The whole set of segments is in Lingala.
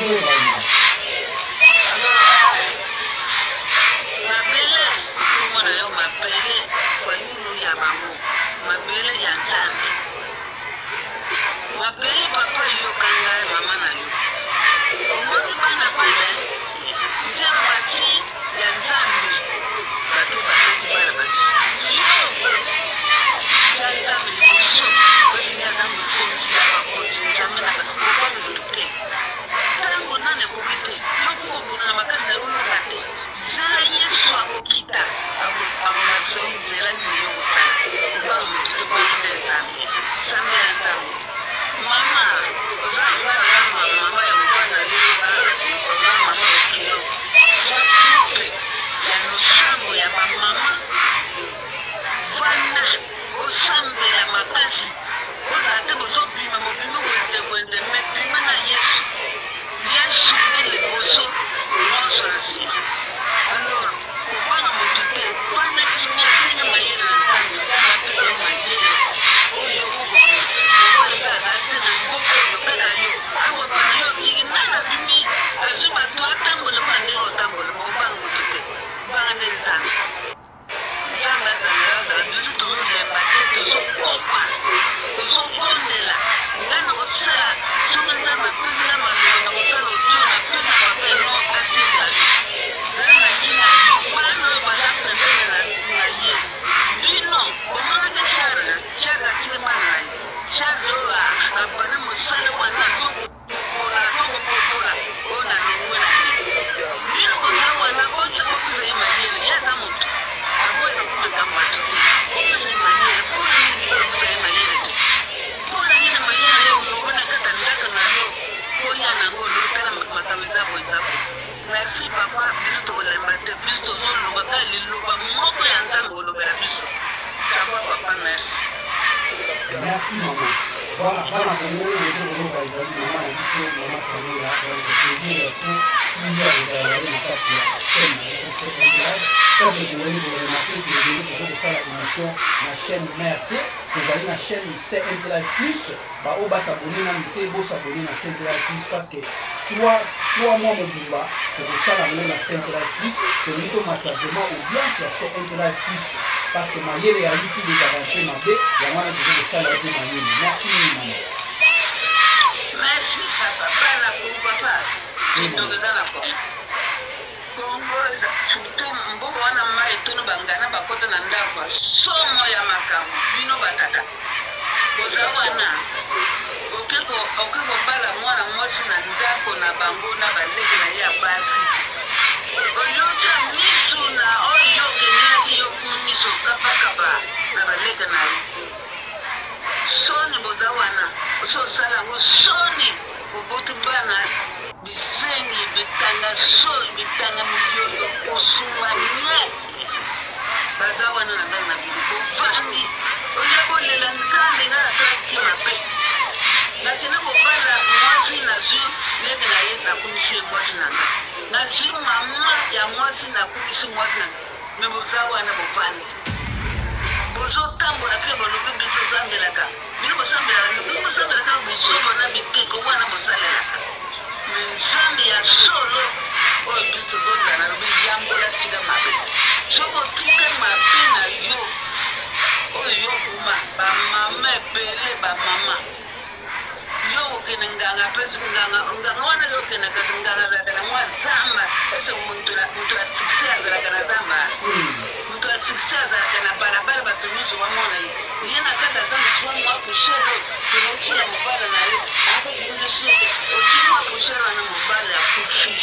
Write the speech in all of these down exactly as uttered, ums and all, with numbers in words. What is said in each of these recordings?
Merci maman. Voilà, voilà comment les gens vont réaliser maman la mission, maman Samuel, donc plaisir pour toujours les avoir dans la chaîne de C C M Live. Comme vous voyez, vous remarquez que vous avez toujours ça la émission la chaîne Mère T, vous allez la chaîne C M Live Plus, bah on va s'abonner dans le T, vous s'abonner dans C M Live Plus parce que trois trois mois mon boulot pour ça la monnaie la C M Live Plus, que nous tombe vraiment audience la C M Live Plus. Parce que ma yére à YouTube les avancées ma bé, il y a moins de ça là ma yére. Merci maman. Merci papa, papa pour papa. Qui donc dans la porte. Congo surtout mbogo wana mai tunu bangana bakota na ndako somo ya makamu bino batata. Koza wana okeko okeko bala mwana mwasi na ndako na bango na baleke na ya basi. Oyocha misu na oyo kenaki yo misu kapa kapa na baleka na ye. Soni boza wana oso sala ngo soni obutu bana bisengi bitanga so bitanga miyoyo osuma nye baza wana na ndanga bibi bofandi oyebo lela nzambe ngala sala kimape lakini kobala mwasi na zu leke na ye na kumisi mwasi na nga na zu mama ya mwasi na kumisi mwasi na nga me boza wana bofandi bozo tambola pe bolobi biso zambelaka bino bosambelaka bino bosambelaka bozomo na biteko wana bosalelaka me nzambe ya solo oyo biso tozonga na lobi yambola tika mabe soko tika mabe na yo oyo yo kuma bamama ebele bamama yo okene nganga pesi nganga nganga wana yo okene kasi nganga zaka na mwa zamba ese muntu la siksi azalaka na zamba muntu la siksi azalaka na balabala bato nyonso bamona ye ye na kati aza mosuwa mwa pushere kenotila mobala na ye akokundesete oti mwa pushere wana mobala akufi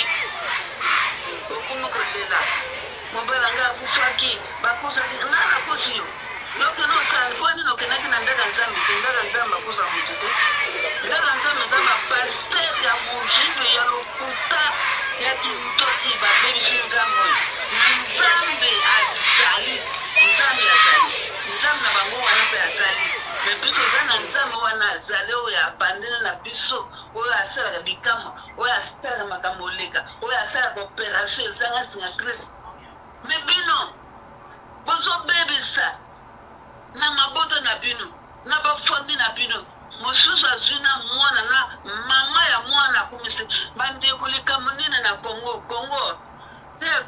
okumi kolela mobala nga akufaki bakusaki nana akosi yo yokene osala mpo nini okenaki na ndaka nzambe te ndaka nzambe akusa motu te ndaka nzambe eza bapaster ya mojibe ya lokuta ya kintoki babebisi nzambe oyo na nzambe azali nzambe azali nzambe na bango wana mpe azali me biso eza na nzambe wana azali oyo abandele na biso oyo asalaka bikama oyo asalaka makambo oleka oyo asalaka operation ezanga singa krist me bino bozobebisa na mabota na bino na bafami na bino mosusu azwi na mwana na mama ya mwana akomisi bande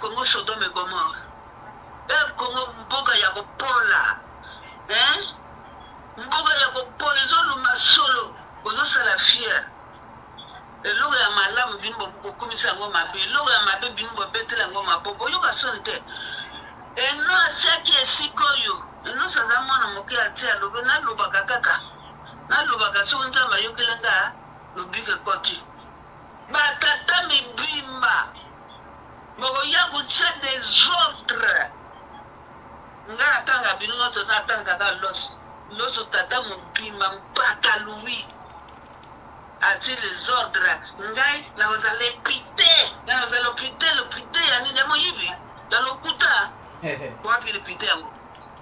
Congo Sodome et Gomorre. E Congo mboka ya kopola. Hein? Mboka ya kopola ezoluma solo. Ozosala fier. Eloko ya malamu bino bokomisa yango mabe. Eloko ya mabe bino bobetela yango maboko. Oyoka soni te. Eno asiaki esika oyo. Eno saza mwana moke atia lobe nalobaka kaka. Nalobaka soki nzambe ayokele nga lobike koti. Batata mibimba. Bokoya kotia des ordres. Nga natanga bino nyonso natanga kaka loso. Loso tata mobimba mpaka Louis. A-t-il les ordres? Ngai na ozala epite. Na ozala opite, l'opite ya nini mo yibi. Dans le kuta. Wapi l'opite yango.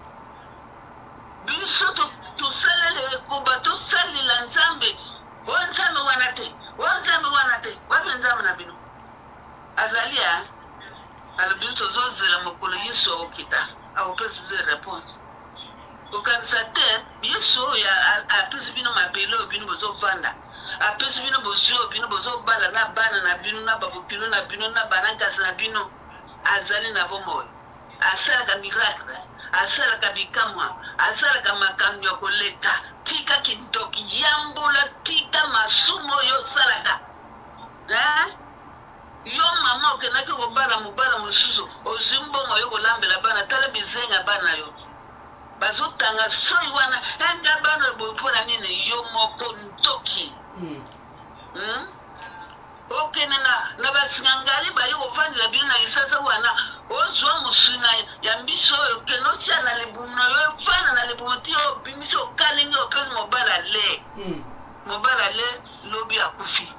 Biso to salele ekoba to salela nzambe. Wa nzambe wana te. Wa nzambe wana te. Wapi nzambe na bino. Azalia. Alors biso tozozela mokolo Yesu okita. Akopesa biso réponse. Okanisa te Yesu ya apesa bino mabelo bino bozovanda. Apesi bino bozo bino bozo bala na bana na bino na babokino na bino na banangasi na bino azali na bomoyo asalaka miracle asalaka bikamwa asalaka makambo ya koleta tika kindoki yambola tika masumo yo salaka eh yo mama okenaki kobala mobala mosusu ozimbongo yo kolambela bana tala bizenga bana yo bazotanga soi wana enga bana bopona nini yo moko ntoki. Mm. Hmm? Okay, na na basingangali ba yo ofandi bino na isasa wana ozwa musuna ya mbiso keno tia na libuno yo fana na libuti yo bimiso kalingi opes mobala le. Mm. Mobala le lobi akufi.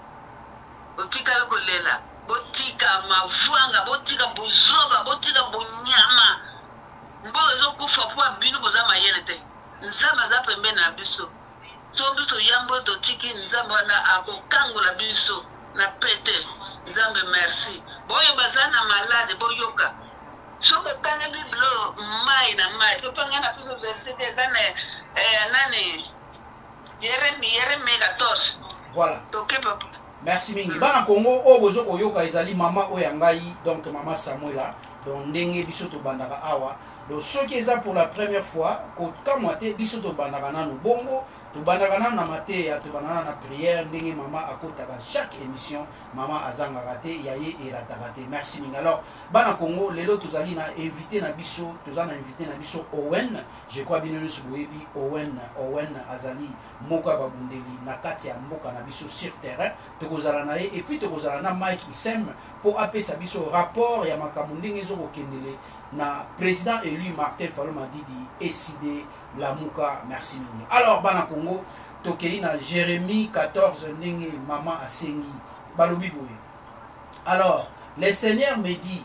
Otika ko lela, botika mavanga, botika bozoba, botika bonyama. Mbo zo kufa kwa bino boza mayelete. Nzama za pembe na biso. So biso yambo to tiki nzambe na akokangola biso na pete nzambe merci boyo bazana malade boyoka so betanga biblo mai na mai to panga na piso verset ezana eh nani Yeremi Yeremi quatorze voilà to kepa merci mingi bana Congo o bozo koyoka ezali mama oyangai donc mama Samuela donc ndenge biso to bandaka awa donc ce qui est pour la première fois ko kamwate biso to bandaka nanu bongo to bandaka na mateya to bandana na prière ndenge mama akotaka chaque émission mama azanga raté yaye erataka te merci mingi alors bana Congo lelo tozali na invité na biso tozana invité na biso Owen je crois bien le suboyebi Owen Owen azali moka babundeli na kati ya mboka na biso sur terrain tokozala na ye et puis tokozala na Mike Isem pour apesa biso rapport ya makambo ndenge ezokokendele na président élu Martin Fayulu Madidi décidé la Mouka merci mingi. Alors bana Congo tokei na Jérémie quatorze ndenge mama asengi balobi boye. Alors le Seigneur me dit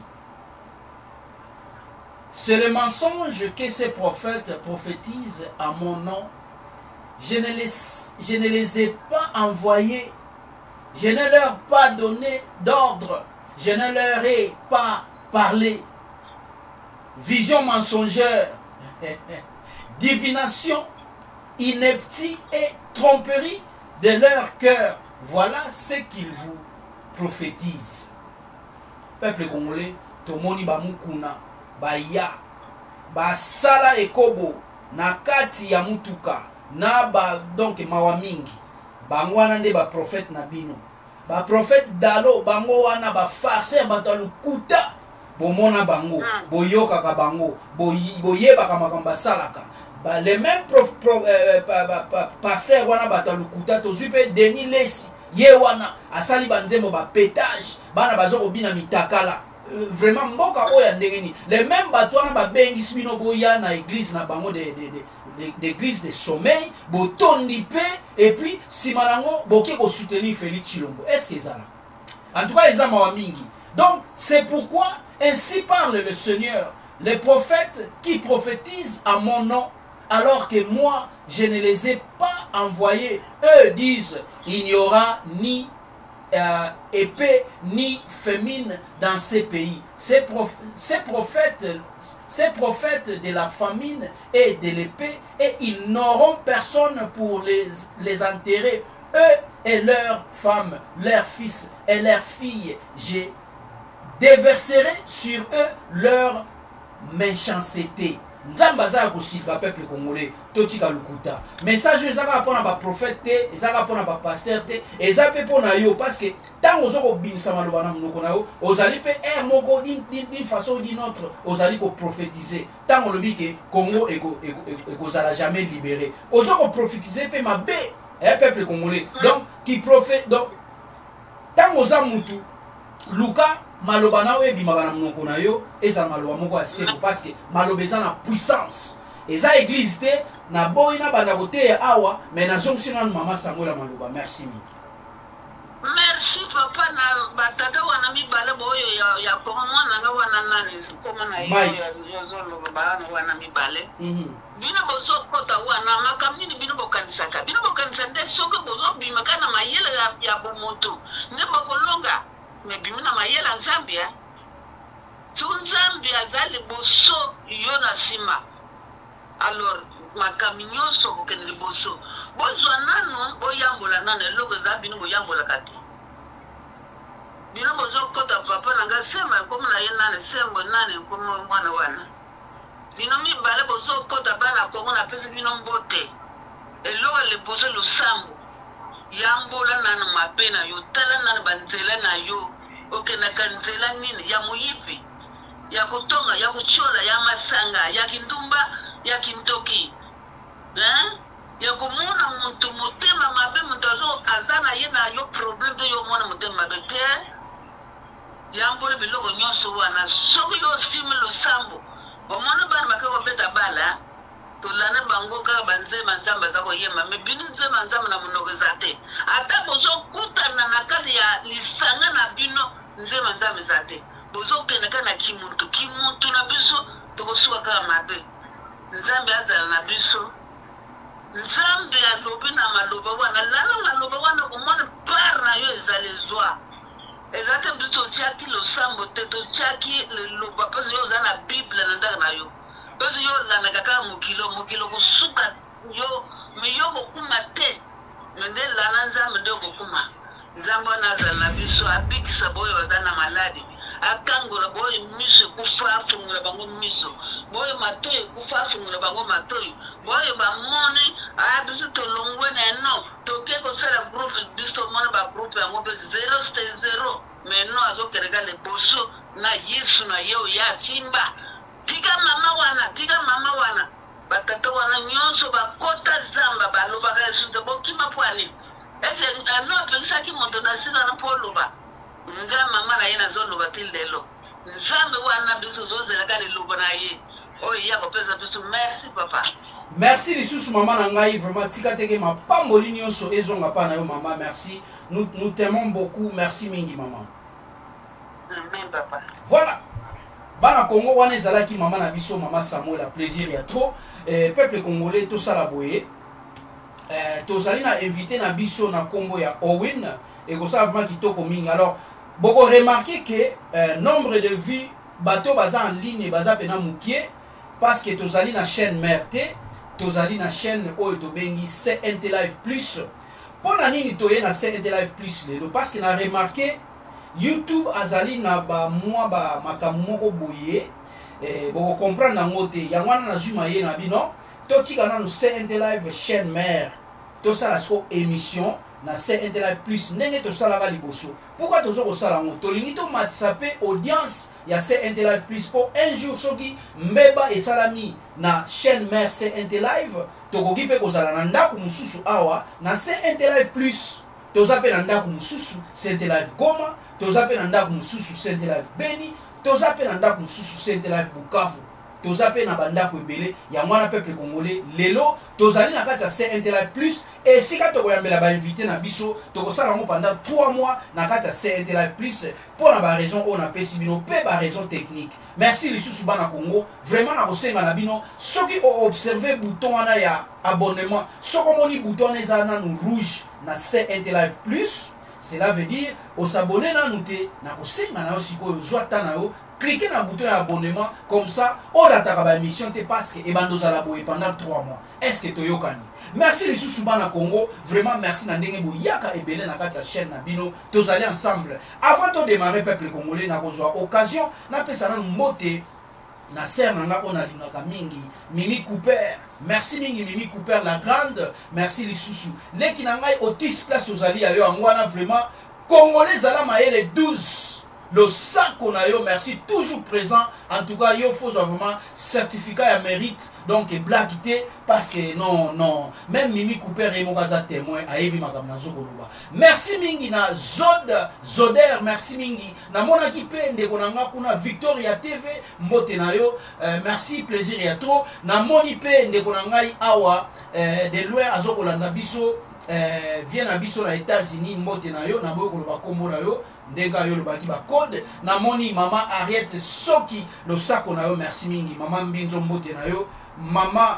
c'est le mensonge que ces prophètes prophétisent à mon nom. Je ne les, je ne les ai pas envoyés. Je ne leur ai pas donné d'ordre. Je ne leur ai pas parlé. Vision mensongère, divination, ineptie et tromperie de leur cœur. Voilà ce qu'ils vous prophétisent. Peuple congolais, tomoni bamukuna, baya, basala ekobo, na kati ya mutuka, na ba donc mawamingi, bangwana nde ba prophète na bino. Ba prophète dalo, bango wana ba farse batalukuta. Bomona bango, boyoka ka bango, boyeba ka makamba salaka. Ba les mêmes prof, prof euh, pa, pa, pa, pasteur wana batalukuta to zupe Denis Lesi ye wana asali banzemo ba pétage bana bazoko bina mitakala euh, vraiment mboka oya ndengeni les mêmes bato wana ba bengi smino boya na église na bango de de de d'église de sommeil botondi pe et puis simanango boke ko soutenir Félix Chilombo est-ce que ça là en tout cas ils ont mingi donc c'est pourquoi ainsi parle le Seigneur, les prophètes qui prophétisent à mon nom, alors que moi, je ne les ai pas envoyés. Eux disent, il n'y aura ni euh, épée, ni famine dans ces pays. Ces, prof ces, prophètes, ces prophètes de la famine et de l'épée, et ils n'auront personne pour les, les enterrer. Eux et leurs femmes, leurs fils et leurs filles, j'ai déverserai sur eux leur méchanceté. Nzamba za kosika peuple congolais totika lukuta message ezaka pona ba prophète te ezaka pona ba pasteur te ezape pona yo parce que tango zoko bimisa maloba na munoko na yo ozali pe er moko d'une façon ou d'une autre ozali ko prophétiser tango lobi ke Congo eko eko zala jamais libéré ozoko prophétiser pe mabe eh peuple congolais donc qui prophète donc tango za mutu luka maloba na we bimaka na munoko na yo eza maloba moko ya seko parce que maloba eza na puissance eza église te na boyi na banda kote awa mais na zonction na mama Samuel maloba merci mi merci papa na batata wana mibale boyo ya ya komo na nga wana nani koma na yo ya zolo bana wana mibale mhm bino bozo kota wana makamni bino bokanisa ka bino bokanisa nde soko bozo bimaka na mayele ya, ya bomoto ne bokolonga mais bimina mayela Zambia tu Zambia zali boso yo na sima alors makaminyo so ko keneli boso bozo nano boyambola nano logo Zambia no boyambola kati bino bozo kota papa nanga sema komo na yena na sembo nane komo mwana wana bino mi bale bozo kota bana kongo na pesi bino mbote elo le bozo lusambo yambola nana mapena yo tala nana banzela na yo oke na kanzela nini ya muyipi ya kutonga ya kuchola ya masanga ya kindumba ya kintoki eh ya kumuna muntu mutema mabe mutazo azana yena yo problem de yo mona mutema mabe te yambola bilogo nyonso wana soki yo simelo sambo omona bana makako beta bala tolana bango ka banze manzamba zako yema mebini nze manzamba na munogezate ata bozo kutana na kati ya lisanga na bino nze manzamba zate bozo keneka na kimuntu kimuntu na biso tokosuka ka mabe nzambe azala na biso nzambe alobi na maloba wana lana maloba wana komona par na yo ezalezwa ezate biso tiaki lo sambo te to tiaki lo papa yo za na bible na ndaka na yo parce yo la nakaka mukilo mukilo kusuka yo miyo kokuma te mende la nanza mendo kokuma nzamba na za na biso abikisa boyo bazana maladi akangola boyo miso kufa fungula bango miso boyo matoyo kufa fungula bango matoyo boyo bamoni abiso to longwe na no to ke ko sala groupe biso mona ba groupe yango be zero zero mais no azokereka le boso na Yesu na yeo ya simba tika mama wana tika mama wana batata wana nyonso bakota zamba baloba ka Yesu de bokima pwani ese no pensa ki moto na sika na poloba nga mama na yena zo loba tildelo nzambe wana biso zozela ka le loba na ye o ya ko pesa biso merci papa merci lisusu mama na ngai vraiment tika teke mapamboli nyonso ezonga pa na yo mama merci nous nous t'aimons beaucoup merci mingi maman amen papa voilà bana Congo wana ezalaki mama na biso mama Samuel a plaisir ya trop eh, peuple congolais to sala boye eh, tozali na invité na biso na kombo ya Owen et ko sa vraiment kitoko mingi alors boko remarquer que eh, nombre de vues bato baza en ligne baza pena mukie parce que tozali na chaîne mère te tozali na chaîne oyo to bengi C N T Live plus pona nini toye na C N T Live plus lelo parce que na remarqué YouTube azali na ba mwa ba makamoko boye eh boko comprendre na ngote ya wana na zuma ye na bino to tika na no C N T Live chaîne mère to sala so émission na C N T Live plus ndenge to sala ga liboso pourquoi tozo ko sala ngo to lingi to matsape audience ya C N T Live plus pour un jour soki mbeba e salami na chaîne mère C N T Live to ko kipe ko sala na ndaku mususu awa na C N T Live plus to zape na ndaku mususu C N T Live Goma toza pe na ndako mususu C N T Live Beni toza pe na ndako mususu C N T Live Bukavu toza pe na bandako ebele ya mwana peuple congolais lelo tozali na kati ya C N T Live plus et sika tokoyambela ba invité na biso tokosala ngo pendant trois mois na kati ya C N T Live plus pour na ba raison on a pesi bino pe ba raison technique merci lisusu bana Congo vraiment na kosenga na bino soki o observer bouton wana ya abonnement soko moni bouton eza na no rouge na C N T Live plus cela veut dire au s'abonner na nous te na kosenga na yo sikoyo zwa ta na yo cliquez dans le bouton d'abonnement, comme ça, on attend la émission parce que et bandoza la boye pendant trois mois. Est-ce que tu yokani? Merci les sous-soubans na Congo, vraiment merci na ndenge boyaka et belé na kata chaîne na bino, tous allez ensemble. Avant de démarrer peuple congolais na besoin occasion, na pesa na moté na sœur nanga on a lingaka mingi, Mimi Cooper. Merci mingi Mimi Cooper la grande, merci les sous-sous. Les qui n'angai autis place aux alliés ayo angwana vraiment congolais ala maele douze. Le sac qu'on a eu, merci, toujours présent. En tout cas, il faut vraiment certificat à mérite. Donc, blaguité, parce que non, non. Même Mimi Cooper et Mogaza témoin, à Ebi Magamnazo Goluba. Merci Mingi na Zod, Zoder, merci Mingi. Na mona kipe, ndekonanga kuna Victoria T V, mbote na yo. Euh, merci, plaisir et trop. Na moni pe, ndekonangai awa, euh, de loin, azokolanda biso, euh, vient na biso na États-Unis, mbote na yo, na boyo koloba kombo na yo. Ndenga yo le baki ba code na moni mama Ariette Soki le sako na yo merci mingi mama Mbinzo mbote na yo mama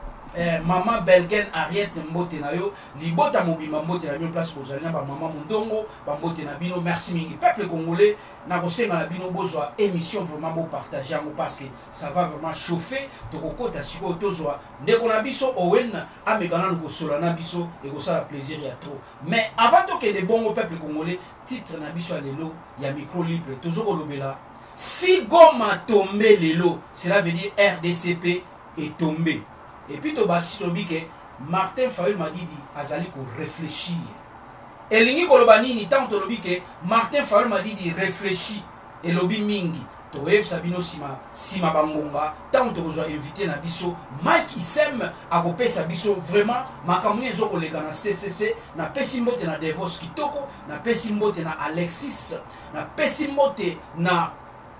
eh, mama Belgen Ariette mbote na yo libota mobima mbote na bino place kozalina ba mama Mundongo ba mbote na bino merci mingi peuple congolais na kosenga na bino bozwa émission vraiment beau partager ngo parce que ça va vraiment chauffer to kokota siko tozwa ndeko na biso Owen amekana ko sola na biso et ko ça plaisir ya trop mais avant de que les bons peuple congolais titre na biso lelo ya micro libre toujours kolobela si Goma tombé lelo cela veut dire R D C P est tombé et puis to baki to bike Martin Fayulu Madidi azali ko réfléchir et lingi koloba nini tant to lobike Martin Fayulu Madidi réfléchit et lobi mingi to web sabino sima sima bangonga tant to ko invité na biso Mike Isem akopesa biso vraiment makamuni ezo koleka na C C C na pesimbote na Devos Kitoko na pesimbote na Alexis na pesimbote na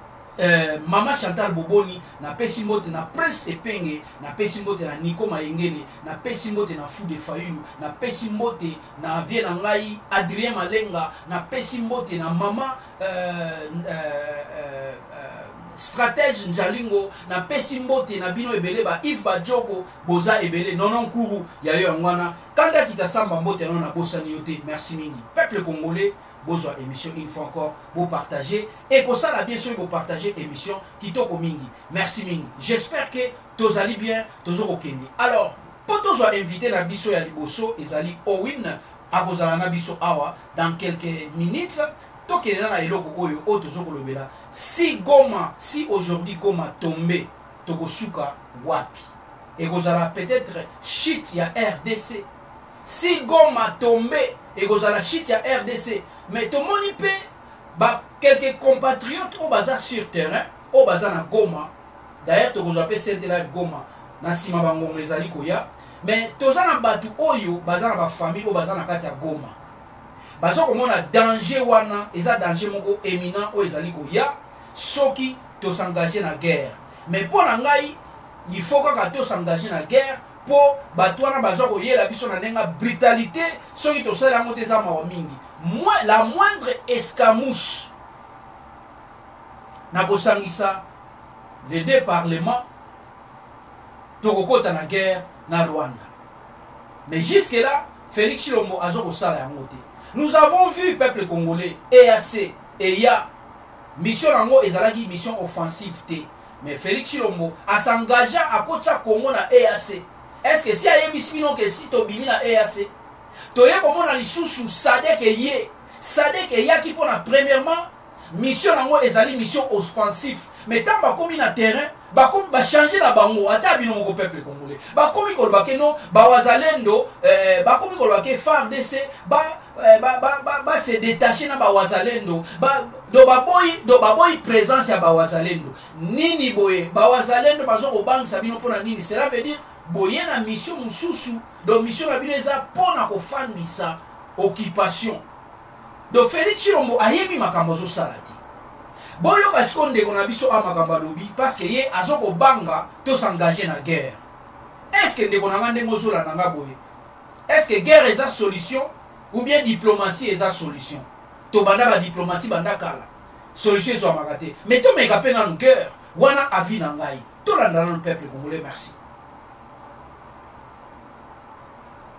Euh, Mama Chantal Boboni na pesimbote na Prince Epenge na pesimbote na Nico Mayengele na pesimbote na Fou de Fayulu na pesimbote na Viena Ngai Adrien Malenga na pesimbote na Mama euh, euh, euh, euh, stratège Njalingo na pesimbote na bino ebele ba Yves Badjoko boza ebele nonon kuru ya yo ngwana kanda kitasamba mbote non na bosani yote merci mingi peuple congolais besoin émission une fois encore vous partager et que ça la bien sûr vous partager émission qui toko mingi merci mingi j'espère que tous allez bien tous au Kenya alors pour tous inviter la biso ya liboso ezali Owen akozala na biso awa dans quelques minutes tokena na eloko oyo o toujours kolobela si Goma si aujourd'hui Goma tombé tokosuka wapi et kozala peut-être shit ya R D C si Goma tombé et kozala shit ya R D C mais tout le monde peut bah quelques compatriotes au bazar sur terrain au bazar na Goma d'ailleurs tu vous appelle Sainte Live Goma na sima bango mezali koya mais toza na batu oyo bazar na ba famille au bazar na kati ya Goma bazo komona danger wana eza danger moko éminent o ezali koya soki to s'engager na guerre mais pour la ngai il faut que to s'engager na guerre pour batu wana bazo koyela biso na ndenga brutalité soki to sala ngo teza ma mingi moi la moindre escamouche na kosangisa les deux parlements tokokota na guerre na Rwanda mais jusque là Félix Chilombo azo kosala yango te nous avons vu peuple congolais E A C et il y a mission yango ezalaki mission offensive te mais Félix Chilombo a s'engagé à kota Congo na E A C est-ce que si ayebisi bino que si tobimi na E A C toye komona lisusu Sadek ye Sadek yaki pona premièrement mission nango ezali mission offensive mais tant bakomi na terrain bakomi ba changer na bango ata bino moko peuple congolais bakomi koloba ke non ba wazalendo euh, bakomi koloba ke F A R D C ba ba ba ba, ba se détacher na ba wazalendo ba do baboyi do baboyi présence ya ba wazalendo nini boye ba wazalendo bazo ko bangisa bino pona nini cela veut dire boye na mission mususu do mission na bino eza pona ko fandisa occupation do Félix Chilombo ayebi makambo zo salati boyo kaskonde ko na biso amakambo lobi parce que ye azoko banga to s'engager na guerre est-ce que ndeko na ngande ngozola na ngaboye est-ce que guerre eza solution ou bien diplomatie eza solution to banda ba diplomatie banda kala solution zo makate mais to meka pena no guerre wana avi na ngai to landa na peuple congolais merci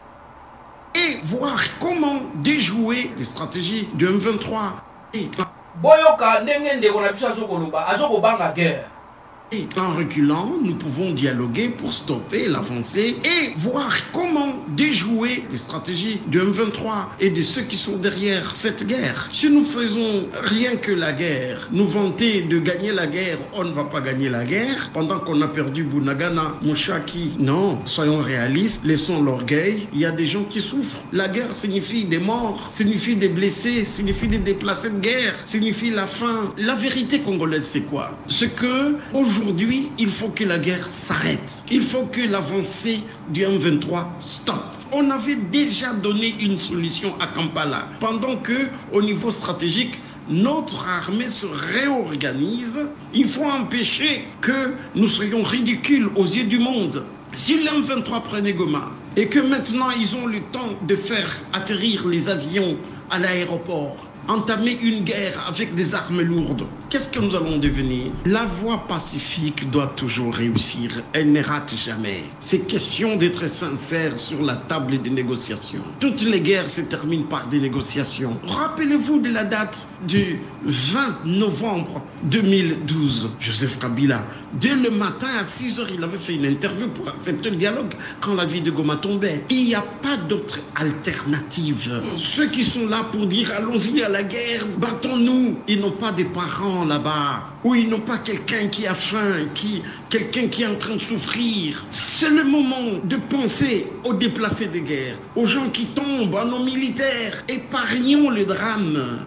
et voir comment déjouer les stratégies du M vingt-trois. boyoka ndenge ndeko na biso azokoloba azokobanga guerre. Et en reculant, nous pouvons dialoguer pour stopper l'avancée et voir comment déjouer les stratégies du M vingt-trois et de ceux qui sont derrière cette guerre. Si nous faisons rien que la guerre, nous vanter de gagner la guerre, on ne va pas gagner la guerre pendant qu'on a perdu Bunagana, Mouchaki. Non, soyons réalistes, laissons l'orgueil. Il y a des gens qui souffrent. La guerre signifie des morts, signifie des blessés, signifie des déplacés de guerre, signifie la faim. La vérité congolaise, c'est quoi? C'est que aujourd'hui, Aujourd'hui, il faut que la guerre s'arrête. Il faut que l'avancée du M vingt-trois stoppe. On avait déjà donné une solution à Kampala. Pendant que, au niveau stratégique, notre armée se réorganise, il faut empêcher que nous soyons ridicules aux yeux du monde. Si le M vingt-trois prenait Goma et que maintenant ils ont le temps de faire atterrir les avions à l'aéroport, entamer une guerre avec des armes lourdes, qu'est-ce que nous allons devenir? La voie pacifique doit toujours réussir. Elle ne rate jamais. C'est question d'être sincère sur la table des négociations. Toutes les guerres se terminent par des négociations. Rappelez-vous de la date du vingt novembre deux mille douze. Joseph Kabila, dès le matin à six heures, il avait fait une interview pour accepter le dialogue quand la vie de Goma tombait. Il n'y a pas d'autre alternative. Ceux qui sont là pour dire allons-y à la guerre, battons-nous, ils n'ont pas des parents là-bas, ou ils n'ont pas quelqu'un qui a faim, qui, quelqu'un qui est en train de souffrir. C'est le moment de penser aux déplacés de guerre, aux gens qui tombent, à nos militaires. Épargnons le drame.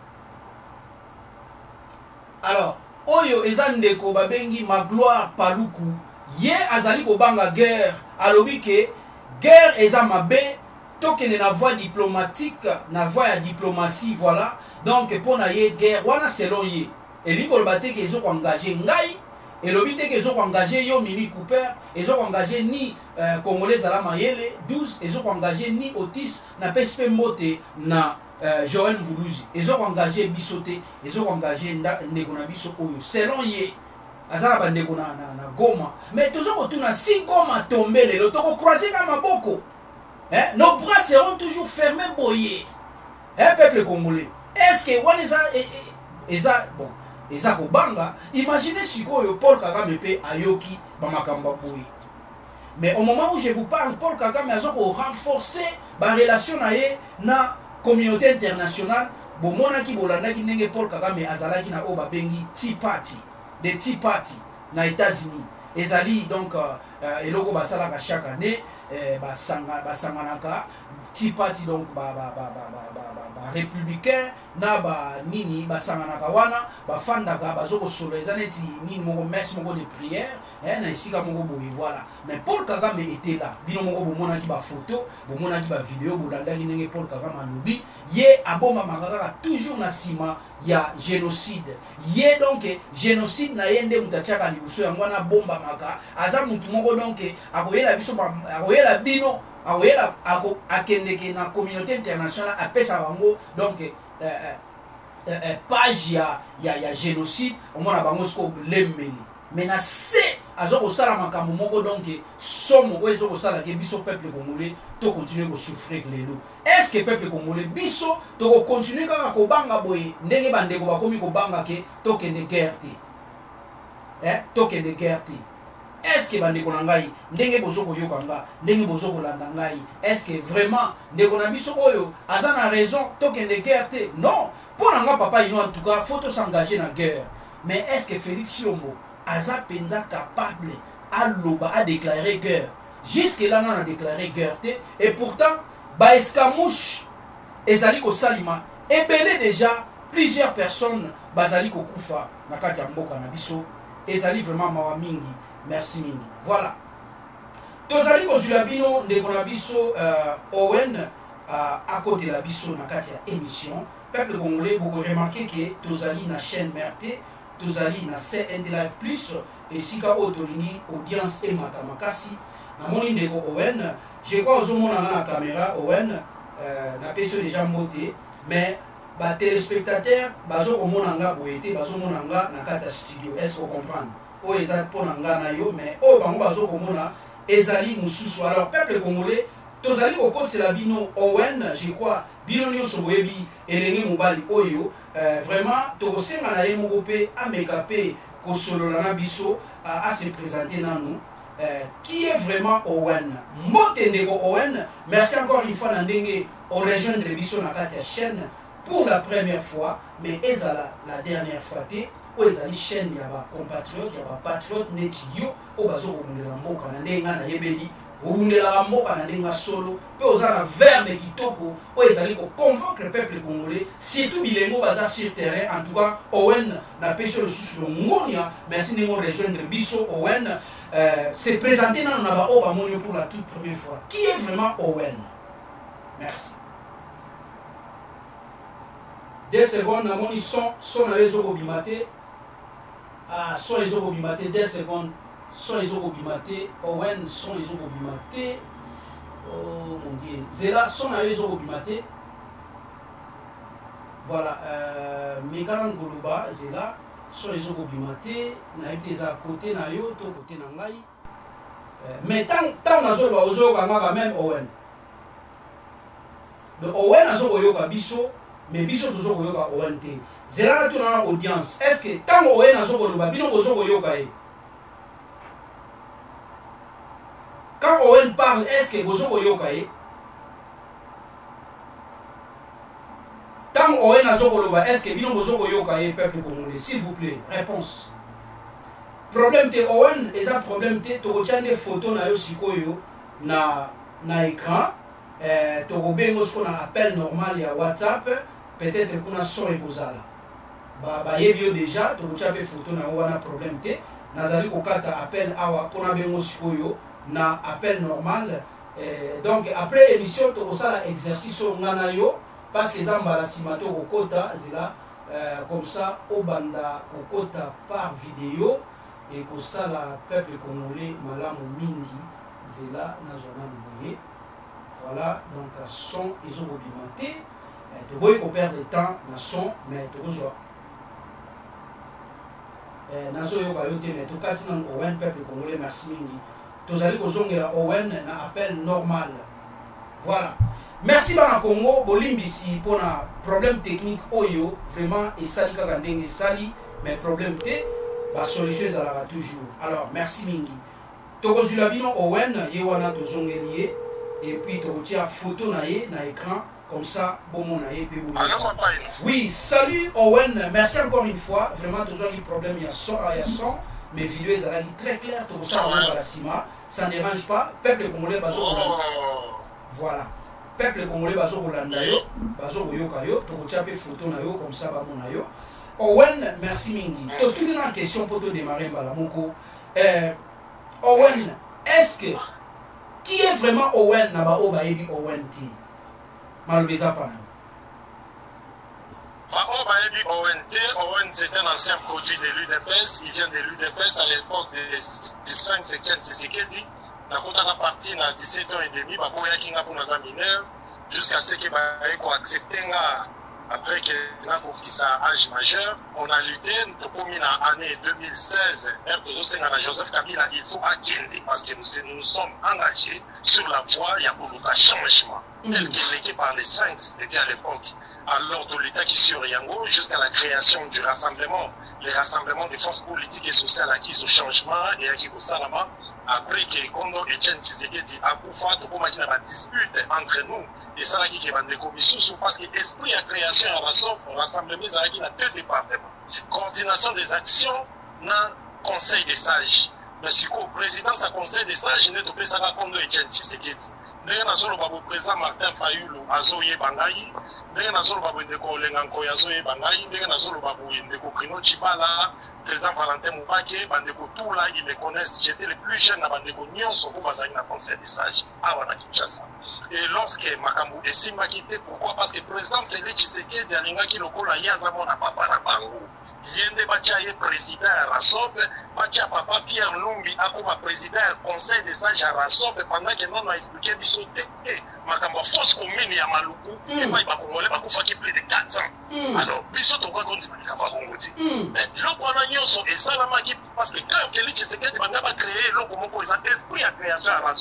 Alors, Oyo ezandeko babengi Magloire Paluku, ye azali kobanga guerre, alobi ke guerre eza mabe, tokene na voie diplomatique, na voie ya diplomatie, voilà. Donc pour na ye guerre wana selon ye, eli koloba te ke ezo ko engager ngai, elobi te ke ezo ko engager yo Mimi Cooper, ezo ko engager ni euh, Congolais Zala Mayele douze, ezo ko engager ni Otis na P S P Mbote na Euh, Joël Mvuluzi, ils ont engagé Bissoté, ils ont engagé Ndegona Bisso Oyo. Selon Yé, Azara Bandegona na, na Goma. Mais toujours autour de si Goma tombé, les lotoko croisés comme un boko. Hein? Nos bras seront toujours fermés, boyés. Hein, peuple congolais. Est-ce que Waneza et bon, Eza Kobanga, imaginez si Paul Kagame pe Ayoki Bamakamba Boy. Mais au moment où je vous parle, Paul Kagame a renforcé la relation na communauté internationale. Bon, monaki bolanda ki nenge Paul Kagame azalaki na oba bengi Tea Party, des Tea Party na États-Unis. Ezali donc euh, eloko basala ka chaque année eh, basanga basanganaka Tea Party donc ba ba ba ba ba ba, ba, ba républicain na ba nini basanganaka wana bafandaka bazoko solo ezaneti nini moko messe moko de prière eh na isika moko boye voilà. Mais Paul Kagame était là. Bino moko bomona ki ba photo, bomona ki ba vidéo bolanda ki nenge Paul Kagame anubi ye aboma makaka toujours na sima ya génocide. Ye donc génocide na yende mutachaka libuso yango na bomba maka aza mutu moko donc akoyela biso akoyela bino akoyela ako akendeke na communauté internationale apesa bango donc euh, euh, euh, page ya ya ya génocide omona bango sko lembeli. Mais na se azoko sala makambo moko donc somo ko ezoko sala ke biso peuple congolais to continuer ko souffrir lelo. Est-ce que peuple congolais biso to ko continuer kaka ko banga boye ndenge bandeko bakomi ko banga ke to kende guerre te. Eh to kende guerre te. Est-ce que bandeko na ngai ndenge bozoko yoka nga ndenge bozoko landa ngai est-ce que vraiment ndeko na biso oyo azana raison to kende guerre te? Non. Pour nga papa ino en tout cas faut s'engager na guerre. Mais est-ce que Félix Chiombo Aza Penza capable à loba à déclarer guerre? Jusque là on a déclaré guerre et pourtant ba eskamouche ezali ko salima ebele déjà plusieurs personnes bazali ko kufa na kati ya mboka na biso ezali vraiment mawa mingi. Merci mingi. Voilà. Tozali ko zula bino ndeko na biso euh, Owen euh, à côté la biso na kati ya émission peuple congolais vous remarquez que tozali na chaîne M R T tozali na C N D Live plus et sika otolingi audience et matamakasi na moni ndeko Owen je crois ozomona na caméra Owen euh, na peso déjà moté mais ba téléspectateurs bazo komona nga boyete bazo mona nga na kati ya studio. Est-ce que vous comprenez o eza pona nga na yo mais o bango bazo komona ezali mususu. Alors peuple congolais tozali kokotela bino Owen, je crois bino nyonso boyebi elenge mobali oyo euh, vraiment tokosenga na ye moko pe ameka pe kosolola na biso à se présenter na nous euh, qui est vraiment Owen Motendeko Owen. Merci encore une fois na ndenge au rejoindre biso na kati ya chaîne pour la première fois, mais ezala la dernière fois te o ezali chaîne ya ba compatriotes ya ba patriotes neti yo o bazo kobundela mboka na ndenge na yebeli obundela mboka na ndenge solo pe ozala verbe kitoko o ezali ko convaincre le peuple congolais surtout bilengo baza sur terrain. En tout cas Owen na pêche le sous le ngonia. Merci de nous rejoindre biso Owen euh, se présenter dans na ba o ba monio pour la toute première fois. Qui est vraiment Owen? Merci. Deux secondes, na moni son son na ezo bimate. Ah, son ezo bimate deux secondes. Son ezo bimate. Owen son ezo bimate. Oh mon Dieu. Zela son na ezo bimate. Voilà, euh Megalan Goluba Zela son ezo bimate na été à côté na yo to côté na ngai. Mais tant tant na zo ba ozo ka ngaka même Owen. Le Owen azo koyoka biso. Mais biso toujours koyoka Owen te. Zela tu na audience. Est-ce que tant Owen azo koloba bino bozo koyoka e? Quand Owen parle, est-ce que bozo koyoka e? Tant Owen azo koloba, est-ce que bino bozo koyoka e peuple congolais? S'il vous plaît, réponse. Problème te Owen, eza problème te to kotia des photos na yo sikoyo na na écran. Euh, tokobengo ce qu'on appelle normal ya WhatsApp. Peut-être qu'on a son et kozala. Ba ba yebio déjà, to chape photo na wana problème te. Nazali ko kata appel awa pona bengo sikoyo na appel normal. Euh, donc après émission to kosala exercice ngana yo parce que zamba la simato ko kota zila euh, comme ça au banda ko kota par vidéo et ko sala peuple congolais malamu mingi zila na journal boye. Voilà donc son ils ont augmenté. Tu boy qu'on perd de temps dans son mais tu rejoins nazo yo ba yote mais tu kati nan Owen peuple congolais merci mingi tozali ko zongela Owen na appel normal. Voilà, merci bana Congo bolimbisi pona problème technique oyo vraiment et sali kaka ndenge sali mais problème te ba solution ça la toujours. Alors merci mingi tokozula bino Owen ye wana tozongeli et puis tokotia photo na ye na écran. Comme ça, bon mon aïe, puis oui, salut Owen, merci encore une fois. Vraiment, toujours un problème, il y a son, il y a son. Mes vidéos, elles sont très claires, tout ça, on va la cima. Ça ne dérange pas. Peuple congolais, bazo Rolanda. Voilà. Peuple congolais, bazo Rolanda yo, bazo Royoka yo, tout ça, photo na yo, comme ça, bah mon aïe. Owen, merci Mingi. Toute une question pour te démarrer, Balamoko. Euh, Owen, est-ce que, qui est vraiment Owen, Naba Obaebi Owen T? Malbeza Pana. Owen, Owen c'est un ancien produit de l'U D P S, il vient de l'U D P S à l'époque de Sphinx Section Tshisekedi. La côte a parti à dix-sept ans et demi, il a pour mineur jusqu'à ce qu'il ait accepté après qu'il a compris sa âge majeur. On a lutté, depuis l'année deux mille seize, Joseph Kabila, il faut attendre parce que nous nous sommes engagés sur la voie, il y a beaucoup de changements. Tel qu'il est par les Sphinx depuis à l'époque, alors de l'État qui sur Yango, jusqu'à la création du rassemblement, les rassemblements des forces politiques et sociales acquises au changement et acquis au Salama, après que Kondo et Chen Tshisekedi a Koufa, de comment il y a une dispute entre nous, et ça là qui est des commissions, parce que l'esprit à création et rassemblement, il y a deux départements. Coordination des actions dans le Conseil des sages. Mais si le président sa Conseil des sages, il n'est pas ça Kondo et Chen Tshisekedi. Ndenge nazoloba bo président Martin Fayulu azoye bangai, ndenge nazoloba bo ndeko lenganko azoye bangai, ndenge nazoloba bo ndeko Krino Chibala, président Valentin Moubake, bandeko tout là ils me connaissent, j'étais le plus jeune na bandeko nyonso ko bazali na conseil des sages awa na Kinshasa. Et lorsque makambo esima quitté, pourquoi? Parce que président Félix Tshisekedi alingaki lokola yazamo na papa na bango. Yende bachaye président à Rassob, bacha papa Pierre Lumbi akoma président conseil des sages à Rassob pendant que non a expliqué biso te makambo force commune ya Maluku et ba bakongolais bakufaki plus de quatre cents. Alors biso to kwa konzi makambo ngoti. Mais loko na nyonso esalamaki parce que quand Félix Tshisekedi banga ba créer loko moko ezan esprit à création à Rassob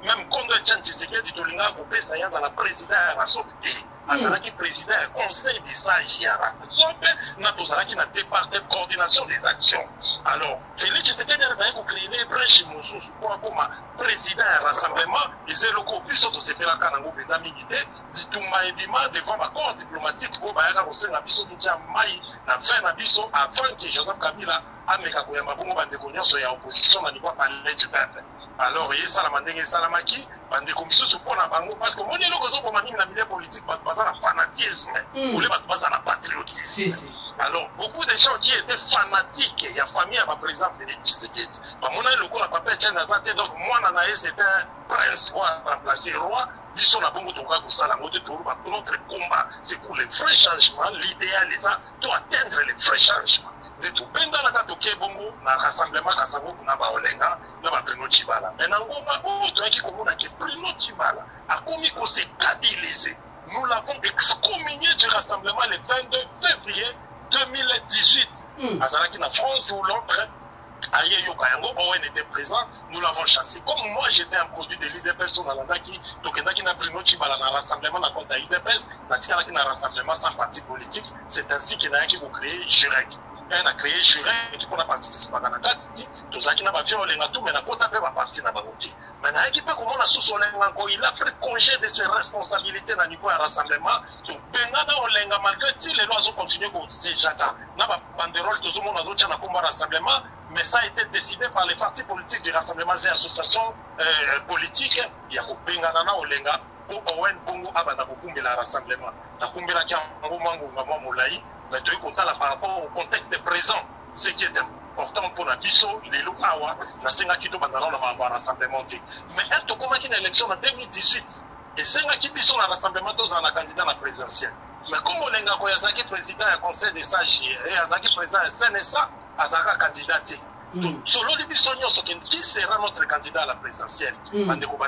même Kondo Etienne Tshisekedi tolinga kopesa ye azala président ya raso te azalaki président ya conseil des sages ya raso te na tozalaki na département coordination des actions. Alors Félix Tshisekedi alingai kocréer brèche mosusu mpo akoma président ya rassemblement eza eloko biso tosepelaka nango mpenza mingi te bitumba edima devant bacorps diplomatique oyo bayaka kosenga biso totia mai na fin na biso avant que Joseph Kabila ameka koyamba bongo bandeko nyonso ya opposition na niveau palais du peuple. Alors esalama ndenge esalamaki bandeko misusu mpo na bango parce que moni eloko ezokoma mingi na milieu politique bato baza na fanatisme ole bato baza na patriotisme. Alors beaucoup de gens qui étaient fanatiques ya famille ya baprésident Félix Tshisekedi bamona eloko na papa Etienne aza te donc mwana na ye c'est un prince oyo remplacer roi biso na bongo tokoka kosala yango te toloba notre combat c'est pour le vrai changement l'idéal eza to atteindre le vrai changement de tobendanaka toke bongo na rassemblement kasango kuna baolenga na baprino Tshibala me na ngoma oyo toyaki komona ke Prino Tshibala akomi kose stabiliser. Nous l'avons excommunié du rassemblement le vingt-deux février deux mille dix-huit. Mm. Azalaki na France ou Londres, Aye Yokayango, Owen était présent, nous l'avons chassé. Comme moi j'étais un produit de l'U D P S, on a l'andaki, Tokendaki na Prino Tshibala na rassemblement, na compte à U D P S, na Tikalaki na rassemblement sans parti politique. C'est ainsi qu'il a qui vous créer Jurek. On a créé Jurek qui pour la participation à la Katiti, Tozaki na Bafia Olenga tout, mais na Kota Peba parti na Bagoti. Maintenant, qui peut comment on a sous Olenga, il a pris congé de ses responsabilités dans le niveau de rassemblement. Donc, Benana Olenga, malgré si les lois ont continué à se jata, n'a pas banderole, tout le monde a d'autres dans le rassemblement, mais ça a été décidé par les partis politiques du rassemblement et associations euh, politiques. Il y a Benana Olenga. Owen Bongo abanda kokumbela rassemblement na kumbela ki ngo mango ngama molai mais de côté là par rapport au contexte présent ce qui est important pour la biso lelo awa na senga ki to bandana na ba rassemblement mais elle to komaki na élection en deux mille dix-huit et senga ki biso na rassemblement to za na candidat na présidentiel mais comme Olenga ko yazaki président du conseil des sages et yazaki président S N S A azaka candidat. Mm. Selon les bisognos, qui sera notre candidat à la présidentielle? Mm.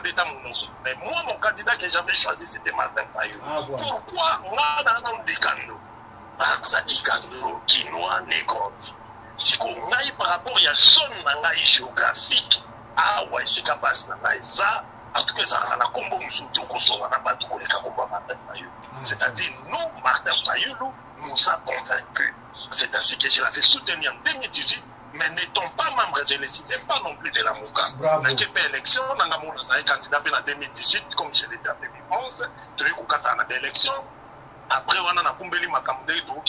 Mais moi, mon candidat que j'avais choisi, c'était Martin Fayulu. Ah, voilà. Pourquoi moi, dans un décano, ça dit cano, quinoa, négondi. Si on a par rapport à son géographique, ah ouais, c'est capable de ça. En tout cas, ça a un combo moussouto qu'on soit à battre pour les combats Martin Fayulu. C'est-à-dire, nous, Martin Fayulu, nous a convaincus. C'est ainsi que je l'avais soutenu en deux mille dix-huit. Mais n'étant pas membre de l'E pas non plus de la Mouka. Dans quelle élection, on a un candidat en deux mille dix-huit, comme je l'étais en deux mille onze, de l'E a élection. Après, on a un Kumbeli Makamde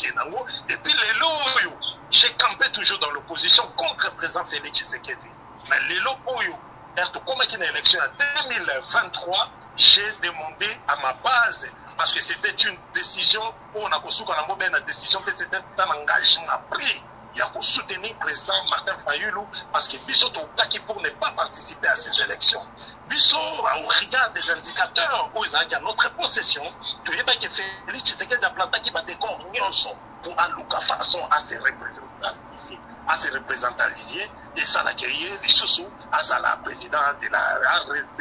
et puis les lots, j'ai campé toujours dans l'opposition contre le président Félix Tshisekedi. Mais les lots, comme il y a une élection en deux mille vingt-trois, j'ai demandé à ma base, parce que c'était une décision, on a une décision, c'était un engagement pris. Il y a pour soutenir le président Martin Fayulu parce que Bisso Tokaki pour ne pas participer à ces élections. Bisso, au regard des indicateurs où ils ont notre possession, tu sais que Félix Tshisekedi a planté qui va décor pour allouer façon à se représentaliser, à se représentaliser et ça l'a créé les sous à la présidente de la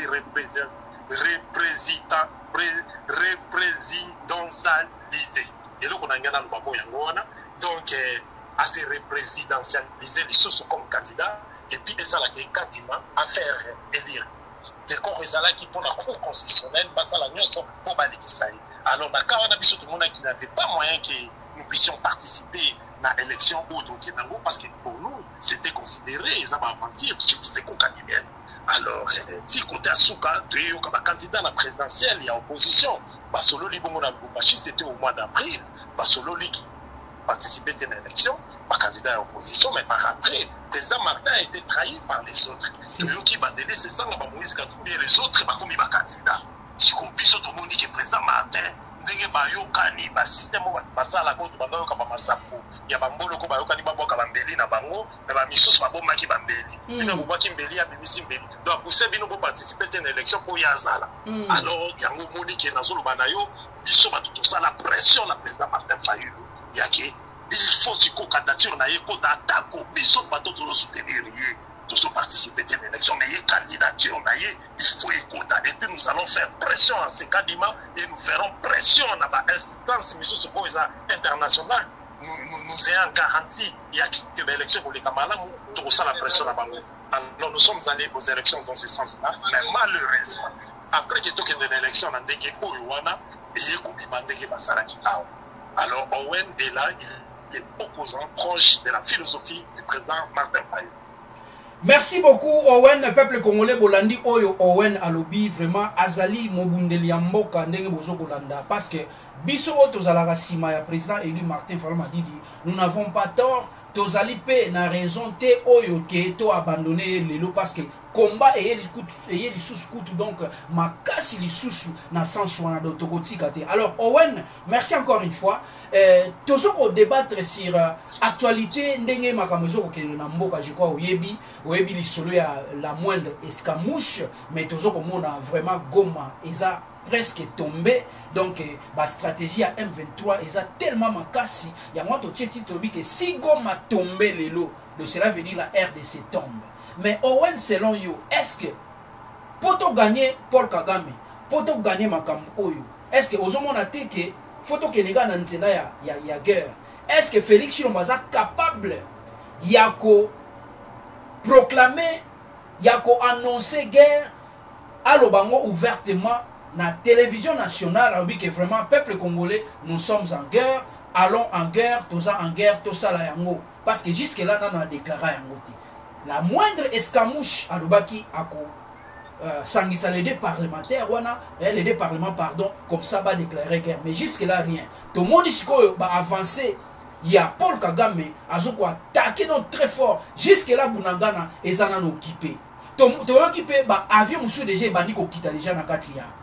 représidentialisée. Et là, on a gagné le babo yangona donc à se représidentialiser les choses comme candidat et puis ça la quatrièmement à faire élire des corps qui pour la cour constitutionnelle ça la nyonso pour balikisa. Alors na kawana biso tout le monde qui n'avait pas moyen que nous puissions participer à l'élection ou donc parce que pour nous c'était considéré ça va aventure qui c'est qu'on candidat. Alors si côté Asuka de yo comme candidat à la présidentielle il y a opposition basolo libongo na Lubumbashi c'était au mois d'avril basolo li participer à l'élection, pas candidat à l'opposition, mais par après, le président Martin a été trahi par les autres. Le qui va donner c'est ça, Moïse Katumbi et les autres, bah, comme il va candidat. Si on puisse tout le monde que le président Martin, ndenge bayokani ba système basala ko bango ka masapo ya bambolo ko bayokani baboka bambeli na bango na ba misusu baboma ki bambeli bino bo ki mbeli ya bimisi mbeli donc pousse bino pour participer à une élection pour yazala. Alors yango moni ke nazolo banayo biso ba tout ça la pression la président Martin Fayulu. Il faut que la candidature n'aille pas d'attaque, il faut soutenir, il faut participer à l'élection, mais il y a une candidature, il faut écouter. Et puis nous allons faire pression à ces candidats et nous ferons pression à l'instance internationale. Nous, nous, nous ayons garanti qu'il y a que l'élection pour les camarades, nous avons la pression à Alors nous sommes allés aux élections dans ce sens-là, mais malheureusement, après que tout de l'élection, on a dit que Oyoana et Yekubimandege Basaraki Ao. Alors Owen est là, il est opposant, proche de la philosophie du président Martin Fayulu. Merci beaucoup Owen, le peuple congolais Bolandi Oyo Owen alobi vraiment azali mobundeli ya mboka ndenge bozo kolanda parce que biso tozalaka sima ya président élu Martin Fayulu Madidi, nous n'avons pas tort. Tozali pe na raison te oyo ke to abandonné lelo parce que combat et les sous coûte donc makasi li susu na sens wana do tokotika te. Alors Owen, merci encore une fois. Euh, tozoko débattre sur euh, actualité ndenge makamozo ko kende na mboka je crois oyebi oyebi li solo ya la moindre escamouche mais tozoko mona vraiment Goma eza presque tombé donc eh, ba stratégie à M vingt-trois eza tellement makasi ya moi to tcheti tobi que si Goma tombé lelo de cela veut dire la R D C tombe. Mais Owen selon you est-ce que pour to gagner Paul Kagame pour to gagner makambo oyo est-ce que ozomona te que photo que les gars dans nzela ya ya, ya guerre est-ce que Félix Tshilombo est capable yako proclamer yako annoncer guerre à l'obango ouvertement na télévision nationale alors que vraiment peuple congolais nous sommes en guerre allons en guerre tous en guerre tout ça la yango parce que jusque là on a déclaré yango la moindre escamouche à l'obaki ako Euh, sangisa les deux parlementaires wana eh, les deux parlements pardon comme ça va déclarer guerre mais jusque là rien tout le monde ici va avancer il y a Paul Kagame azoko attaquer donc très fort jusque là Bunagana et zana no occupé to to occupé ba avion musu déjà bandi ko kita déjà na kati ya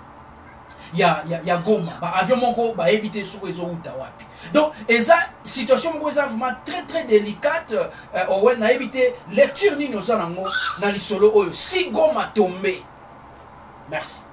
ya ya, ya Goma ba avion moko ba éviter sous ezo uta wapi donc eza situation moko eza vraiment très très délicate euh, Owen na éviter lecture ni no zanango na lisolo oyo si Goma tombé. Merci.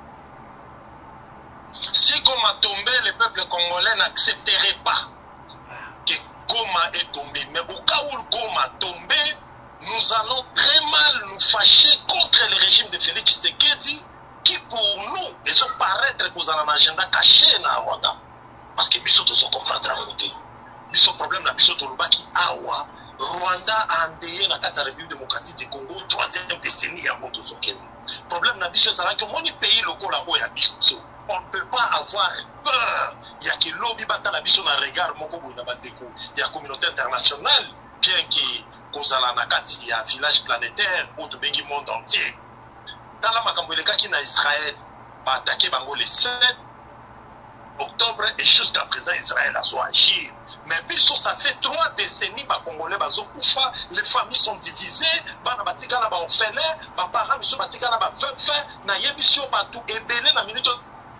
Si Goma tombé, le peuple congolais n'accepterait pas que Goma est tombé. Mais au cas où Goma tombé, nous allons très mal nous fâcher contre le régime de Félix Tshisekedi qui pour nous, ils ont paraître pour un agenda caché dans Rwanda. Parce que biso tozo comprendre en côté. Biso problème na biso tolobaki awa Rwanda a endeuillé la République démocratique du Congo troisième décennie ya moto zokende. Problème na biso c'est que mon pays local la oya biso. On ne peut pas avoir peur. Il y a que lobby bata la biso na regard moko bouna bandeko. Il y a communauté internationale bien que kozala na kati ya village planétaire ou to bengi monde entier. Dans la makambo elekaki na Israël ba attaquer bango le sept octobre et jusqu'à présent Israël a soit agir. Mais biso ça fait trois décennies ba Congolais bazo kufa, les familles sont divisées, bana batika na ba orphelin, ba parents biso batika na ba veuf, na yebiso batou ebele na minute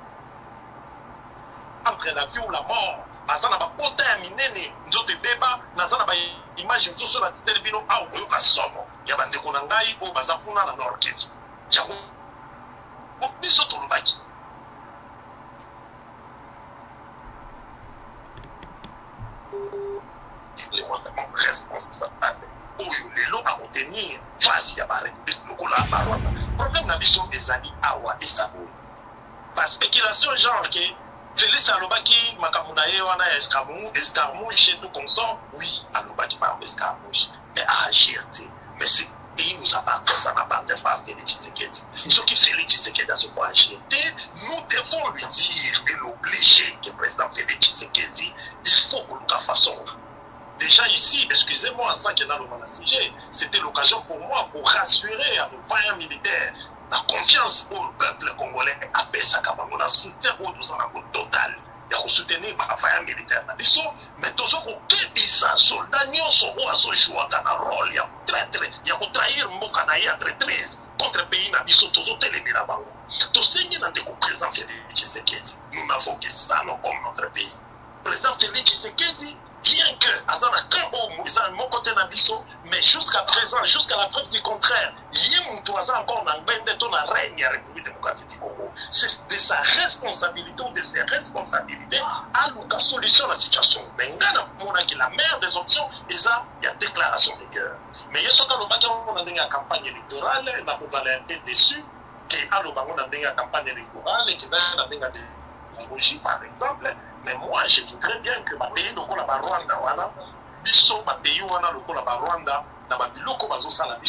entre la vie ou la mort. Bazana ba pota ya minene nzote beba, nazana ba image nzoso na titele bino a oyo ka somo. Ya bande ko na ngai o bazakuna na Nord Kivu. Ya ko biso to lobaki. Les vraiment responsables. Oyo lelo a retenir face à la République lokola Rwanda. Problème na biso des amis awa et sabo. Par spéculation genre que Félix alobaki makamuna ye wana escamou escarmouche tout comme ça. Oui, alobaki par escarmouche. Mais à agir, mais c'est pays nous appartient, ça n'appartient pas à Félix Tshisekedi. Ce qui Félix Tshisekedi a ce point agir, nous devons lui dire et l'obliger que le président Félix Tshisekedi, il faut que nous façon. Déjà ici, excusez-moi, sans qu'il y ait dans le sujet, c'était l'occasion pour moi pour rassurer à nos vaillants militaires la confiance pour le peuple congolais à Bessakabango, la soutien au total. Il y a soutenir les vaillants militaires. Mais tous ceux qui sont soldats, ils sont joués dans le rôle, il y a traître, il y a trahir Mokanaïa traîtrise contre le pays, ils sont tous télémis là-bas. Tous ceux qui ont des président Félix Tshisekedi, nous n'avons que ça comme notre pays. Président Félix Tshisekedi, bien que Azana Kambo, ils ont mon côté Nabiso, mais jusqu'à présent, jusqu'à la preuve du contraire, il y a encore un règne à la République démocratique du Congo. C'est de sa responsabilité ou de ses responsabilités à la solution de la situation. Mais la meilleure des options, il y a déclaration de guerre. Mais il y a ce qu'on a une campagne électorale, vous allez un peu déçu, qu'il y a une campagne électorale, qu'il y a une démagogie par exemple. Mais moi, je voudrais bien que ma pays lokola ba Rwanda wana biso ma pays wana lokola ba Rwanda na ba biloko bazo sala biso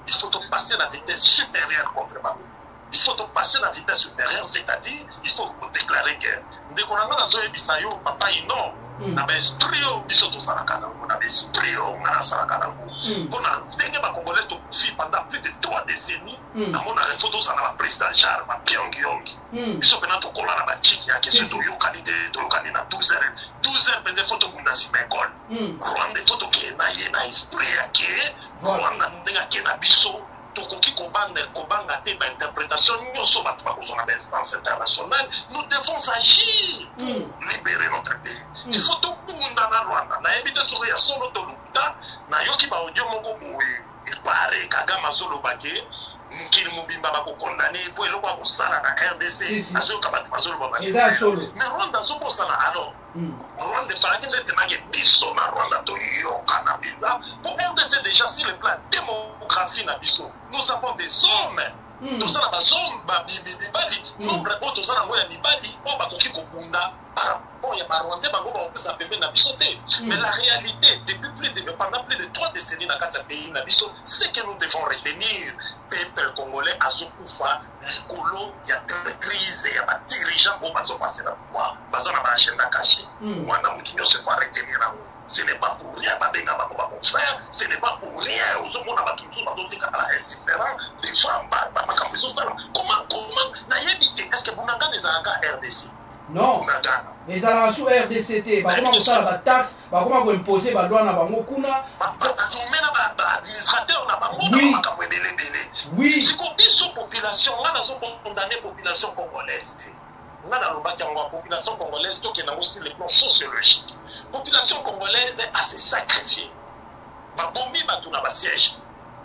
il faut passer la vitesse supérieure contre Bango. Il faut passer la vitesse supérieure, c'est-à-dire, il faut déclarer guerre. Dès qu'on a dans Bisayo, papa, non. On a esprit, biso to salakana, on a esprit, on a salakana. On a dégagé ma Congolais pendant plus de trois décennies. On a les photos à la président Charles, ma Pyongyang. Biso pena to kola na bachiki ya kesu to yokani de to yokani na douze heures. douze heures pende photo kuna si mekol. Rwanda photo ke na ye na esprit ya ke. Rwanda ndenga ke na biso. Tokoki kobanga kobanga te ba interprétation nyonso bato bakozona ba instance internationale. Nous devons agir pour libérer notre pays. Il faut tout bunda na Rwanda. Na ebite tsoro ya solo to luta na yoki ba audio moko boye. Il paraît Kagame Zolo Bake Nkiri Mubimba bako condamné pour eloko ba kosala na R D C. Azo kabati Mazolo Bake. Eza solo. Mais Rwanda zo kosala alors. Rwanda faraki ndete na biso na Rwanda to yoka na binda. Pour R D C déjà sur le plan démographie na biso. Nous avons des hommes. Tous na ba hommes ba bibi bali. Nombre autres tous na moya bali. On ba koki kobunda. Bon, il y a pas Rwandais, mais la réalité, depuis plus de, pendant plus de trois décennies dans quatre pays, c'est que nous devons retenir peuple congolais à ce pouvoir, l'écolo, il y a des crises, il y a des dirigeants qui vont passer dans le pouvoir, ils ont une agenda cachée. Ce n'est pas pour rien, mon frère, ce n'est pas pour rien. Comment, comment, est-ce que Bounanga les a R D C? Non. Les alliés sous R D C T, bah comment ça la taxe, bah comment vous imposez bah loi na bango kuna. Administrateur na bango oui. Oui. Si qu'on dit sur population, on a condamné population congolaise. On a dans le bâtiment la population congolaise qui est aussi le plan sociologique. Population congolaise a se sacrifié. Bah bombi bah tout na ba siège.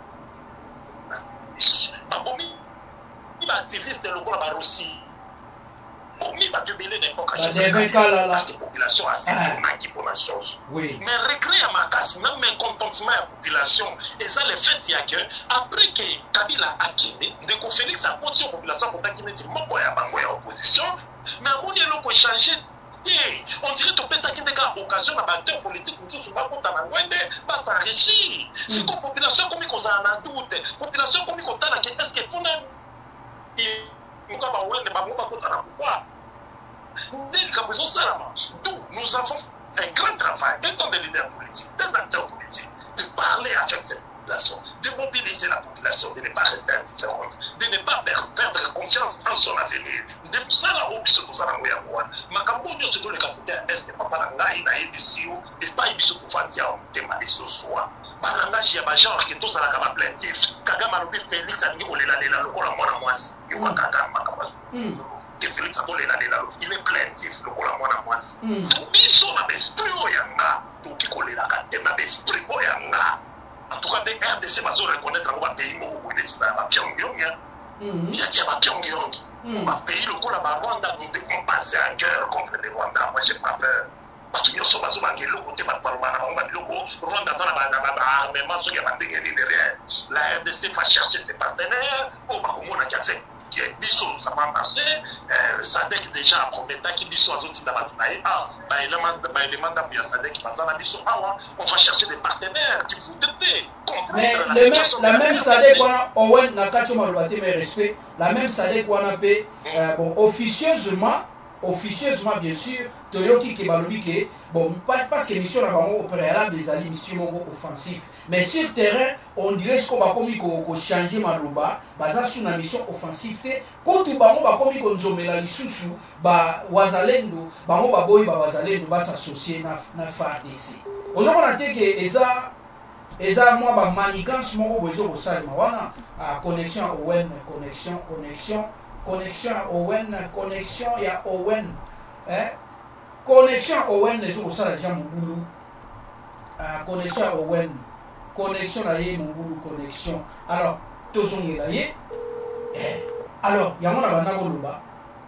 Bah bombi bah activiste de l'Ogola bah Russie. Parce que la population a assez de pour la chose. Oui. Mais regret à ma casse, même un contentement à la population, et ça le fait, il y a que, après que Kabila a quitté, de que Félix a continué la population pour qu'il mette mon boy à Bangoya opposition, mais on y a l'eau changer. On dirait que ça qui n'est qu'à occasion à batteur politique, nous ne sommes pas contents de pas s'enrichir. C'est comme population comme ils ont un doute, population comme ils ont un doute, est-ce qu'il faut d'où nous avons un grand travail, étant des leaders politiques, des acteurs politiques, de parler avec cette population, de mobiliser la population, de ne pas rester indifférente, de ne pas perdre confiance en son avenir. De ça, la roue, ce que nous avons eu. Ma campagne, c'est que le capitaine est que papa n'a pas été et pas eu ce pouvoir de ma vie ce soir. Balangage ya bajan qui tous à la cama plaintif. Kagame a loupé Félix a dit qu'on est là, là, le cola moi moi. Il voit Kagame ma cama. Que Félix a dit là, là, il est plaintif, le cola moi moi. Donc ils sont dans l'esprit oyanga. Donc ils collent la carte dans l'esprit oyanga. En tout cas, des R D C va se reconnaître dans le pays où il est à Pyongyang. Il y a dit à Pyongyang. On va payer le cola à Rwanda. Nous devons passer à cœur contre les Rwandais. Moi j'ai pas peur. Parce que nous sommes à ce logo, tu vas pas le logo, Rwanda, ça n'a mais moi, ce qui est derrière. La R D C va chercher ses partenaires, au Bakoumou, on a déjà fait. Biso, ça va marcher. Sadek déjà, en premier temps, qui Biso, à Zoti, d'abord, ah, il demande à Sadek qui passe à Biso, ah, on va chercher des partenaires qui voudraient comprendre la situation. La même Sadek, on a, Owen, Nakacho Malouate, mes respects, la même Sadek, on a fait, bon, officieusement, officieusement bien sûr, Toyoki Kebalobi que bon parce que mission là au préalable des alliés mission offensif mais sur le terrain on dirait ce qu'on va comme ko changer maloba baza sur une mission offensive quand tout bango ba comme ko nzomela lisusu ba wazalendo bango ba boy ba wazalendo ba s'associer na na F A R D C ozomona te que eza eza moi ba manigance moko bozo ko salima wana connexion Owen connexion connexion connexion Owen connexion ya Owen hein connexion Owen les jours ça déjà mon boulot connexion Owen connexion là y mon boulot connexion alors toujours y là y alors il y a mon abana boloba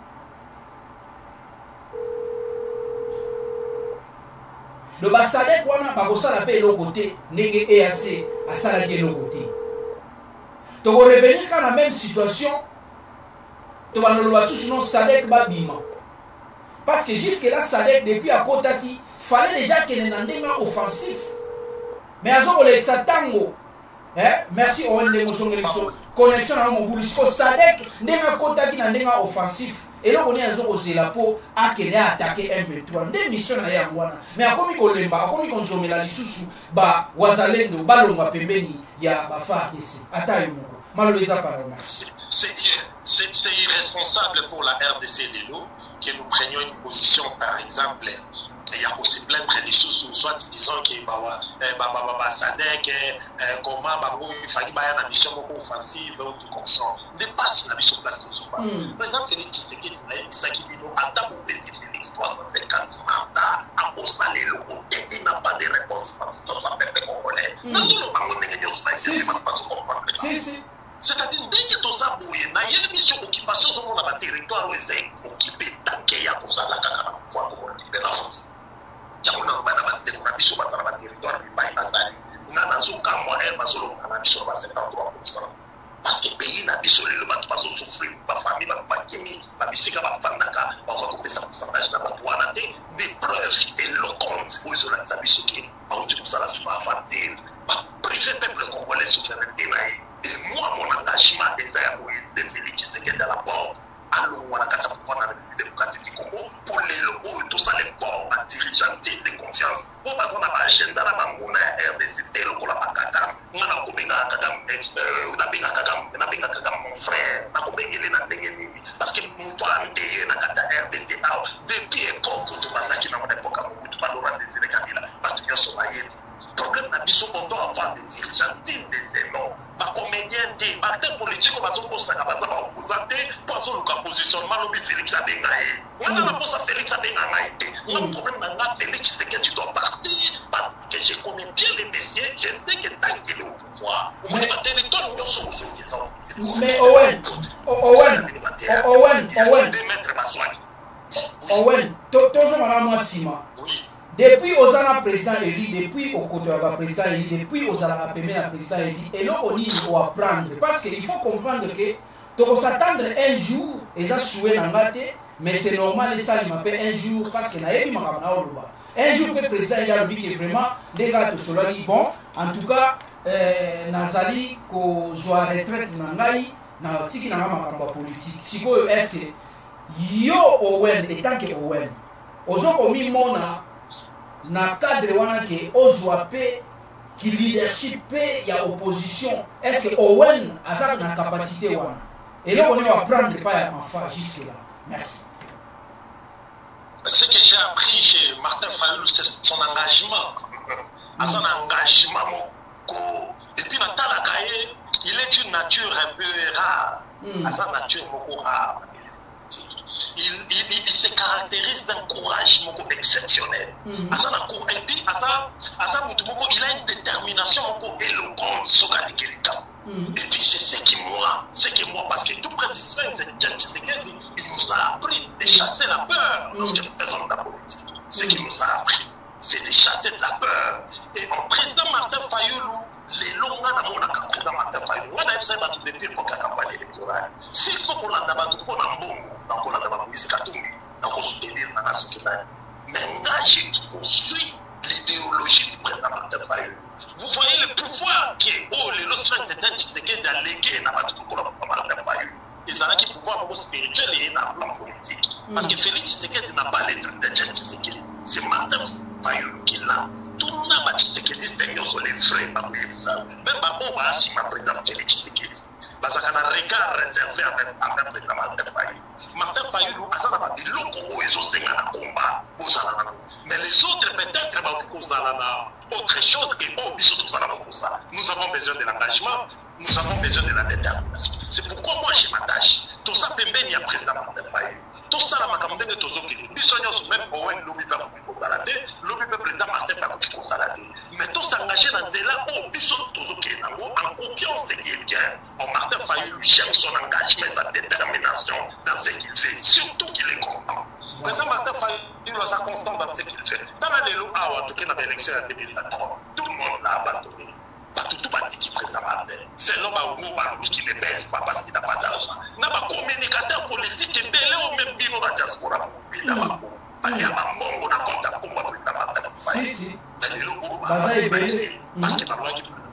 le basadek wana ba ko sala pe lo côté ndenge E A C a sala ke lo côté to revenir dans la même situation tu vas le voir sinon Sadek va bima parce que jusque là Sadek depuis à Kotaki fallait déjà qu'il ait un offensif mais à ce moment-là Satango Eh, merci Owen Ndengo Songeliso. Connexion à mon boulot. Si Sadek ndenga kota ki na ndenga offensif. Et là on est azo kozela po akene attaquer M vingt-trois. Nde mission na ya ngwana. Mais akomi kolemba, akomi konjomela lisusu ba wazalendo balonga pembeni ya ba F A R D C. Ata yo moko. Maloleza parole. C'est irresponsable pour la R D C Lelo que nous prenions une position, par exemple. Il y a aussi plein de ressources, soit disons que Sadek, comment il fallait une mission beaucoup offensive, tout comme ça. Ne passe la mission place de Par exemple, les Tshisekedi, Sakibino, Ata pour Bézi Félix, trois cent cinquante mandats, à Osale, le côté, il n'a pas de réponse parce que ça peut être congolais. Non, non, non, c'est-à-dire, dès que tout ça bouille, il y a une mission d'occupation sur le territoire où ils ont occupé, tant qu'il y a pour ça, la caca, pour pouvoir libérer la France. Jamuna bana batete kuna biso batala ba territoire bibai bazali na nazo kamwa e bazolo na biso ba soixante-treize pour cent parce que pays na biso le bato bazo souffrir ba famille ba bakimi ba bisika ba pandaka ba ko kopesa pourcentage na ba wana te des preuves éloquentes pour isoler sa biso qui ba uti pour ça la suma facile ba privé peuple congolais souverain et moi mon engagement est ça de Félix Tshisekedi à la porte. Alors, on a qu'à pouvoir dans la République démocratique du Congo pour les locaux, tout ça, les ports, la dirigeants de confiance. Pour passer dans l'agenda, la Mangona, R D C, le Kola Kagam, on a Kobenga Kagam, on a Benga Kagam, on a Benga Kagam, mon frère, on a Kobenga Lena Bengeni, parce que nous, toi, on a R D C, depuis l'époque, tout le monde qui n'a pas d'époque, tout le monde a des Sénégalais, parce qu'il y a ce maillet. Le problème, c'est qu'on doit avoir des dirigeants dignes de ces noms. Par combien des acteurs politiques on va se poser à base de représenter pour le positionnement de Félix Abengaï. On a la poste à Félix Abengaï. Le problème, c'est que Félix, c'est que tu dois partir parce que je connais bien les messieurs. Je sais que tant qu'il est au pouvoir, on va pas territoire, on va se poser. Mais Owen, Owen, Owen, Owen, Owen, toujours madame Sima. Oui. Depuis aux ans président élu, depuis au côté de président élu, depuis aux ans premier président élu, et là on y doit apprendre. Parce qu'il faut comprendre que tu dois s'attendre un jour, et ça souhait dans la tête, mais c'est normal, et ça il m'appelle un jour, parce que un jour le président il a dit que vraiment, les gars, cela dit bon, en tout cas, Nazali, qu'on soit retraite dans l'Aïe, dans tiki na makambo politique. Si vous est-ce que yo Owen, et tant que Owen, aux autres commis mona, na cadre wana ke ozwa pe ki leadership pe ya opposition est-ce que Owen a ça na capacité wana et là on va prendre pas en fa jusque là merci. Ce que j'ai appris chez Martin Fayulu c'est son engagement à son engagement et puis dans la cahier il est d'une nature un peu rare à sa nature beaucoup rare. Il, il, il, il se caractérise d'un courage exceptionnel. Mm-hmm. Et puis, à ça, à ça, il a une détermination éloquente sur la mm-hmm. Et puis, c'est ce qui moi, c'est que moi, parce que tout président, il nous a appris de chasser la peur lorsque nous faisons de la politique. Ce qu'il nous a appris, c'est de chasser de la peur. Et en président Martin Fayulu, les longs à mon président Martin Fayulu, on a eu ça depuis la campagne électorale. S'il faut qu'on a d'abord qu'on a bon, on a d'abord on soutenir la nation qui va m'engager pour poursuivre l'idéologie du président Martin Fayulu. Vous voyez le pouvoir qui est oh les lois de Tshisekedi Tshisekedi a légué n'a pas tout pour Martin Fayulu. Ils ont un pouvoir spirituel et un plan politique. Parce que Félix Tshisekedi n'a pas les trucs de Tshisekedi. C'est Martin Fayulu qui l'a. Tout n'a pas Tshisekedi, c'est un sur les frais, pas pour ça. Même on va assumer le président Félix Tshisekedi. Parce qu'on a un regard réservé avec le président Martin Fayulu. Martin Fayulu, ça n'a pas dit l'autre ils ont un combat. Mais les autres, peut-être, autre chose et pas nous avons besoin de l'engagement, nous avons besoin de la détermination. C'est pourquoi moi je m'attache. Tout ça, c'est bien le président Martin Fayulu. Tout ça, la macamde de tous autres, nous même Owen, l'objet peut constater, l'objet peut président Martin Fayulu constater. Mais tout s'engager dans des là, oh, bisous, tous autres, en copiant ce qu'il est bien. Martin Fayulu cherche son engagement, sa détermination dans ce qu'il fait, surtout qu'il est constant. Le président Martin Fayulu est constant dans ce qu'il fait. Dans la Lélo, en tout cas, dans l'élection en deux mille vingt-trois, tout le monde l'a abandonné. Pas tout parti qui président Martin. C'est l'homme qui ne baisse pas parce qu'il n'a pas d'argent. Il n'a pas communicateur politique et belé au même bino dans la diaspora. Il n'a pas il y a un monde on a compte pour le président Martin Fayulu. Mais Lélo, parce qu'il n'a pas de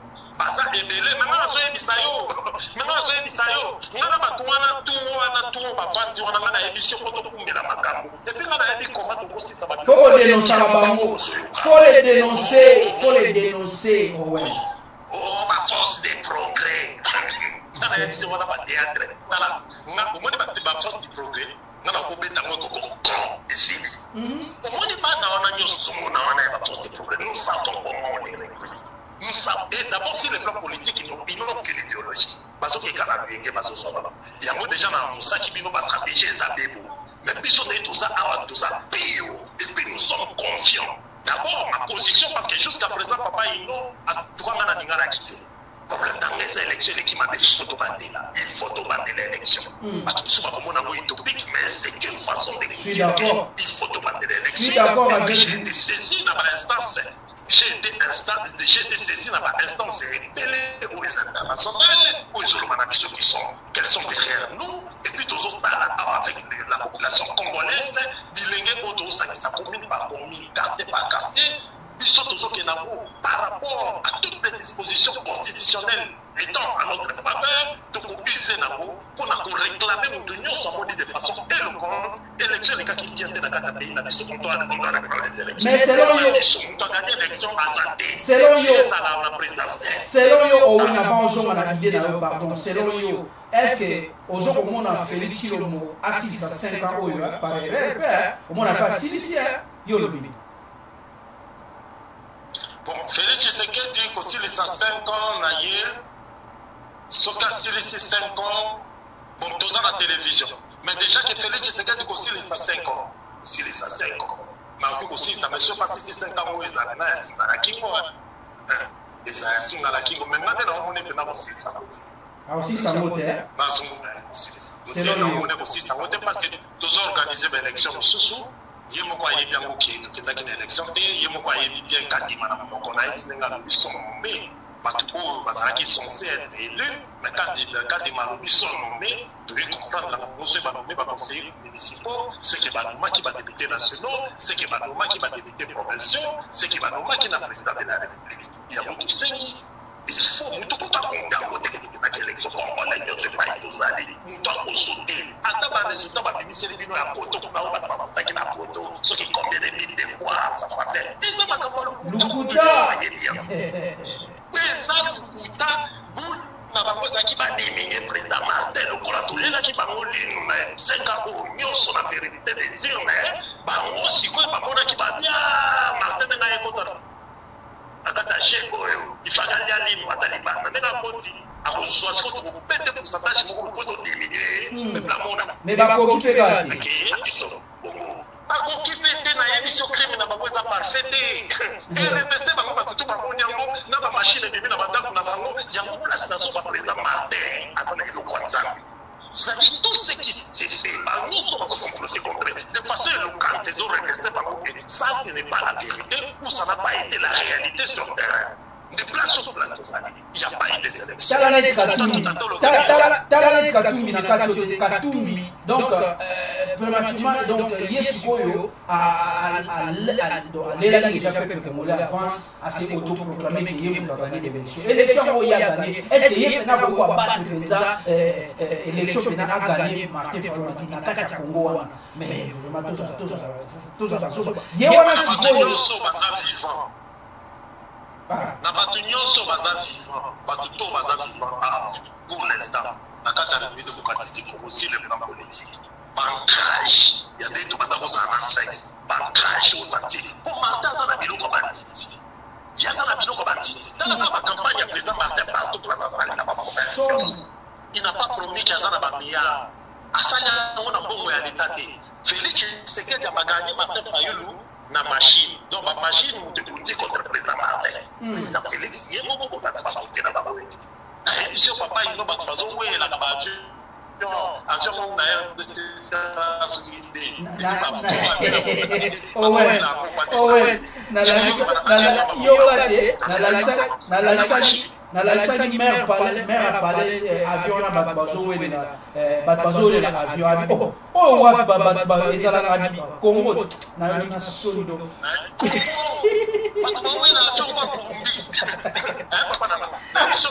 baza ebele meme nazoyebisa yo meme nazoyebisa yo nga na bato wana tu wana tu bavandi wana nga nayebi so po tokumbela makambo epuis nga nayebi koma tokosisa faut kodénoncer bango faut les dénoncer faut les dénoncer ouais. Oh ma force de progrès nga nayebi so wana bateatre tala nga omoni baforce de progrès nga nakobeta ngo tokokon esili omoni bana wana nyonso mona wana ya baforce de progrès nous savons comment on les recrute. Nous savons, d'abord sur le plan politique, ils n'ont que l'idéologie. Parce que quand on a vu, il y a des gens qui ont dit que la stratégie est à défaut. Mais puis, tout ça, tout ça, et puis nous sommes confiants. D'abord, ma position, parce que jusqu'à présent, papa, il a trois ans à quitter. Le problème dans les élections, l'équipe m'a dit qu'il faut bander là. Il faut bander l'élection. Parce que souvent, comme on a utopique, mais c'est une façon de dire il faut bander l'élection. Je suis d'accord avec vous. J'ai été saisi dans l'instance. J'ai été, j'ai été saisi dans l'instance rebelle aux internationales, aux Zolomanabissos qui sont, qu'elles sont derrière nous, et puis tous autres avec la population congolaise, bilingue au dos, ça qui s'accomune par commune, quartier par quartier, ils sont toujours qui par rapport à toutes les dispositions constitutionnelles étant à notre faveur, de copier pour nous réclamer ou de nous sommes de façon éloquente, élection les cas qui viennent de la pays, la mission qu'on doit réclamer les élections. Mais selon yo, on doit gagner l'élection à santé. Selon yo, la présidentielle. Selon yo, on a avancé à l'idée dans le pardon. Selon yo, est-ce que aujourd'hui on a fait le mot à six à cinq ans au par exemple, on a pas six yo le bibi. Bon, Félix Tshisekedi dit qu'aussi les cinq ans naïe. Soka Sili c'est cinq ans, bon, deux ans à la télévision. Mais déjà que Félix Tshisekedi aussi les cinq ans. Si les cinq ans. Mais aussi, ça me fait passer ces cinq ans où ils ont là, c'est la Kingo. Et ça, c'est la Kingo. Mais maintenant, on est que dans aussi ça. Ah, aussi ça monte, hein? C'est là où on est aussi ça monte parce que nous organisons l'élection au Soussou. Il y a beaucoup de bien qui est dans l'élection. Il y a beaucoup de bien qui est dans on a été dans le qui sont censés être élus, mais quand les malobis sont nommés, vous devez comprendre que nous sommes nommés par conseillers municipaux, ce qui va nommer qui va député nationaux, ce qui va nommer qui va député provinciaux, ce qui va nommer qui est le président de la République. Il y a beaucoup de signes. Il faut que nous nous dans l'élection, on a eu des failles aux années, nous devons sauter. Attends, les résultats, on va finir ces vidéos à Poto, on va faire la Poto, ce qui combien de milliers de fois, ça va faire. Et ça va comme le oui, ça, le Kouta, vous n'avez qui va diminuer le président Martin, le Koratoué, qui va mourir, mais c'est qu'à vous, sur la vérité des yeux, mais, bah, on aussi, quoi, bah, on a qui va bien, Martin, n'a pas écouté. Akata Cheko, il faut aller à l'île, à Taliban, mais la police, à vous choisir, vous pétez pour ça, je vous propose de diminuer, mais la monde. Mais bah, pour qui peut pas dire? Akokipe na émission crime na baweza parfaite R P C bango bakutu bango nyango na ba machine bibi na bandaku na bango yango place na so ba président Martin azana ilo kwanza. C'est-à-dire tout ce qui s'est fait par nous on va comploter contre de façon éloquente ces autres restés par nous ça ce n'est pas la vérité ou ça n'a pas été la réalité sur le terrain. De place sur place ça il n'y a pas eu de sélection. Talanet Katumbi Talanet Katumbi na Katumbi Katumbi donc prématurément donc yes koyo à à l'élan déjà peuple que moulé avance à ses autoproclamés qui yé pour gagner des élections élection où il a gagné est-ce que yé n'a pas quoi battre ça élection n'a pas gagné Martin Fayulu na kati ya Congo wana mais vraiment tout ça tout ça tout ça tout ça yé wana sikoyo na bato nyonso baza vivant bato to baza vivant pour l'instant na kati ya république démocratique aussi le plan politique bancrage ya nde to bata kozala na sexe bancrage ozati po martin aza na biloko batiti ye aza na biloko batiti talaka bacampagne ya président martin partout place azali na baprovince il n'a pas promis ke aza na bamilliard asali yango na mbongo ya leta te félix tshisekedi abaganye martin fayulu na machine donc ma machine de lutter contre le président Martin président Félix il y a beaucoup de choses na baba wetu eh je papa il no ba fazo we la ba ju yo ajo mo na ya de société oh ouais oh ouais na la na yo la de na la na la na la cinq mère parler mère parler avion na ba bazo we na ba bazo le na avion oh oh wa ba ba ba ezala na bi Congo na yo na solido ba to we na so ba kumbi eh papa na na so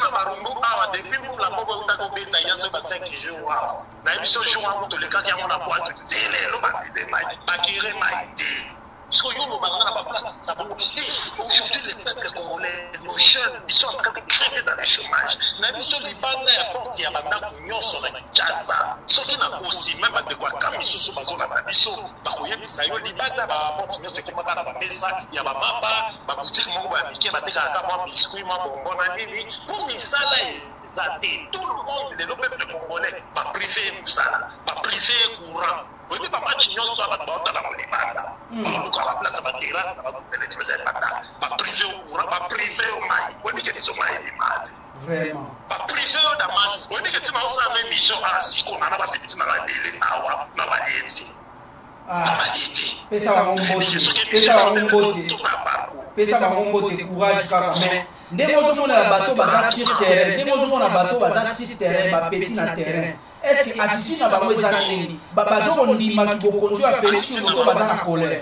biso jour à moto le kaki amona boîte télé lo ba de mai bakire mai de parce que yo lo ba na ba place ça va aujourd'hui les peuples congolais nos jeunes ils sont en train de créer dans le chômage na biso libanda ya porte ya banda nyonso na Kinshasa soki na aussi même ba de quoi kamisusu bazona ba biso ba koyebisa yo libanda ba porte nyonso ki maka na ba pesa ya ba mapa ba boutique moko ba dike ba teka ka ba biscuit ma bonbon na nini pour misala tout le monde le peuple congolais va priver ça va priver courant oui mais papa tu n'as pas de la libanda on la place va terrasse va téléviser pas va priver au courant va priver au maïs oui mais que sont maïs vraiment va priver au damas oui mais que tu m'as aussi une mission à si qu'on a pas fait tu m'as dit awa na va dire ah pesa wa ngombo pesa wa ngombo pesa wa ngombo te courage kaka mais ndenge ozomona na bato baza sur terrain ndenge ozomona na bato baza sur terrain bapeti na terrain est-ce que attitude na bango eza nini bazokondimaki bokonzi ya Félix moto baza na colère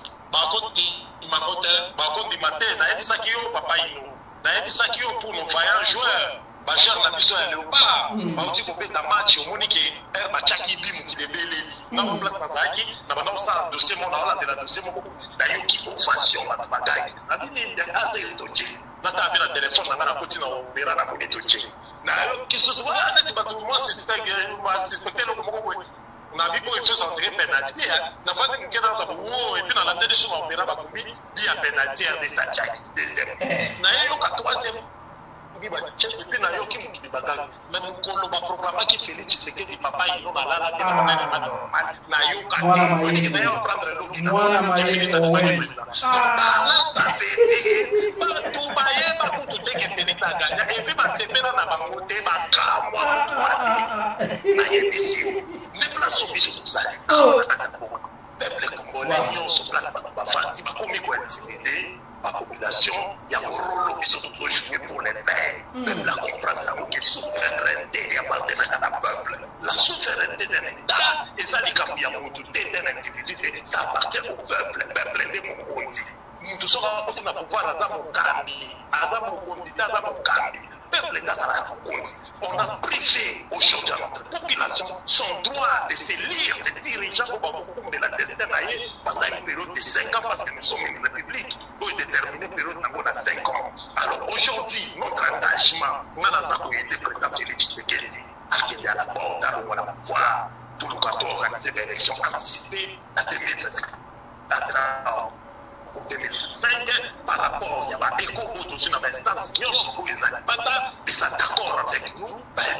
bakondima te nayebisaki yo papa ino nayebisaki yo pour nos vaillants joueurs bajeur na biso ya léopard bauti kobeta match omoni ke r batiaki bimu kilebeleli ntango place nazalaki na banda kosala dossier moko naolandela dossier moko nayoki ovation bato bagai nabini aze etoje nata abe na telefone nanga nakoti na opera na moni etoje nayoki susu neti bato mwa suspecte eloko moko boye nabi boye so santire penalty na vandi ngena na wo et puis na la tête sur opera bakombi bia penalty ya desachaki deuxième nayoka troisième biba chef depuis na yoki mukili batanga même kolo ba programme qui Félix Tshisekedi papa ino na lala te na na normal na yoka ni na yo prendre l'eau mwana maye ah ça fait pas tout baye ba kutu te ke Félix aganya et puis ba sepera na ba côté ba kamwa na yebisi ne place biso ça peuple congolais yo sur place ba fati ba komi ko intimider la population, il y a un rôle qui sont toujours joués pour les pères. Même la comprendre la souveraineté appartenant à la peuple. La souveraineté d'un État, et ça dit qu'il y a un d'un individu, ça appartient au peuple. Le peuple est mon conti. Nous sommes en train de pouvoir avoir mon cambi, avoir mon conti, avoir mon cambi. Peuple on a privé aujourd'hui à notre population son droit de se lire, se diriger au de la destin pendant une période de cinq ans parce que nous sommes une république pour déterminer une période de cinq ans. Alors aujourd'hui, notre engagement, nous avons été président Félix Tshisekedi, qui est à la porte à la pouvoir pour nous organiser des élections anticipées en deux mille vingt-quatre. En deux mille vingt-cinq, par rapport à l'écho autour dans l'instance, nous sommes d'accord avec nous.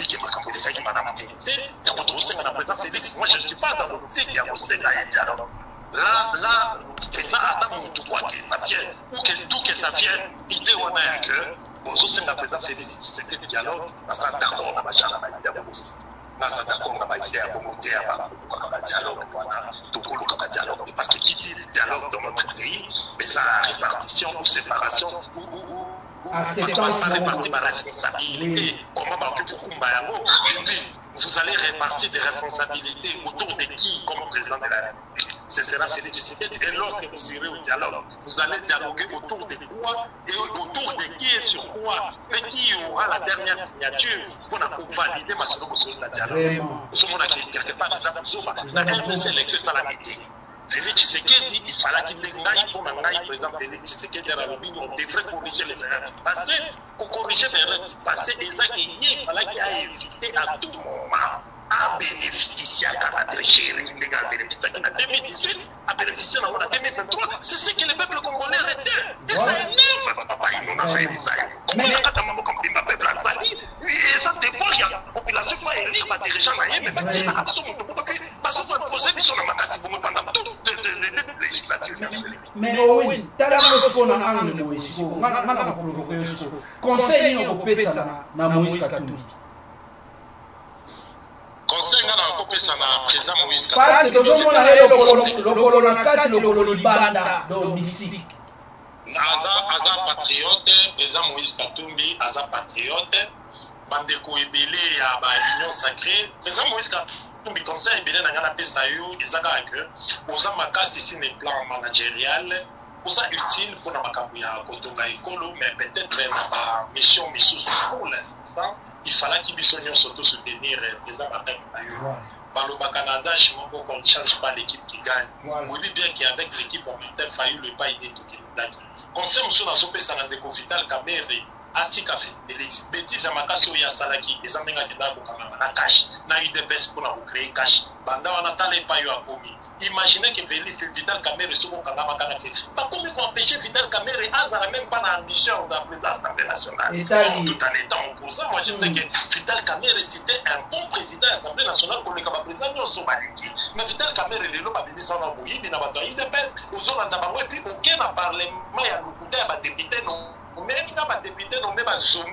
Moi, je ne suis pas dans l'optique il y a un dialogue. Là, là, c'est ça, Adam, tout droit que ça vienne, ou que tout que ça vienne, l'idée on a que, bon, c'est la présence Félix, c'est le dialogue, on a d'accord, on a déjà la idée aussi. Nasa d'accord na ba idée à monter à ba ko dialogue wana to ko ka dialogue parce que qui dit dialogue dans notre pays mais ça répartition ou séparation ou ou ou acceptance de répartir la responsabilité comment ba que kumba yango vous allez répartir des responsabilités autour de qui comme président de la République. Ce sera Félix Tshisekedi. Et lorsque vous irez au dialogue, vous allez dialoguer autour de quoi et autour de qui et sur quoi. Et qui aura la dernière signature pour valider ma solution de la dialogue. Nous sommes quelque part des affaires. La dernière sélection, ça l'a été. Félix Tshisekedi, il fallait qu'il ait une pour le président Félix Tshisekedi à la Lobby. On devrait corriger les erreurs passées. Pour corriger les erreurs passées, et ça il fallait qu'il ait évité à tout moment à bénéficier à quatre chéris, à bénéficier en deux mille dix-huit, à bénéficier en deux mille vingt-trois. C'est ce que le peuple congolais retient. Et c'est neuf. Papa, il a fait ça. Comment on a tellement compris ma peuple a dit. Et ça, des fois, il y a la population qui va élire ma dirigeant, mais pas dire à tout le monde. Parce qu'on va poser sur la magasin pendant toute les législatures. Mais oui, Talamos qu'on a angle de Moïse, on a provoqué le conseil nous kopesa na Moïse Katumbi. Conseil na kopesa na président Moïse Katumbi. Parce que nous on a le lokolo na kati lokolo libanda do mystique. Aza aza patriote, président Moïse Katumbi aza patriote, bandeko ebele ya ba union sacrée, président Moïse Katumbi le conseil bien na ngana pesa yo ezaka que oza makasi ici le plan managérial oza utile pour na makambo ya kotonga ekolo mais peut-être na ba mission misusu pour l'instant il fallait qu'il biso nyonso to soutenir président Martin Fayulu Baloba Canada, je m'en qu'on ne change pas l'équipe qui gagne. Voilà. Oui, bien qu'avec l'équipe, on a failli le pas il est tout qui gagne. Conseil, monsieur, dans son pays, ça n'a déco vital caméré. Atika Félix, bêtise à Makasso ya Salaki, les Amenga qui d'abord quand même, na cash, na eu de best pour nous créer cash. Banda, on a talé pas eu à commis. Imaginez que Félix Vital Caméré se qu'on a macanaki. Pas comme il faut empêcher Vital Caméré, Azar n'a même pas d'ambition dans l'Assemblée nationale. Et tout en étant pour ça, moi je sais que Vital Caméré c'était un bon président de l'Assemblée nationale pour le Kaba président de Somaliki. Mais Vital Caméré, le lot a béni son nom, il n'a pas eu de best, aux autres d'abord, et puis aucun n'a parlé, mais il y a beaucoup de députés non. Même si les députés n'ont même pas zoomé,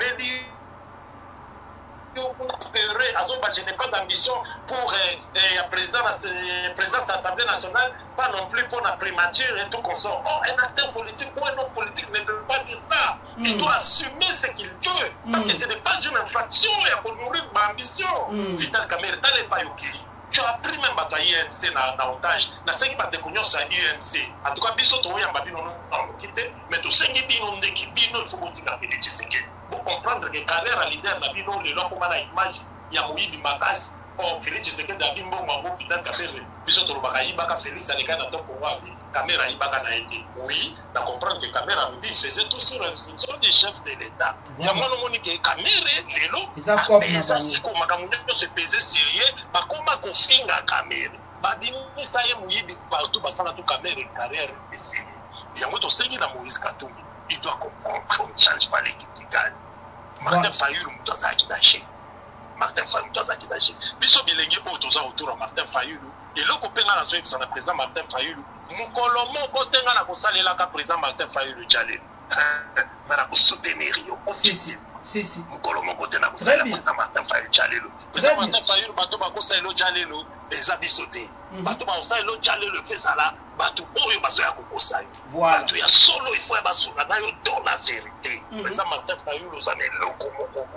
je n'ai pas d'ambition pour la présidence de l'Assemblée nationale, pas non plus pour la primature et tout comme ça. Oh, un acteur politique ou un homme politique ne peut pas dire ça. Mm. Il doit assumer ce qu'il veut. Mm. Parce que ce n'est pas une infraction, il y a pour nourrir mon ambition. Mm. Vital Caméré, dans les pays tu as pris même à I N C dans otage. Na cinq pas de connaissance à I N C. En tout cas, biso to yamba bino non quitter, mais to cinq bino ndeki bino il faut continuer de disséquer. Pour comprendre que carrière à leader na bino le long comme la image, il y a Moïdi Makas, oh Félix Tshisekedi da bimbo mambo Vital Caméré. Biso to baka ibaka Félix Aleka na to pour voir caméra ibaka na été. Oui, na comprendre que caméra veut dire faisait tout sur l'instruction du chef de l'État. Il y a mon moni que Caméré lelo. Ils ont quoi na si ko makamunyo se peser sérieux, ba koma ko finga Caméré. Ba bini ça y Moïdi partout basana tout Caméré carrière de sérieux. Il y a moto sengi na Moïse Katumbi. Il doit comprendre qu'on ne change pas l'équipe qui gagne. Martin Fayulu muto za kidache. Martin Fayulu muto za kidache. Biso bilenge otoza autour de Martin Fayulu. Et le copain à la zone qui s'en a président Martin Fayulu. Mukolo moko tenga na kosale la ka président Martin Fayulu Jalé. Mais na ko soutenir yo. Si si. Si si. Mukolo moko tenga kosale la président Martin Fayulu Jalé. Président Martin Fayulu bato ba kosale lo Jalé lo. Eza bisoté. Bato ba kosale lo Jalé le fait ça là. Bato oyo baso ya kokosai. Voilà. Bato ya solo il faut baso na yo dans la vérité. Président Martin Fayulu zane loko moko.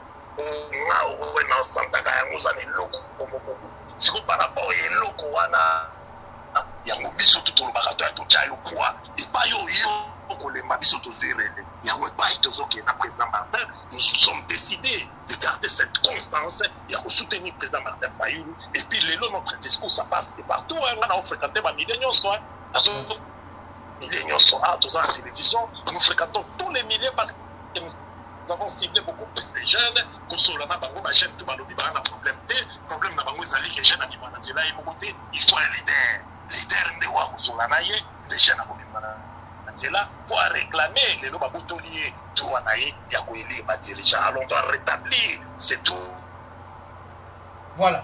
Nga owe na santaka yango zane loko moko. Siko par rapport à l'oko wana yango biso tutolobaka to ya totia yo poids epa yo yo kolemba biso tozerele yango epa tozoke na président Martin. Nous sommes décidés de garder cette constance ya soutenir président Martin Fayulu. Et puis lelo notre discours ça passe de partout hein. On a fréquenté ba milliers nyonso hein. Milliers nyonso ah tous en télévision nous fréquentons tous les milliers parce que nous avons ciblé beaucoup plus de jeunes. Kosolana bango ba jeune tout balobi ba na problème té problème na bango ezali que jeune ani bana tela imo côté il faut un leader leader ndewa kosolana ye les jeunes ako bimana tela pour réclamer les loba botolier droit na ye ya ko élire ba dirigeant allons doit rétablir c'est tout. Voilà.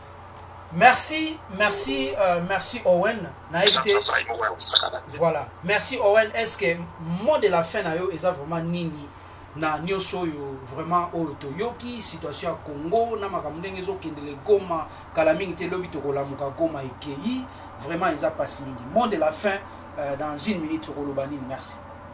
Merci, merci, euh, merci Owen. Naïté. Voilà. Merci Owen. Est-ce que mot de la fin na yo est vraiment nini? Na nyoso yo vraiment oyo toyoki situation ya Congo na makambo ndenge ezokendele Goma kala mingi te lobi tokolamuka Goma ekei vraiment eza pasi mingi. Mot de la fin euh, dans une minute tokoloba nini? Merci.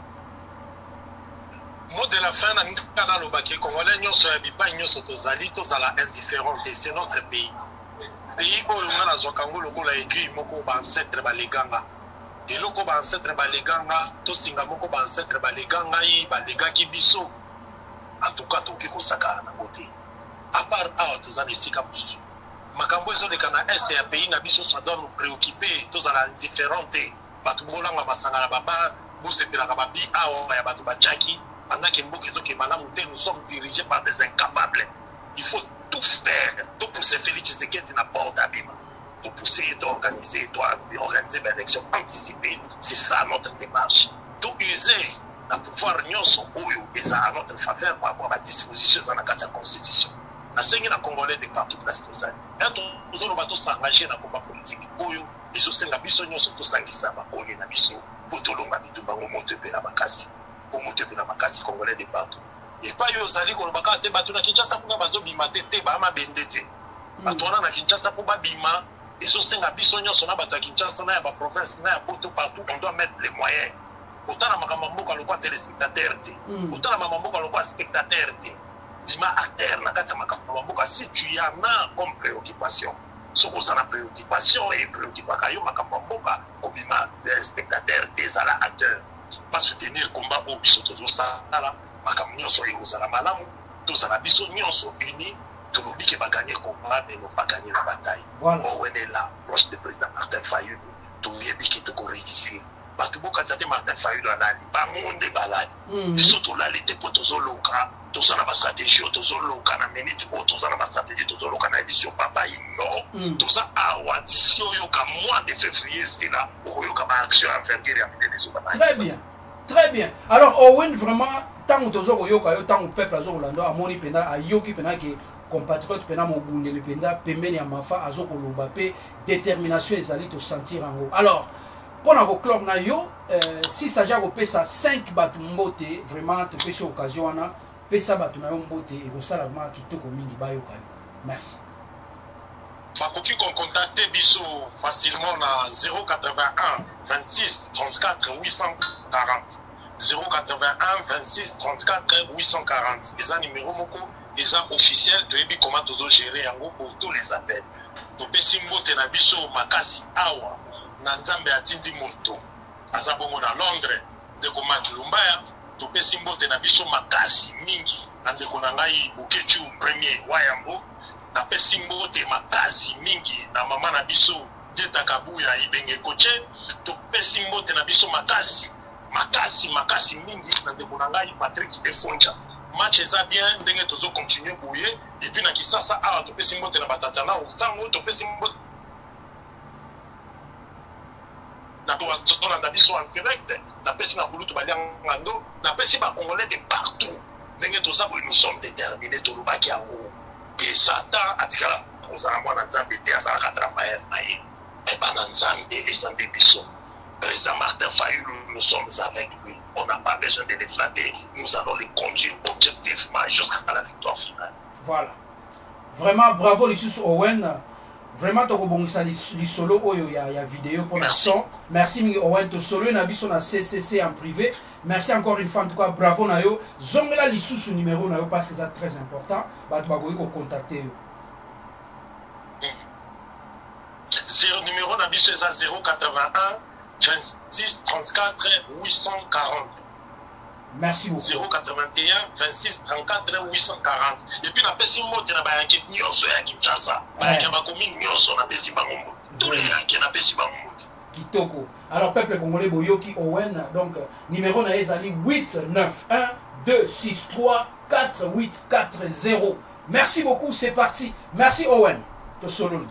Mot de la fin na nkana lobaki Congolais nyonso ya bipai nyonso tozali tozala indifférent c'est notre pays. Pays oyo nga nazwaka ngo lokola écrit moko ba ancêtre baleganga. Eloko ba ancêtre baleganga tosinga moko ba ancêtre baleganga yi balegaki biso en tout cas toki kosaka na côté à part à tozana esika mosusu makambo ezoleka na est ya pays na biso ça doit nous préoccuper tozala indifférente bato bolanga masanga na baba bosepelaka babi awa ya bato bajaki pendant que mboka ezokema na mute nous sommes dirigés par des incapables. Il faut tout faire tout pousser Félix Tshisekedi na porte abima de pousser, d'organiser, d'organiser une élection anticipée. C'est ça notre démarche. Tout user le pouvoir nyonso oyo eza à notre faveur par rapport à la disposition de la Constitution. Na sengi na Congolais de partout place que ça. Et nous allons pas s'engager dans le combat politique. Oyo, ils ont senga biso nyonso to sangisa ba oyo na biso pour tolonga bitumba ngo monte pe na makasi. Pour monte pe na makasi Congolais de partout. Et pas yo zali ko baka te batu na Kinshasa kuna bazo bimate te ba ma bendete. Batona na Kinshasa pour ba bima. Et sur ces ambitions, on a battu Kinshasa, na ba province, na partout, partout, on doit mettre les moyens. Autant na makambo ka lokwa téléspectateur te. Autant na makambo ka lokwa spectateur te. Bima acteur na kata makambo ka si tu y en as comme préoccupation. Ce qu'on a préoccupation et préoccupation yo makambo ka obima des spectateurs des ala acteurs. Pas soutenir combat au biso to ça là makambo nyonso yo za la malamu, to za la biso nyonso uni. Tolobi qui va gagner le combat, mais non pas gagner la bataille. Voilà. Owen est là, proche du président Martin Fayulu. Toyebi qui te réussir. Batubo Kanzate Martin Fayulu a nani, pas monde balade. Et surtout là, l'été pour tous les locaux, tous en a stratégie, tous les locaux, na minute, tous en a stratégie, tous les locaux, na édition papa, non. Tout ça, à Ouadissi, yoka mois de février, c'est là, où yoka ma action à faire guérir avec les autres. Très bien, très bien. Alors, Owen, vraiment, tant que tous les yoka, tant que le peuple a Orlando, a moni pena, a yoki pena qui compatriote pena mo bunde le penda, pemeni a mafa, a zoko lobapé, détermination et zali te sentir en haut. Alors, pour nous clore na yo, si ça j'ai repé ça cinq batu mbote, vraiment te pêcher occasion na, pesa batu na yo mbote et vous ça vraiment qui te commingi ba yo kayo. Merci. Bakoki qu'on contacte biso facilement na zéro quatre-vingt-un vingt-six trente-quatre huit cent quarante. zéro quatre-vingt-un vingt-six trente-quatre huit cent quarante. Les numéro moko déjà officiel de ebi comment tozo gérer en pour tous les appels. To pesi mbote na biso makasi awa. Na nzambe atindi moto azabongo na Londres ndeko Mark Lumbaya topesi mbote na biso makasi mingi na ndeko na ngai Bukechu premier wayambo na pesi mbote makasi mingi na mama na biso Jeta Kabuya Ibenge Koche topesi mbote na biso makasi makasi makasi mingi na ndeko na ngai Patrick Efonja match eza bien ndenge tozo continuer bouye et puis na kisasa awa topesi mbote na batatana otango topesi mbote na to na biso en direct na pesi na kulutu bali ngando na pesi ba congolais de partout ndenge toza bo nous sommes déterminés to lobaki yango que Satan atikala kozala mwana nzambe te azala katramaire na ye et pas na nzambe et nzambe biso président Martin Fayulu nous sommes avec lui on n'a pas besoin de les flatter nous allons les conduire objectivement jusqu'à la victoire finale. Voilà, vraiment bravo les sous Owen. Vraiment, tu as dit solo il y a vidéo pour l'instant. Merci Owen, tu solo na biso na C C C en privé. Merci encore une fois en tout cas, bravo na yo. Zongela li sous numéro na yo parce que c'est très important. Ba tu bagoyi ko contacter yo. Zéro numéro na biso c'est zéro quatre-vingt-un vingt-six trente-quatre huit cent quarante. Merci beaucoup. zéro quatre-vingt-un vingt-six trente-quatre huit cent quarante. Et puis, on a pesi mot na bayanki nyonso ya Kinshasa. Bayanki ba commune nyonso na pesi bango. Tous les yanki na pesi bango. Kitoko. Alors, peuple congolais Boyoki Owen, donc, numéro na ezali huit neuf un deux six trois quatre huit quatre zéro. Merci beaucoup, c'est parti. Merci Owen. To solo.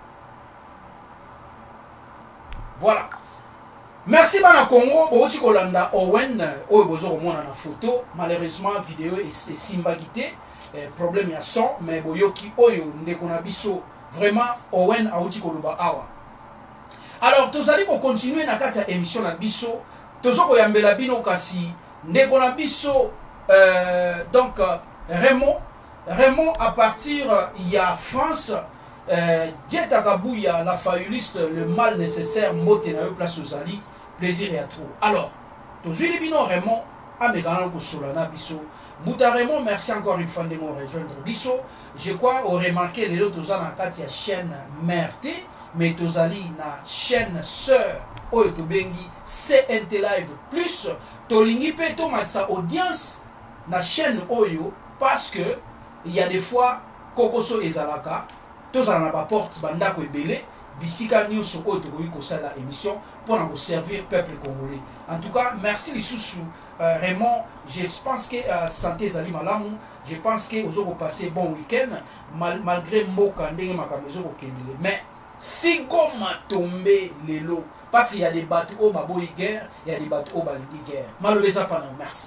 Voilà. Merci Bana Congo, Oti Kolanda Owen, Oyo Bozo Romona na photo. Malheureusement, vidéo et c'est Simbagité. Problème il y a son, mais Boyoki Oyo, Ndekonabiso, vraiment Owen a Oti Koluba Awa. Alors, tous allez qu'on continue dans cette émission na biso. Tous allez yambela bino kasi Ndekonabiso, euh, donc Raymond, Raymond à partir il y a France. Jeta Kabuya, la fayuliste, le mal nécessaire, Motenayo, place aux alliés, plaisir et à trop. Alors, tous les bino Raymond, Améganan pour Solana Bisso, Bouta Raymond, merci encore une fois de nous rejoindre Bisso. Je crois, au remarqué, les autres dans la chaîne mère T, mais tous alliés, la chaîne sœur, Oyo Tobengi, C N T Live plus, Tolingi Peto, Matsa audience, la chaîne Oyo, parce que, il y a des fois, Kokoso et Zalaka, tous en la porte bandako ebele bisika nyonso oyo tokoki kosala émission pour nous servir peuple congolais. En tout cas, merci les sous euh, Raymond, je pense que euh, santé zali malamu, je pense que vous avez passé bon week-end mal, malgré mboka ndenge makamezo ko kendele. Mais si goma tomber lelo parce qu'il y a des bateaux au baboyi guerre, il y a des bateaux au balingi guerre. Malheureusement pas non, merci.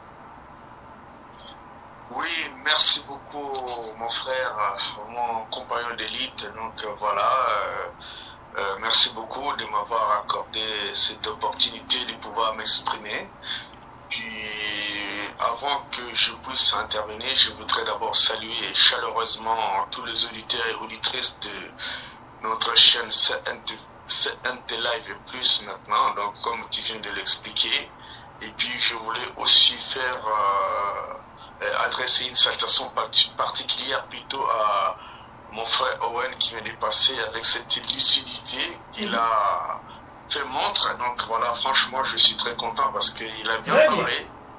Oui, merci beaucoup mon frère, mon compagnon d'élite. Donc euh, voilà, euh, euh, merci beaucoup de m'avoir accordé cette opportunité de pouvoir m'exprimer. Puis avant que je puisse intervenir, je voudrais d'abord saluer chaleureusement tous les auditeurs et auditrices de notre chaîne C N T Live et plus maintenant, donc comme tu viens de l'expliquer. Et puis je voulais aussi faire... Euh, adresser une salutation particulière plutôt à mon frère Owen qui vient de passer avec cette lucidité qu'il a fait montre. Donc voilà, franchement, je suis très content parce qu'il a bien très parlé. Bien.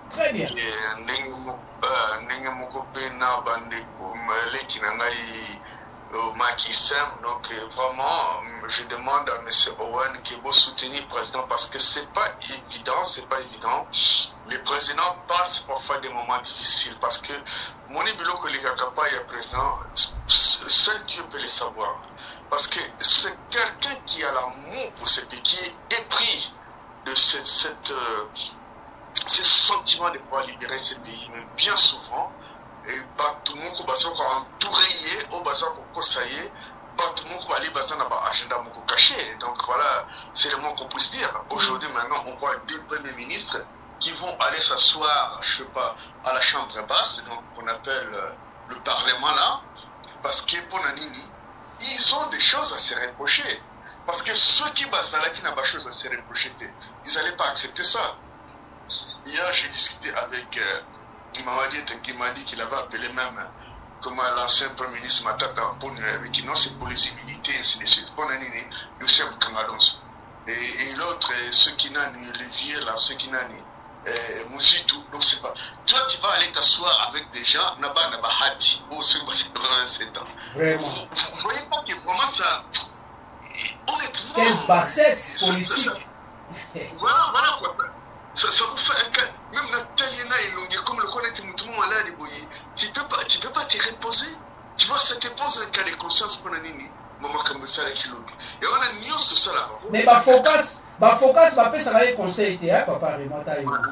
Très bien. Ndenge moko pe na bandeko leki na ngai Macky Sall. Donc vraiment, je demande à M. Owen qui va soutenir le président parce que c'est pas évident, c'est pas évident. Le président passe parfois des moments difficiles parce que mon bilo que les Kakapa est président, seul Dieu peut le savoir. Parce que c'est quelqu'un qui a l'amour pour ce pays, qui est épris de cette, cette, euh, ce sentiment de pouvoir libérer ce pays. Mais bien souvent, et bah, tout le monde va entouré au bazar pour conseiller, bah, tout le monde va aller bazar dans l'agenda caché. Donc voilà, c'est le moins qu'on puisse dire. Aujourd'hui, maintenant, on voit deux premiers ministres qui vont aller s'asseoir, je sais pas, à la chambre basse, donc qu'on appelle euh, le Parlement là, parce que pour Nanini, ils ont des choses à se reprocher. Parce que ceux qui basent là, qui n'ont pas de choses à se reprocher, ils n'allaient pas accepter ça. Hier, j'ai discuté avec euh, Imawadi, qui m'a dit qu'il avait appelé même comme l'ancien Premier ministre Matata, pour avec qui non, c'est pour les immunités, ainsi de suite. Pour Nanini, nous sommes Kangalons. Et, et l'autre, ceux qui n'ont les vieux là, ceux qui n'ont Moussitou, donc c'est pas. Toi, tu vas aller t'asseoir avec des gens, Naba Naba Hati, ou ceux qui ont vingt-sept ans. Vraiment. Vous, vous voyez pas que vraiment ça. Honnêtement. Quelle bassesse politique. Voilà, voilà quoi. Ça, ça vous fait un même Nataliena et comme le connaît tout malade, tu peux pas, tu peux pas te reposer. Tu vois, ça te pose un cas de conscience pour Nanini. Maman comme ça la kilo. Et on a nios tout ça là. Mais bah focus, bah focus, bah peut ça va conseil hein, papa remata.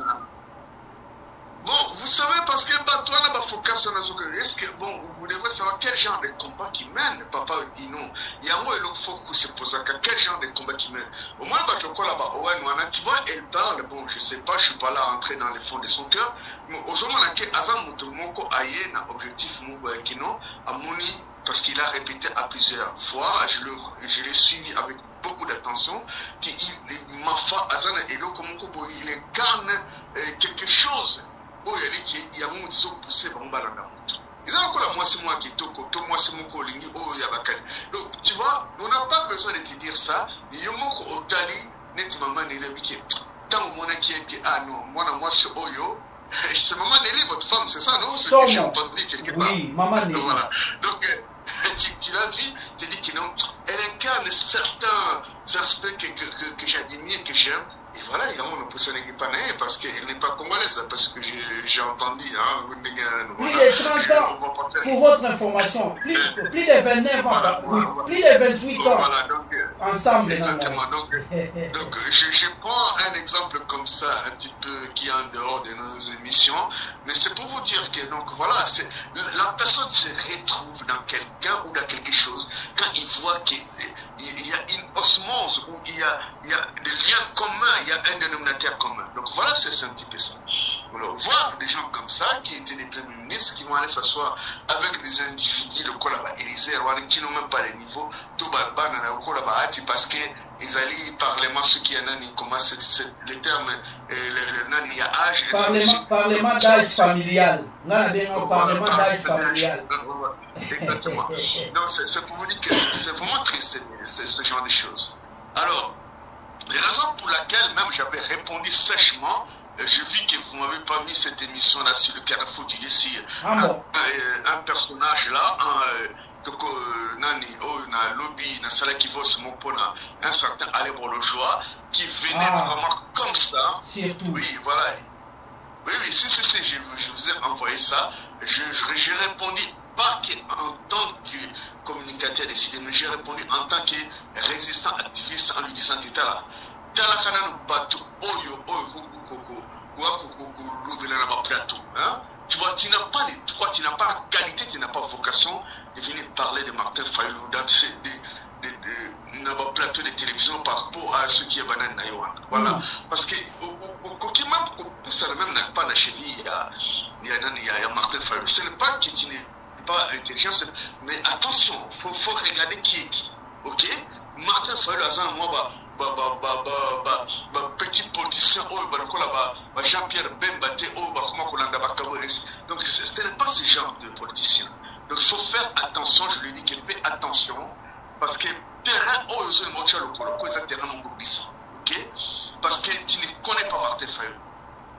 Bon, vous savez parce que bah toi là bah focus sur la est-ce que bon vous devez savoir quel genre de combat qui mène papa Ino. Il y a moi il faut que se pose quel genre de combat qui mène. Au moins bah le quoi là-bas ouais nous on tu vois elle parle bon je sais pas je suis pas là à entrer dans les fonds de son cœur mais aujourd'hui on a que Azam Mutomoko aye na objectif mon kino à moni parce qu'il a répété à plusieurs fois je le je l'ai suivi avec beaucoup d'attention qu'il m'a fait Azana et donc comment il incarne quelque chose. Oh, il y a un qui poussé par un ballon. Ils ont encore la moitié moi qui toko, to moi c'est mon collègue, oh il y a bakali. Donc tu vois, on n'a pas besoin de te dire ça. Il y a mon au tali, net maman n'est le biquet. Tant mon qui est qui ah non, moi moi c'est oyo. C'est maman Nelly votre femme, c'est ça non? C'est que j'ai entendu quelque part. Oui, maman Nelly. Voilà. Donc tu, tu l'as vu, tu dis que non, elle incarne certains aspects que que que, que j'admire, que j'aime. Et voilà, il y a mon opposition parce qu'elle n'est pas congolaise, parce que j'ai entendu. Hein, plus de trente ans, pour votre information, plus, plus de vingt-neuf ans, voilà, oui, voilà, plus de vingt-huit ans, voilà, donc, ensemble. Exactement, donc, donc je, je prends un exemple comme ça, un petit peu qui est en dehors de nos émissions, mais c'est pour vous dire que donc, voilà, la personne se retrouve dans quelqu'un ou dans quelque chose quand il voit qu'il y a une osmose, où il y a, il y a des liens communs, il y a un dénominateur commun. Donc voilà, c'est un petit peu ça. Alors, voir des gens comme ça, qui étaient des premiers ministres, qui vont aller s'asseoir avec des individus, le Kolaba Élysée, qui n'ont même pas les niveaux, tout bas le Kolaba Hati, parce qu'ils allaient parlement, ceux qui en ont, comment c'est le terme, le âge. Parlement d'âge familial. Parlement d'âge familial. Exactement. Donc c'est pour vous dire que c'est vraiment triste, ce genre de choses. Alors, la raison pour laquelle même j'avais répondu sèchement, je vis que vous ne m'avez pas mis cette émission-là sur le Carrefour du Désir. Ah bon. un, un personnage là, un nani, oh, na lobby, na sala qui vaut ce mot pour un certain Alébro le Joie, qui venait ah. vraiment comme ça. Surtout. Oui, voilà. Oui, oui, si, si, si, je, je vous ai envoyé ça. J'ai répondu pas en tant que communicateur décidé, mais j'ai répondu en tant que résistant activiste en lui disant que t'as là. T'as là quand même bateau, oyo, oyo, koko, koko, plateau. Tu vois, tu n'as pas les droits, tu n'as pas la qualité, tu n'as pas vocation de venir parler de Martin Fayulu dans ces de plateau de télévision par rapport à ce qui est banane Naïwan. Voilà. Parce que, même ça même n'a pas la cheville, il y a, il y a, il y a Martin Fayulu. Ce n'est pas que tu n'es pas intelligent, mais attention, il faut, faut regarder qui est qui. Ok? Martin Fayulu, à moi, bah, bah, bah, bah, bah, bah, petit politicien, oh, bah, là, bah, Jean-Pierre Bemba, oh, bah, comment on l'a donc, ce n'est pas ce genre de politicien. Donc, il faut faire attention, je lui dis qu'il fait attention, parce que terrain, oh, je suis le terrain, mon groupe, ok? Parce que tu ne connais pas Martin Fayulu.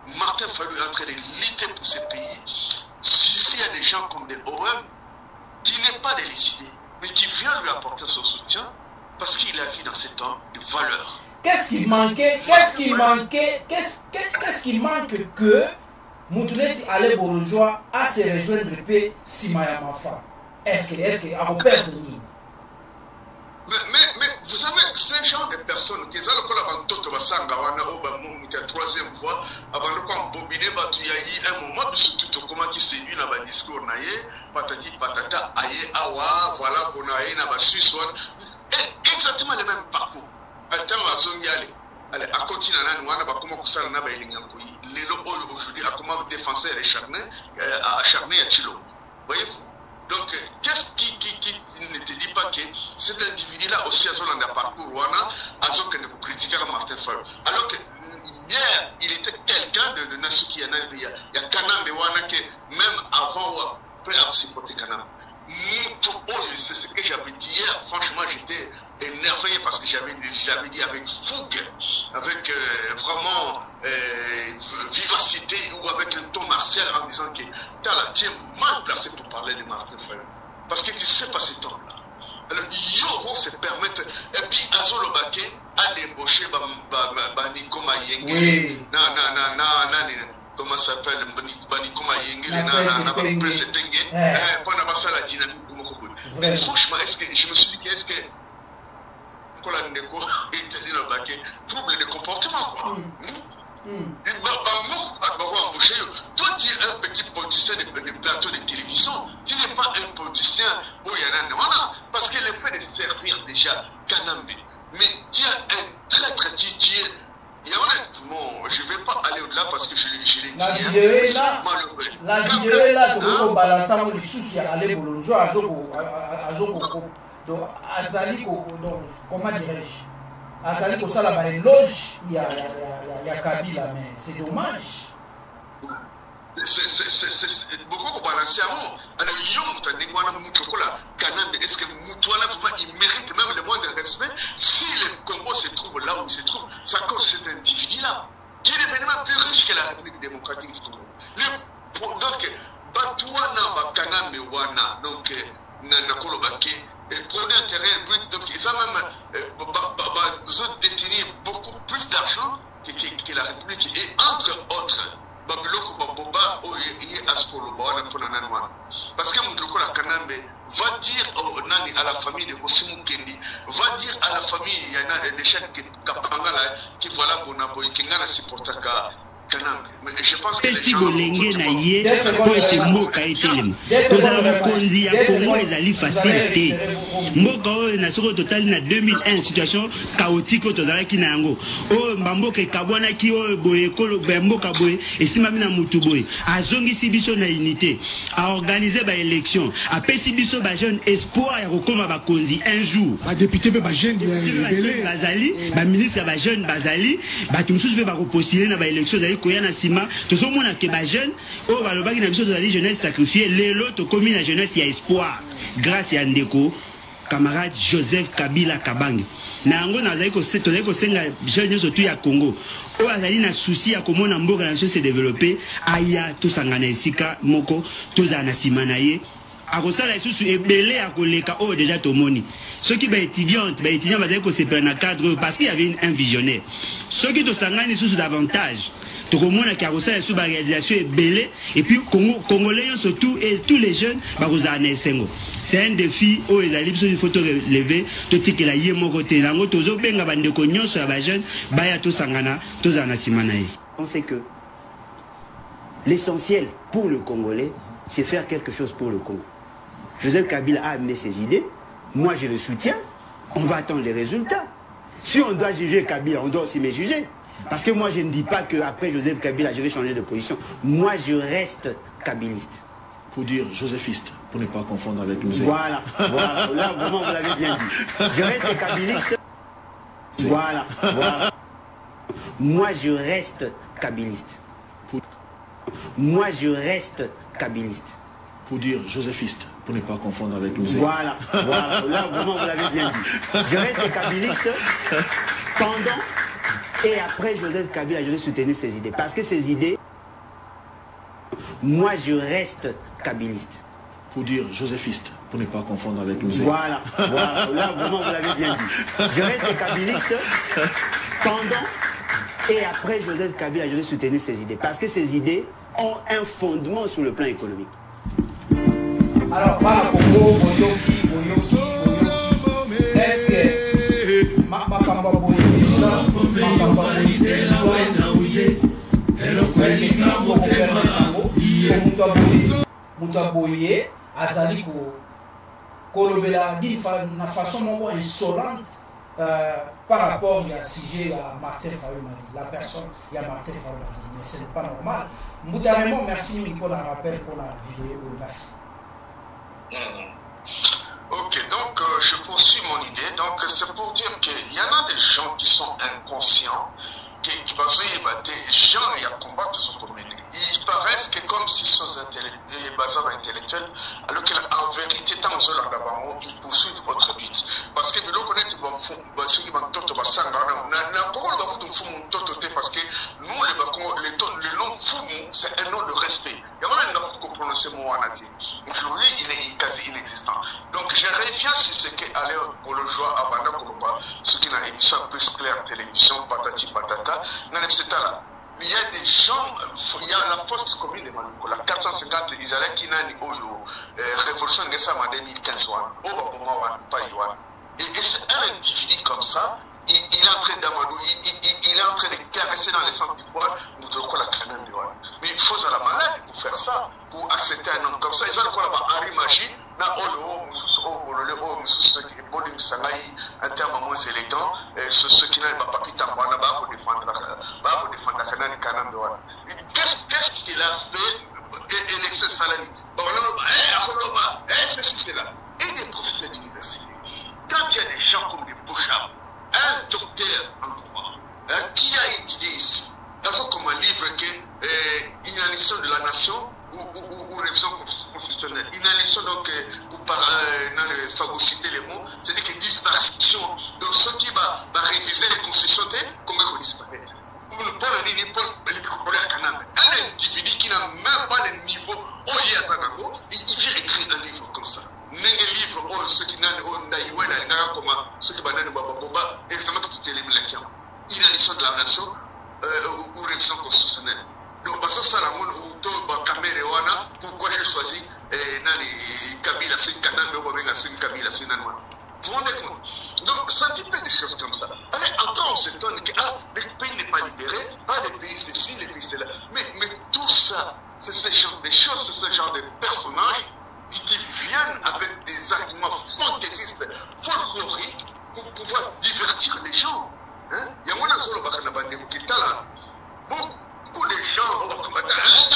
Martin Fayulu est en train de lutter pour ce pays. S'il y a des gens comme des O M qui n'est pas décidé, mais qui vient lui apporter son soutien parce qu'il a vu dans ces temps de valeurs. Qu'est-ce qui manquait? Qu'est-ce qui manquait? Qu'est-ce qu'est-ce qui manque que Moutouleti allait Bolonjoa à se rejoindre P. Simaya Mafa? Est-ce que est-ce que à perdre ni? Mais, mais, mais vous savez, ces genre de personnes qui ont le tout la troisième fois, avant de combiner, il y a eu un moment, surtout comment qui séduit dans le discours, patati patata, aïe, awa, voilà, qu'on a eu dans la Suisse, exactement le même parcours. Elle est en zone. Allez, à continuer à nous, on va comment ça on a pas éliminé un coup. Les locaux aujourd'hui, à comment défenseur acharné, acharné à Chilo. Voyez-vous? Donc, qu'est-ce qui, qui, qui ne te dit pas que cet individu-là aussi a son parcours, ou a son que nous critiquons Martin Fayulu. Alors que hier, il était quelqu'un de, de Nasuki Yana, il y a Kanam et Wana qui même avant peut supporter Kanam. C'est ce que j'avais dit hier. Franchement, j'étais énervé parce que j'avais dit avec fougue, avec euh, vraiment euh, vivacité ou avec un ton martial en disant que Tala, tu es mal placé pour parler de Martin Fayulu. Parce que tu ne sais pas cet homme-là. Alors, Yoro se permettre, et puis Azolo Baké a débauché Banikoma Yengele, comment ça s'appelle, Banikoma Yengele, na presse Tengue, pour n'a pas fait la dynamique de mon couple. Mais franchement, je me suis dit, est-ce que trouble de comportement, quoi. Toi, tu es un petit politicien de plateau de télévision, tu n'es pas un politicien où il y en a voilà, parce que le fait de servir déjà Kanambe, mais tu es un très très Didier. Et honnêtement, je ne vais pas aller au-delà parce que je l'ai dit. La vidéo est là. La vidéo est là. Tu peux balancer le souci à aller pour le jouer à Zoko. Donc, Azali, comment dirais-je, Azali, pour ça, là-bas, loge, il y a Kabila, mais c'est dommage. C'est beaucoup de balancer à moi. Alors, est-ce que Moutouana, il mérite même le moins de respect si le Congo se trouve là où il se trouve? C'est à cause de cet individu-là qui est devenu même plus riche que la République démocratique du Congo. Donc, Batouana, Kanambe, Wana, donc, Nanakolo Baké, et prenez un terrain brut, donc ils ont même besoin de détenir beaucoup plus d'argent que, que, que la République. Et entre autres, parce que Moudroko la Kanambe va dire à la famille de Kosimu Kendi, va dire à la famille, il y en a des chefs qui qui voilà pour Naboy, qui n'a supporté esi bolenge na ye po ete mboka etelema tozala mokonzi ya Congo ezali facile te mboka oyo na soko totali na deux mille un situation chaotique oyo tozalaki na yango oyo bamboka ekabwanaki oyo boye ekolo mboka boye esimami na mutu boye azongisi biso na unité aorganize baélection apesi biso bajeune espoir ya kokoma bakonzi un jour badepute mpe bajeune ebele bazali baministre ya bajeune bazali bato mosusu mpe bakopostule na baélection ezali koya na nsima tozomona ke bajeune oyo balobaki na biso tozali jeunesse sacrifiée lelo tokomi na jeunesse ya espoir grâce ya ndeko camarade Joseph Kabila Kabange na yango nazali kosenga jeune nyonso tu ya Congo oyo azali na souci ya komona mboka na biso se développer aya tosangana esika moko tozala na nsima na ye akosala lisusu ebele akoleka oyo déjà tomoni soki baétudiante baétudiant bazali kosepela na cadre parce qu'il y avait un visionnaire soki tosangani lisusu davantage tokomona ki akosala lisusu baréalisation ebele et puis Congo, Congolais surtout et tous les jeunes bakozala na esengo. C'est un défi oyo ezali biso il faut to relever totikela ye moko te nango tozobenga bandeko nyonso ya bajeune baya tosangana tozala na nsima na ye. On sait que l'essentiel pour le Congolais c'est faire quelque chose pour le Congo. Joseph Kabila a amené ses idées, moi je le soutiens, on va attendre les résultats. Si on doit juger Kabila, on doit aussi me juger. Parce que moi je ne dis pas qu'après Joseph Kabila je vais changer de position. Moi je reste kabiliste. Pour dire joséphiste, pour ne pas confondre avec nous. Voilà, voilà, là vraiment vous l'avez bien dit. Je reste kabiliste. Voilà, voilà. Moi je reste kabiliste. Pour... Moi je reste kabiliste. Pour dire joséphiste, pour ne pas confondre avec nous. Voilà, voilà, là vraiment vous l'avez bien dit. Je reste kabiliste pendant Et après Joseph Kabila, je vais soutenir ses idées. Parce que ces idées, moi je reste kabiliste. Pour dire joséphiste, pour ne pas confondre avec nous. Voilà, voilà, là vraiment vous l'avez bien dit. Je reste kabiliste pendant et après Joseph Kabila, je vais soutenir ses idées. Parce que ces idées ont un fondement sur le plan économique. Alors, par Congo, Boyoki, Boyoki, Boyoki, est-ce que Makamba Boyoki, Makamba Boyoki, est-ce que Congo gouverne Congo, Mouta Boye, Azali Kolobela, dit de façon insolente par rapport à sujet à Martin Fayou-Madi, la personne, il y a Martin Fayou-Madi, mais ce n'est pas normal. Mouta Raymond, merci pour la rappel pour la vidéo, merci. Mmh. Ok, donc euh, je poursuis mon idée. Donc c'est pour dire qu'il y en a des gens qui sont inconscients, qui, qui parce que bah, des gens qui combattent ce communisme. Ils paraissent que comme s'ils sont intellectuels, alors qu'en vérité, tant que ils poursuivent votre but. Parce que nous connaissons parce que nous, le nom Foumou, c'est un nom de respect. Il y a même un nom pour prononcer mon Wanati. Aujourd'hui, il est quasi inexistant. Donc, je reviens sur ce qu'est allé pour le joueur à Banda Koloba, ce qui n'a émission plus claire télévision, patati patata, et cetera. Il y a des gens, il y a la poste commune de Manoukola, quatre cent cinquante Israéliens qui n'ont pas révolution de ça en deux mille quinze. Et c'est un individu comme ça, il, il est en train d'Amadou, il, il, il est en train de caresser dans les centres du poil, nous devons la canne de Wan. Mais il faut à la malade pour faire ça, pour accepter un homme comme ça. Ils ont quoi là-bas, Henri Magie, un terme moins élégant, ceux qui n'ont pas pu t'avoir là-bas pour défendre la canne de Wan. Qu'est-ce qu'il a fait, élection salami? Et des professeurs d'université. Quand il y a des gens comme des Bouchard, un docteur en droit, hein, qui a étudié ici, dans comme un livre qui est euh, une leçon de la nation ou, ou, ou révision constitutionnelle, une leçon donc euh, pour euh, phagocyter les mots, c'est-à-dire que distraction de ceux qui vont réviser les constitutions, comment ils vont disparaître. Pour le un individu qui n'a même pas le niveau Oye Azanago, il vient écrire un livre comme ça. Nenge livre oh ceux qui n'ont pas eu na comme ceux qui banane baba boba extrêmement tout élimination il a l'histoire de la nation ou révision constitutionnelle donc parce que ça la monde ou to ba caméra wana pourquoi j'ai choisi na les Kabila c'est Kanambe ou bien c'est Kabila c'est Nanwa vous vous rendez compte donc ça type de choses comme ça allez encore on s'étonne que ah le pays n'est pas libéré ah le pays c'est ci le pays c'est là mais mais tout ça c'est ce genre de choses c'est ce genre de personnages qui viennent avec des arguments fantaisistes, folkloriques, pour pouvoir divertir les gens. Hein? Il y a moins de solo bakana qui est là. Beaucoup de gens, on va combattre.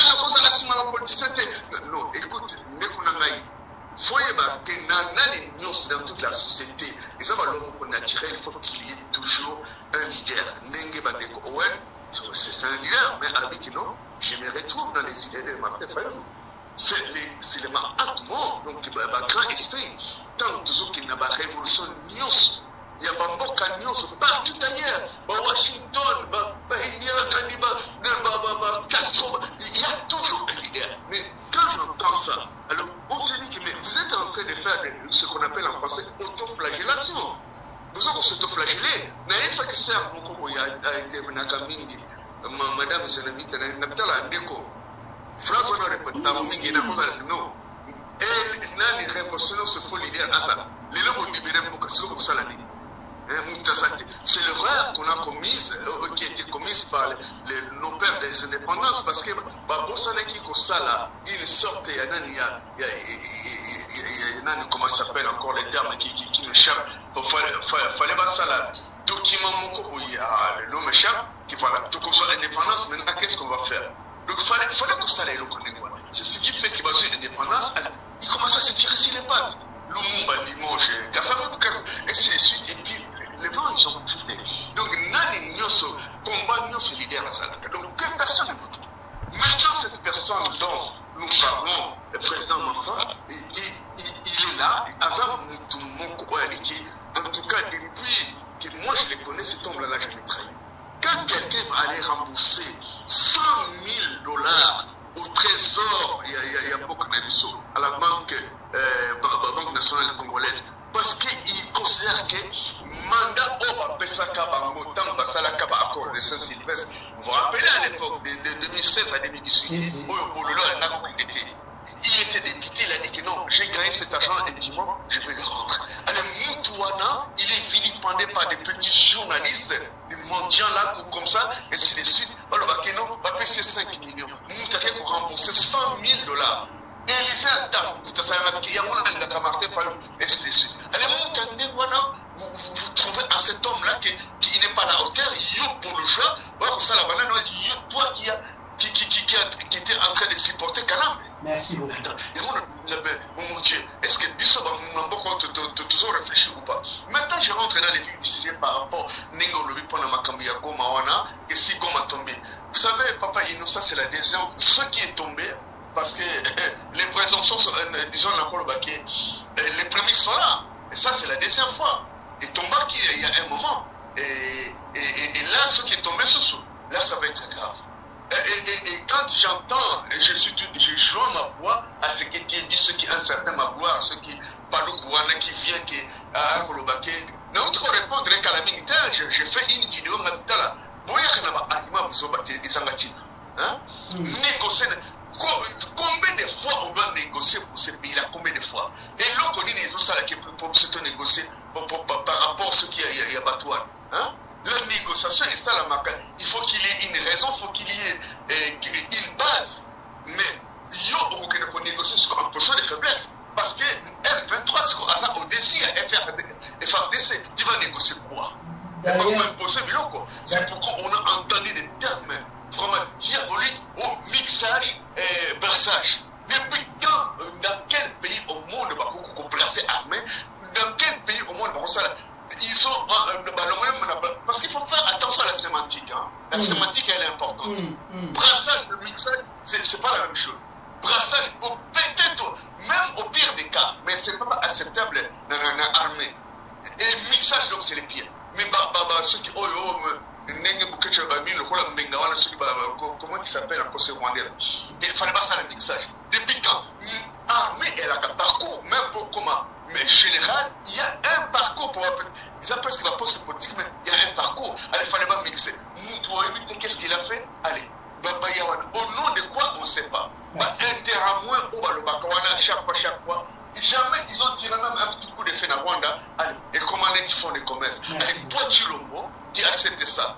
Non, écoute, il faut que dans toute la société, et ça va l'homme naturel, il faut qu'il y ait toujours un leader. Nenge Bandeko Owen, c'est un leader, mais avec non, je me retrouve dans les idées de Martin Fayou. C'est le mahatma, donc il y a un grand esprit. Tant toujours qu'il n'y a pas de révolution, il y a pas de partout ailleurs. Washington, Castro, il y a toujours un leader. Mais quand j'entends ça, alors on se dit que mais vous êtes en train de faire ce qu'on appelle en français autoflagellation. Nous avons s'autoflageller. Mais ça qui sert beaucoup, il y a été Madame Zenamita, Naptala Ndeko. France on aurait pas mingi na kosa non et nani révolution se faut leader à ça les lobos libérés pour que ce comme ça l'année c'est l'erreur qu'on a commise qui a été commise par les, les, nos pères des indépendances parce que bah Bossana qui comme ça là il sort et nani ya ya nani comment s'appelle encore les termes qui qui qui nous échappent fallait fallait pas ça là document mon ko il y a le nom échappe qui voilà tout comme ça l'indépendance maintenant qu'est-ce qu'on va faire. Donc il fallait, fallait que ça aille le connaître. C'est ce qui fait qu'il va sur l'indépendance, il commence à se tirer sur les pattes. Lumumba, Limoges, Kassabou, et ainsi de suite. Et puis les blancs, ils ont quitté. Donc Nani Nyoso, combat Nyoso leader à ça. Donc personne ne bouge. Maintenant, cette personne dont nous parlons, le président Mafa, il, il, il, il est là, Azam Moutoumon Koualiki, en tout cas depuis que moi je le connais, cet homme-là, je l'ai trahi. quand quelqu'un va aller rembourser cent mille dollars au trésor, il y a, il y a, il y a beaucoup de choses, à la banque, euh, banque nationale congolaise, parce qu'il considère que mandat au Pesaka Bangotan Basala Kaba accord de Saint-Sylvestre. Vous vous rappelez à l'époque de, de deux mille seize à deux mille dix-huit, il était député, il a dit que non, j'ai gagné cet argent intimement, je vais le rendre. Alors Moutouana, il est vilipendé par des petits journalistes, des mendiants là, comme ça, et ainsi de suite. Alors, non, va payer cinq millions. Moutaka pour rembourser cent mille dollars. Et il fait un temps, il y a mon ami et ainsi de suite. Alors, Moutaka, vous, vous, vous trouvez à cet homme-là qui, qui n'est pas à la hauteur, il pour le choix, voilà, comme ça, la banane, toi qui, a, qui, qui, qui, qui, qui était en train de supporter Canam. Merci beaucoup. Mon Dieu, est-ce que Bissot va toujours réfléchir ou pas? Maintenant, je rentre dans les vifs du sujet par rapport à Nengolobi pour Namakambi à Goma Wana et si Goma tombé. Vous savez, Papa Innocent, c'est la deuxième. Ce qui est tombé, parce que les présomptions, disons, les prémices sont là. Et ça, c'est la deuxième fois. Et tombé il y a un moment. Et, et, et, et là, ce qui est tombé, ce là, ça va être grave. Et, et, et quand j'entends, je, suis, je joins ma voix à ce qui est dit, ce qui est un certain ma gloire, ce qui parle Gouana qui vient, qui a Kolobake. Nous devons répondre à la militaire. J'ai fait une vidéo maintenant là. Négocier. Combien de fois on doit négocier pour ce pays-là? Combien de fois? Et là, on dit les autres salariés pour se négocier par rapport à ce qu'il y a battoir. Hein? La négociation est ça la marque. Il faut qu'il y ait une raison, il faut qu'il y ait euh, une base. Mais il y a aucune négociation sur un position de faiblesse. Parce que M vingt-trois, c'est au décès, F R D C, tu vas négocier quoi? C'est pourquoi on a entendu des termes vraiment diaboliques au mixage et berçage. Depuis quand, dans quel pays au monde va vous placer armé? Dans quel pays au monde va vous ils sont parce qu'il faut faire attention à la sémantique. Hein. La mmh. sémantique, elle est importante. Mmh. Mmh. Brassage, le mixage, c'est pas la même chose. Brassage, peut-être, même au pire des cas, mais c'est pas acceptable dans l'armée. Et mixage, donc, c'est les pires. Mais bah, bah, bah, ceux qui, oh, oh, comment il s'appelle encore ce Rwandais? Il fallait pas ça le mixage. Depuis quand l'armée, elle a un parcours, même pour comment? Mais général, il y a un parcours pour ils appellent ce qu'il va poser politique, mais il y a un parcours. Alors, il fallait pas mixer. Nous, qu'est-ce qu'il a fait? Allez. Au nom de quoi, on ne sait pas. Interamouin ou le Bakawana, chaque fois, chaque fois. Jamais ils ont tiré même un petit coup de feu dans Rwanda. Allez, et comment ils font des commerces? Avec toi, Chilombo, qui accepte ça.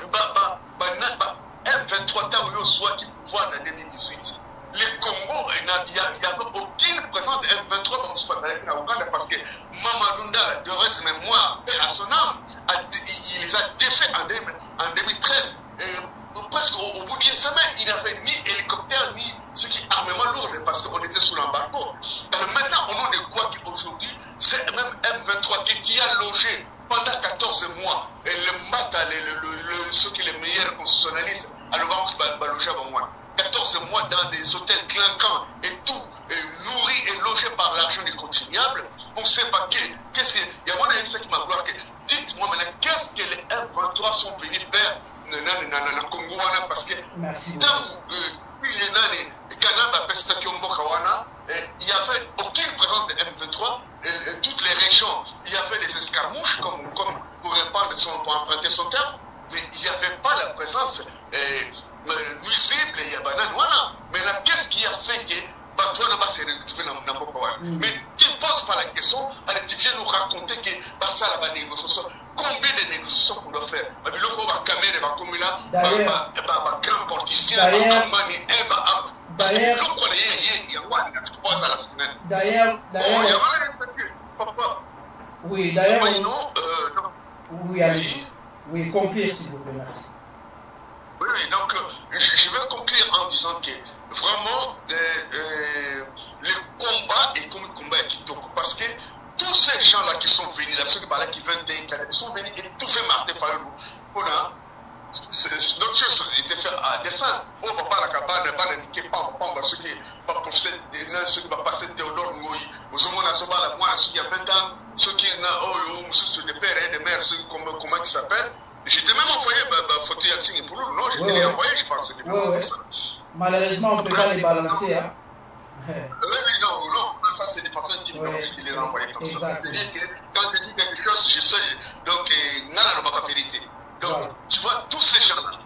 M vingt-trois ans, il y a soit qui pouvoir en deux mille dix-huit. Les Congo, il n'y a aucune présence de M vingt-trois dans ce pays parce que Mamadou de reste mémoire, à son âme, il les a défaits en deux mille treize. Presque au, au bout d'une semaine, il n'avait ni hélicoptère, ni ce qui est armement lourd, parce qu'on était sous l'embargo. Alors maintenant, au nom de quoi qu'aujourd'hui, c'est même M vingt-trois qui a logé pendant quatorze mois, et le Mata, ceux qui sont les meilleurs constitutionnalistes, à le banque qui va loger avant moi. quatorze mois dans des hôtels clinquants et tout, et nourris et logés par l'argent des contribuables. On ne sait pas qu'est-ce qu'il y a. Moi, il y a ça qui m'a gloire. Dites-moi maintenant, qu'est-ce que les M vingt-trois sont venus faire dans le Congo? Parce que tant que les nanes, les Canada, il n'y avait aucune présence de M vingt-trois. Toutes les régions, il y avait des escarmouches, comme, comme pour répandre son, pour emprunter son terme, mais il n'y avait pas la présence euh, nuisible, il y a banane, voilà. Mais là, qu'est-ce qui a fait que toi, ne va se retrouver dans n'importe quoi? Mais tu ne poses pas la question, allez, tu viens nous raconter que bah, ça, la négociation, combien de négociations qu'on doit faire? D'ailleurs, d'ailleurs, d'ailleurs, oui, d'ailleurs, oui, allez, oui, conclure s'il vous plaît, merci. Oui, oui, donc je, je vais conclure en disant que vraiment euh, euh, le combat est comme un combat qui toque parce que tous ces gens-là qui sont venus, là, ceux qui parlaient qui viennent ils sont venus étouffer Martin Fayulu. On a d'autres choses étaient faites à dessein. On ne va pas la cabane, pas la niquer, pas en pamba, ceux qui ne vont pas passer Théodore Ngoï, aux hommes, moi, ceux qui ont vingt ans, ceux qui ont des pères et des mères, ceux comment ils s'appellent. J'étais même envoyé ma photo à Tigny pour nous. Non, je l'ai envoyé, je pense. Ouais, ouais. Malheureusement, on ne peut pas les balancer. Hein. Oui, non, non, ça c'est des personnes qui m'ont les envoyer comme ça. C'est-à-dire que quand je dis quelque chose, je sais. Donc, non, non, pas la vérité. Donc, ouais. Tu vois, tous ces gens-là,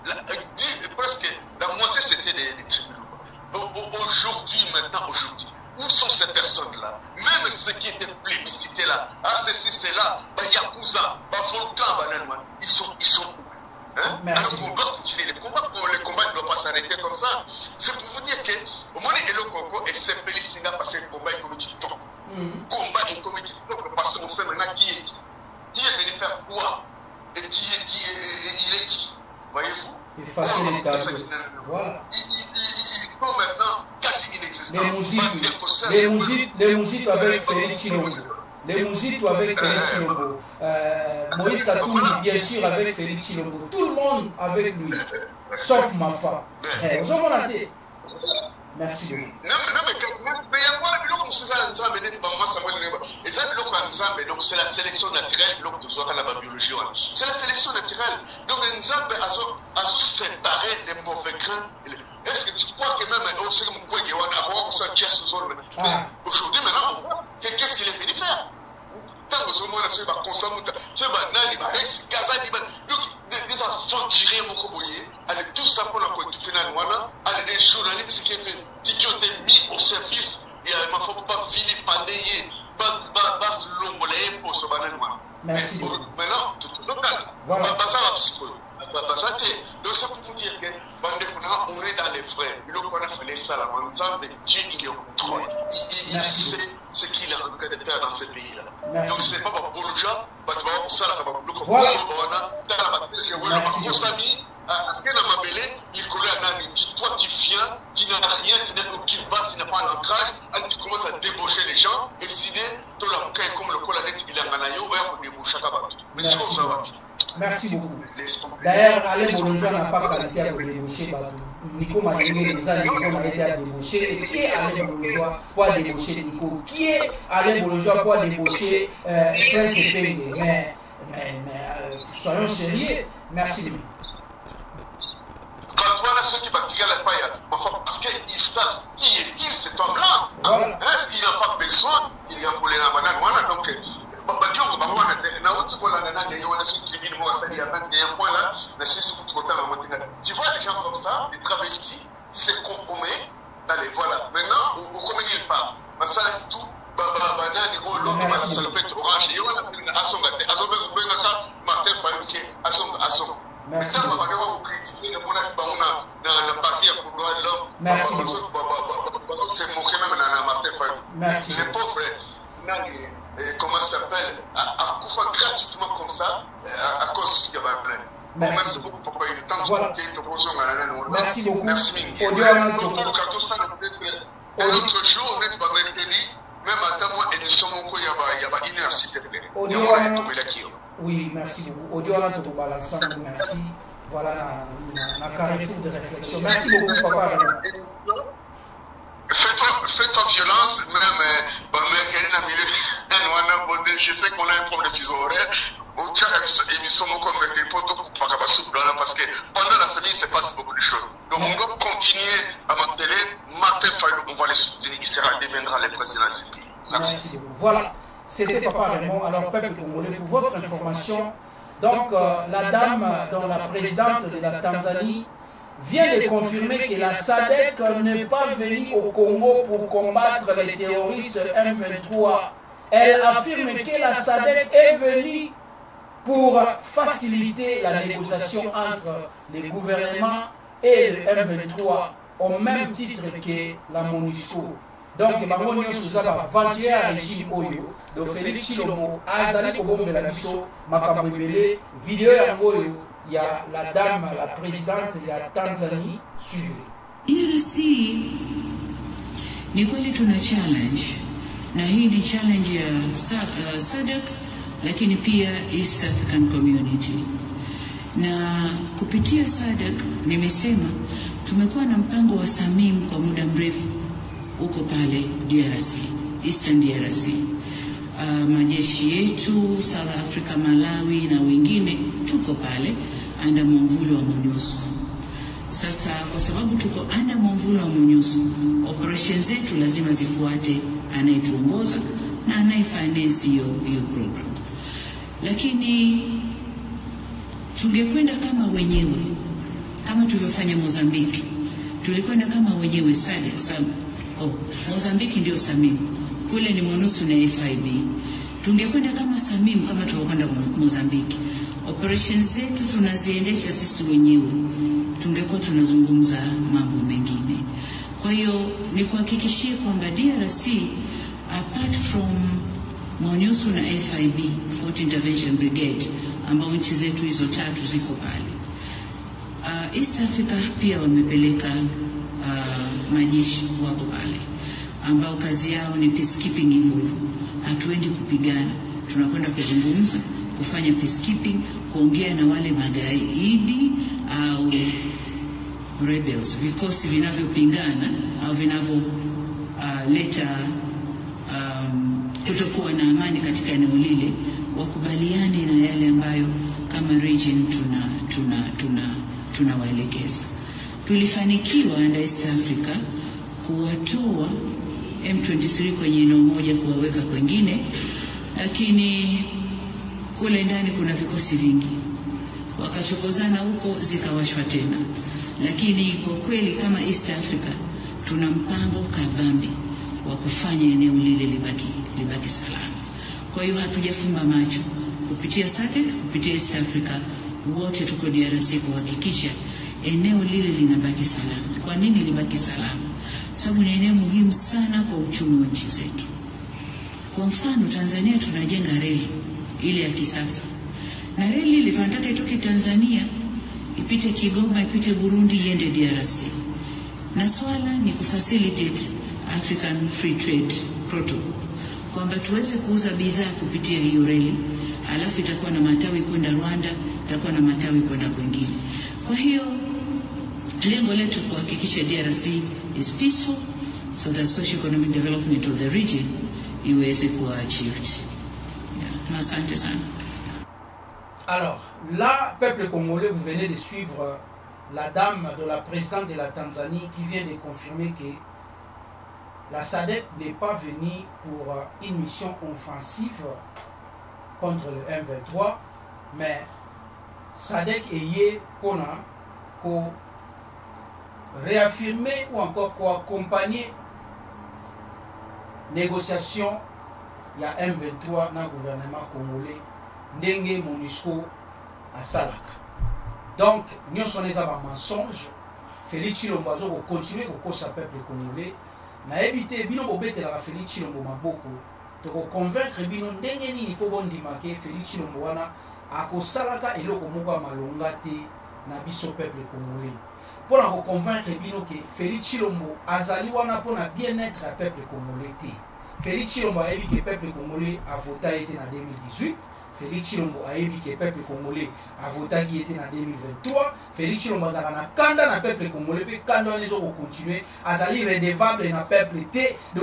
presque la moitié c'était des, des tribunaux. Aujourd'hui, maintenant, aujourd'hui, où sont ces personnes-là? Même ceux qui étaient plébiscités là, ah, ceci, c'est là, bah, Yakuza, bah, Volcan, bah, ils sont, ils sont où? Hein? Alors qu'on doit continuer les combats, les combats ne doivent pas s'arrêter comme ça. C'est pour vous dire que, au moment où le Congo est séparé, c'est là parce que le combat est comme du top. Le combat est comme du top parce qu'on fait maintenant qui est qui? Qui est venu faire quoi? Et qui est qui est, il est qui? Voyez-vous? Il est facile les tableaux. Voilà. Ils sont maintenant quasi inexistants. Les Mouzitou, les Mouzitou, les Mouzitou avec Félix Chilombo. Les Mouzitou avec Félix Chilombo. Euh, Moïse Katumbi, bien sûr, avec Félix Chilombo. Tout le monde avec lui. Sauf Mafa. Eh, vous en avez. Merci beaucoup. Non, mais il y a quoi le biloko c'est ça Nzambe net ba moi ça moi et ça biloko Nzambe donc c'est la sélection naturelle biloko de zoka la biologie c'est la sélection naturelle donc Nzambe azo azo séparer les mauvais grains. Est-ce que tu crois que même au second quoi que on a avoir ça Jess zone aujourd'hui maintenant on voit qu'est-ce qu'il est venu faire tant que ce moment là c'est pas consommer c'est pas nani ba c'est gaza di ba donc des aventuriers mon coboyer avec tout ça pour la côte finale voilà avec des journalistes qui étaient qui ont été mis au service et il ne faut pas vilipender pas pas pas l'ongolais pour ce banane merci maintenant tout le local voilà pas ça la psychologie pas ça donc c'est pour vous dire que on est dans les vrais le qu'on a fait ça la ensemble Dieu il est au contrôle il sait ce qu'il est en train de faire dans ce pays là donc c'est pas pour le gens bah tu vas ça là le qu'on a dans la bataille voilà pour amis à quel mabele il colle à nani toi tu viens tu n'as rien tu n'as aucune base tu n'as pas l'ancrage tu commences à débaucher les gens et si tu la muka comme le cola net il a nganayo ouais pour débaucher mais c'est comme ça va. Merci beaucoup. D'ailleurs, Alain Bolonjoa n'a pas qualité à débaucher. Nico m'a dit que les gens ont été à débaucher. Et qui est Alain Bolonjoa pour débaucher Nico? Qui est Alain Bolonjoa pour débaucher Prince Epenge? Mais, mais, mais soyons sérieux. Merci. Quand on a ceux qui bâtissent la paille, parce qu'ils savent qui est-il cet homme-là? Voilà. Il n'a pas besoin, il a volé la banane. Voilà, donc. Tu vois des gens comme ça, des travestis, qui se compromettent. Allez, voilà. Maintenant, on comment il parle. Ça tout. Banane, l'homme, la salopette orange, et on a Asson, Martin Falouke, Asson, Asson. Merci. Maintenant, on va vous critiquer, on a la partie pour droit de l'homme. Merci. C'est moqué même dans Martin Falouke. Merci. Les pauvres, comment ça s'appelle, à couper gratuitement comme ça, à cause qu'il y a un problème. Merci beaucoup pour le temps voilà. Merci beaucoup. Merci. Un autre jour, on est pas mercredi, même à temps, et nous sommes au il y a une heure, s'il te plaît. Oui, merci beaucoup. Audio à tout l'ensemble, merci. Voilà la carrefour de réflexion. Merci beaucoup, papa. Faites-en violence, même, je sais qu'on a un problème de fuseau horaire. Parce que pendant la semaine, il se passe beaucoup de choses. Donc on doit continuer à maintenir Martin Fayou, on va les soutenir, il sera, deviendra le président de ce pays. Merci. Merci. Voilà, c'était Papa Raymond. Alors, peuple congolais, pour votre information, donc euh, la dame, dont la présidente de la Tanzanie, vient de confirmer que la S A D C n'est pas venue au Congo pour combattre les terroristes M vingt-trois. Elle affirme que la S A D C est venue pour faciliter la négociation entre les gouvernements et le M vingt-trois au même titre que la MONUSCO. Donc, bango nyonso zaba vingt-et-un à régime oyo de Félix Chilombo azali kobombela biso makambo ebele vidéo yango oyo ya la dame la présidente de la Tanzanie suivez. R C ni kweli tuna challenge na hii ni challenge ya S A D C lakini pia East African Community. Na kupitia S A D C nimesema tumekuwa na mpango wa Samim kwa muda mrefu huko pale D R C, Eastern D R C. uh, majeshi yetu South Africa, Malawi na wengine tuko pale under mwamvuli wa MONUSCO. Sasa kwa sababu tuko under mwamvuli wa MONUSCO, operations zetu lazima zifuate anayetuongoza na anayefinance hiyo hiyo program. Lakini tungekwenda kama wenyewe, kama tulivyofanya Mozambiki. Tulikwenda kama wenyewe SADC, Sam, oh, Mozambiki ndio SAMIM, kule ni MONUSCO na F I B. Tungekwenda kama SAMIM kama tulivyokwenda Mozambiki. Operations zetu tunaziendesha sisi wenyewe, tungekuwa tunazungumza mambo mengine. Kwa hiyo ni kuhakikishia kwamba D R C apart from MONUSCO na F I B, Fourth Intervention Brigade, ambao nchi zetu hizo tatu ziko pale. Uh, East Africa pia wamepeleka uh, majeshi wako pale, ambao kazi yao ni peacekeeping hivyo hivyo. Hatuendi kupigana, tunakwenda kuzungumza, kufanya peacekeeping, kuongea na wale magaidi au rebels, vikosi vinavyopingana au vinavyo uh, leta um, kutokuwa na amani katika eneo lile, wakubaliane na yale ambayo kama region tuna tuna tuna tunawaelekeza. Tulifanikiwa under East Africa kuwatoa M twenty-three kwenye eneo moja kuwaweka kwingine, lakini kule ndani kuna vikosi vingi, wakachokozana huko zikawashwa tena. Lakini kwa kweli kama East Africa tuna mpango kabambi wa kufanya eneo lile libaki libaki salama. Kwa hiyo hatujafumba macho kupitia SADC, kupitia East Africa, wote tuko D R C kuhakikisha eneo lile linabaki salama. Kwa nini libaki salama? Sababu ni eneo muhimu sana kwa uchumi wa nchi zetu. Kwa mfano Tanzania tunajenga reli ile ya kisasa, na reli ile tunataka itoke Tanzania ipite Kigoma, ipite Burundi, iende D R C. Na swala ni kufacilitate African Free Trade Protocol, kwamba tuweze kuuza bidhaa kupitia hiyo reli, alafu itakuwa na matawi kwenda Rwanda, itakuwa na matawi kwenda kwingine. Kwa hiyo lengo letu kuhakikisha D R C is peaceful, so that socio-economic development of the region iweze kuwa achieved. Yeah. Asante sana. Alors, là, peuple congolais, vous venez de suivre la dame de la présidente de la Tanzanie qui vient de confirmer que la SADC n'est pas venue pour une mission offensive contre le M vingt-trois, mais SADC est pour réaffirmer ou encore pour accompagner négociation. Il y a M vingt-trois dans le gouvernement congolais, ndenge MONUSCO à Salaka. Donc, nous sommes un mensonge. Félix Tshilombo va continuer à causer le peuple congolais. Na éviter bino bobete la Félix Tshilombo maboko. To convaincre bino ndenge nini po bondima ke Félix Tshilombo wana akosalaka eloko moko malonga te na biso peuple congolais. Pour la convaincre bino ke Félix Tshilombo azali wana pour na bien-être à peuple congolais te. Félix Tshilombo a dit que le peuple congolais a voté en deux mille dix-huit. Félix Tshilombo a dit que le peuple congolais a voté en deux mille vingt-trois. Félix Tshilombo a dit que le peuple congolais peut continuer à être redevable dans le peuple de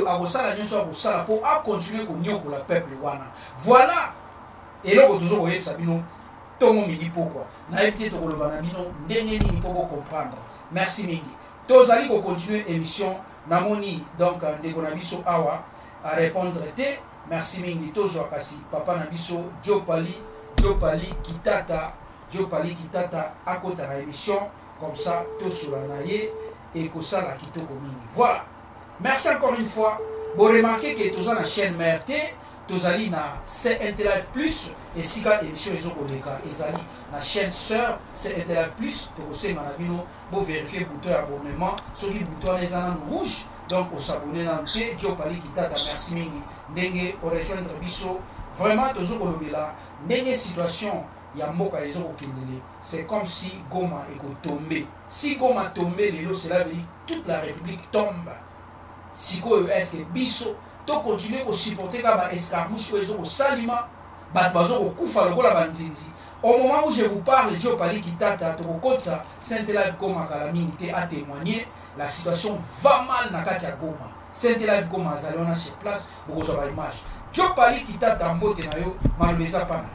pour continuer à le peuple. Voilà. Et là, vous avez dit tout le monde dit pourquoi. Vous avez dit que vous avez comprendre. Merci Mingi. Tous allez continuer l'émission. Namoni donc de Gonabiso Awa à répondre te. Merci mingi tozo akasi papa nabiso Diopali Diopali Kitata Diopali Kitata à côté de l'émission comme ça tout sur la naie et que ça la kitoko mingi. Voilà. Merci encore une fois. Vous remarquez que tous la chaîne M R T, tous allez na C N T Live plus et si la émission ils ont colléga ils allez la chaîne sœur C N T Live plus to aussi manabino vous vérifier bouton abonnement sur le bouton les anneaux rouges. Donc, on s'abonne dans le thé, Diopali Kitata, merci mingi. Ndenge, on rejoindre biso. Vraiment, toujours au là. Ndenge situation, il y a moka les autres qui c'est comme si Goma est tombé. Si Goma tombé, les lots, cela veut dire toute la République tombe. Si quoi est-ce que biso, to continuer à supporter comme escarmouche, les autres salima, batbazo au koufa le la bandindi. Au moment où je vous parle, Diopali Kitata, to kotsa, Saint-Élève Goma Kalamini a témoigné. La situation va mal dans Katia Goma. Saint-Élève Goma, Zalona sur place, vous avez l'image. Jo Pali Kitata Mbote na yo malobeza pana.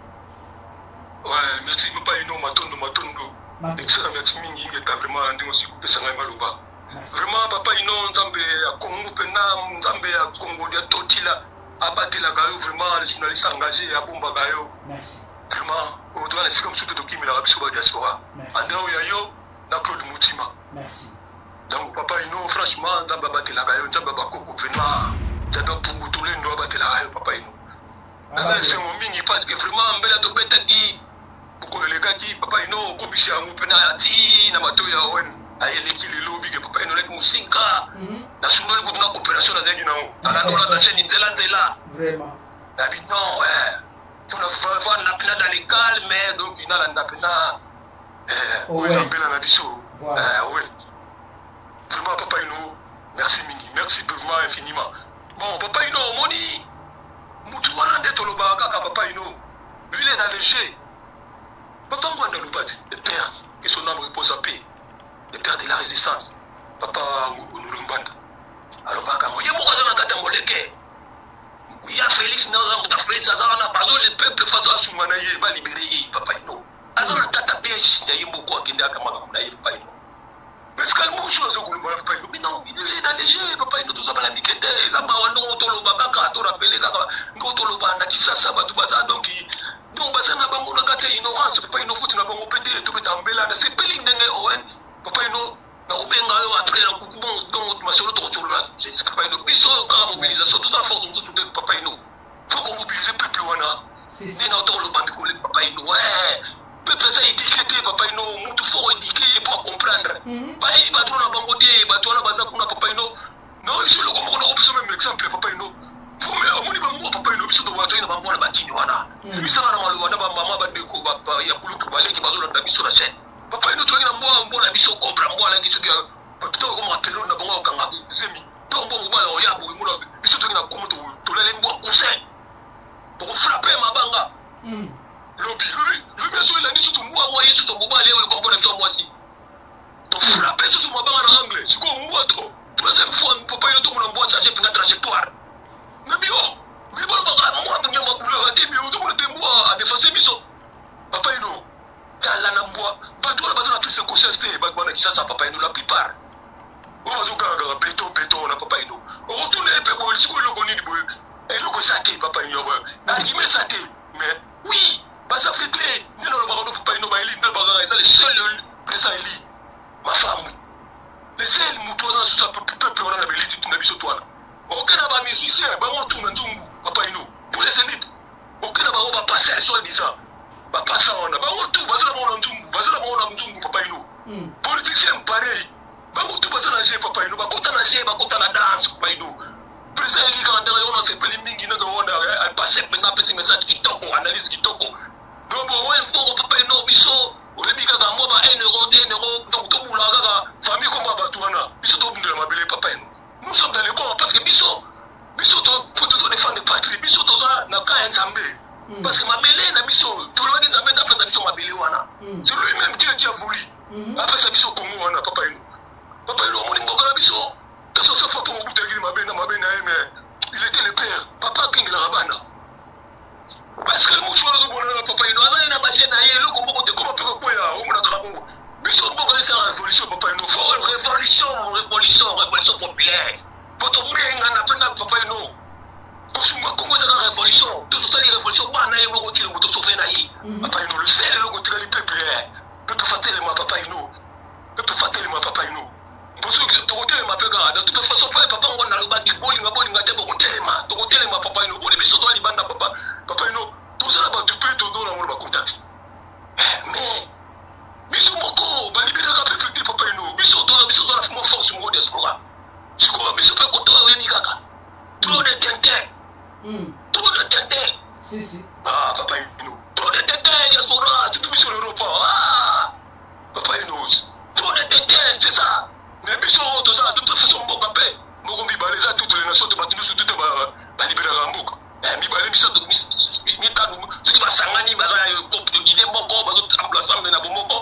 Ouais, merci papa ino matondo matondo. Excellent, merci mingi ngeta vraiment ndingo si pesa ngai maloba. Vraiment papa ino nzambe ya Congo pena nzambe ya Congo ya totila abatela gayo vraiment les journalistes engagés ya bomba gayo. Merci. Vraiment on doit laisser comme ça de documents la biso ba diaspora. Andao ya yo na Claude Mutima. Merci. Donc papa ino franchement nzambe abatela gayo nzambe bakoko vraiment. Nzambe pungu tolendo abatela gayo papa ino. Nzambe c'est mon mingi parce que vraiment mbela to betaki pour les gars qui papa ino komisi yango pena ati na mato ya wen ayeleki lelo bige papa ino lek musika na sunoli kutuna coopération na zengi nango ala ndola na chaîne nzela nzela vraiment d'habitude non ouais tuna fa na pena dans les calmes donc ina la ndapena eh o zambela na biso eh ouais vraiment papa ino merci mingi merci vraiment infiniment bon papa ino moni mutu wana ndeto loba kaka papa ino lui il est dans le jeu. Papa Mwanda Loubati, le père, que son nom repose en paix, le père de la résistance, Papa Nulumbanda. Alors, Baka, il y a mon cousin Tata Moleke. Il y a Félix, Nazar, Félix, Azarana, Bazo, le peuple face à Soumanaye, va libérer, Papa Ino. Azar, le Tata Pêche, il y a eu beaucoup à Kenda Kamakamunaye, Papa Ino. Mais ce qu'il y a beaucoup de choses, Papa Ino. Mais non, il est dans les jeux, Papa Ino, tout ça, la Mikete, Zamba, Wano, Toloba, Kaka, Torapele, Ngotoloba, Nakisa, Sabatubaza, donc il. Donc, parce que nous avons une ignorance, papa, nous avons un pété, tout est en belle, c'est péling de Owen, papa, nous avons après un coup de donc, ma soeur, tout le reste, c'est papa, nous avons une mobilisation, toute la force, nous avons papa, nous. Il faut qu'on mobilise le peuple, nous avons le bandit, papa, nous, ouais. Peuple, ça étiqueté, papa, nous, nous, tout faut étiqueter pour comprendre. Pas il va tourner à Bangoté, il va tourner à Bazakuna, papa, nous. Non, je suis le comme on a même exemple, papa, nous. Fumé amuni bango papa ino biso to wato ina bango na bakini wana biso na malu wana ba mama ba deko ba ya kulutu ba leki bazo na biso na chaîne papa ino to ina mboa mbona biso cobra mboa la biso ya to ko ma pelo na bango ka ngabu zemi to mbo mboa o ya bo muna biso to ina ko moto to lele mboa conseil pour frapper mabanga mm lobi lobi lobi biso ila biso to mboa mo yesu to mboa leo ko mbona biso mo si to frapper biso mabanga na anglais siko mboa to troisième fois papa ino to mona mboa changer pina trajectoire. Mais bien, mais bon, moi, je vais vous dire, mais vous devez me défenser, biso. Papa, il nous, t'as la namboa, pas toi, la base, on a tous ces consciences, qui ça, papa, il nous, la plupart. On va tout faire, béton, béton, on a papa, il nous. On retourne les pépos, ils sont le goni, et le gosaté, papa, il nous, argument saté, mais oui, bah, ça fait clé, nous, le baron, papa, il nous, il est le c'est le seul, présent, il lit, ma femme, les seuls moutons, sous sa peuple, on a la belle, tu n'as vu sur toi. Aucun n'a pas musicien, on tourne papa Ino, pour les élites. Aucun n'a pas passé sur les bizarres. Pas passer on a, on tout, basé la mort en Zumbu, basé la mort en Zumbu, papa Ino. Politicien pareil, on tout basé la G, papa Ino, on compte la G, on compte la danse, papa Ino. Président Eli, quand on a ces pelés mingi, on a passé, on a passé message qui toque, analyse qui toque. Donc, on faut papa Ino, biso, on est biga, moi, un euro, deux euros, donc tout le monde, famille comme Batouana, biso, tout le monde, papa Ino. Nous sommes dans les bons parce que Bisso, Bisso, pour toujours défendre la patrie, Bisso, n'a qu'à un zambé. Parce que ma belle n'a Bisso, tout le monde est zambé d'après sa Bisso, ma belle wana. C'est lui-même Dieu qui a voulu. Après sa Bisso, Congo, wana, papa Ino. Papa Ino, mon imboka la Bisso, que ce soit pour mon bout de gueule, ma belle, ma belle, mais il était le père, papa King la Rabana. Parce que le mouchoir de mon papa Ino, Azan n'a pas gêné, le combo, comment peut on a grabon. Bisso, on va laisser la révolution, papa Ino. Faut une révolution, révolution, révolution populaire. Votre mère n'a pas de papa Ino. Kosuma Congo, c'est la révolution. Tout ça, les révolutions, pas naïe, on continue, on sauver naïe. Papa Ino, le sel, le continue, le peuple. Peuple fatel, ma papa Ino. Peuple fatel, ma papa Ino. Pour ceux qui ont ma pega, de toute façon, papa, on a le bâti, bowling, bowling, à table, on téléma. Donc, on téléma, papa Ino. On est sur toi, les bandes, papa. Papa Ino, tout ça, tu peux te donner, on va contacter. Mais. Biso moko ba libérer la peuple papa Ino biso to biso to la fuma force mo diaspora siko biso pe ko to weni kaka trop de tente hmm trop de tente si si ah papa Ino trop de tente diaspora tu biso l'Europe ah papa Ino trop de tente c'est ça mais biso to ça de toute façon mo kapé mo ko mi baleza toutes les nations de batunu sur toute ba ba libérer la mboka mi balé mi sa to mi tanu ce qui va sangani ba za kopte idée moko ba zo remplaçant na bomoko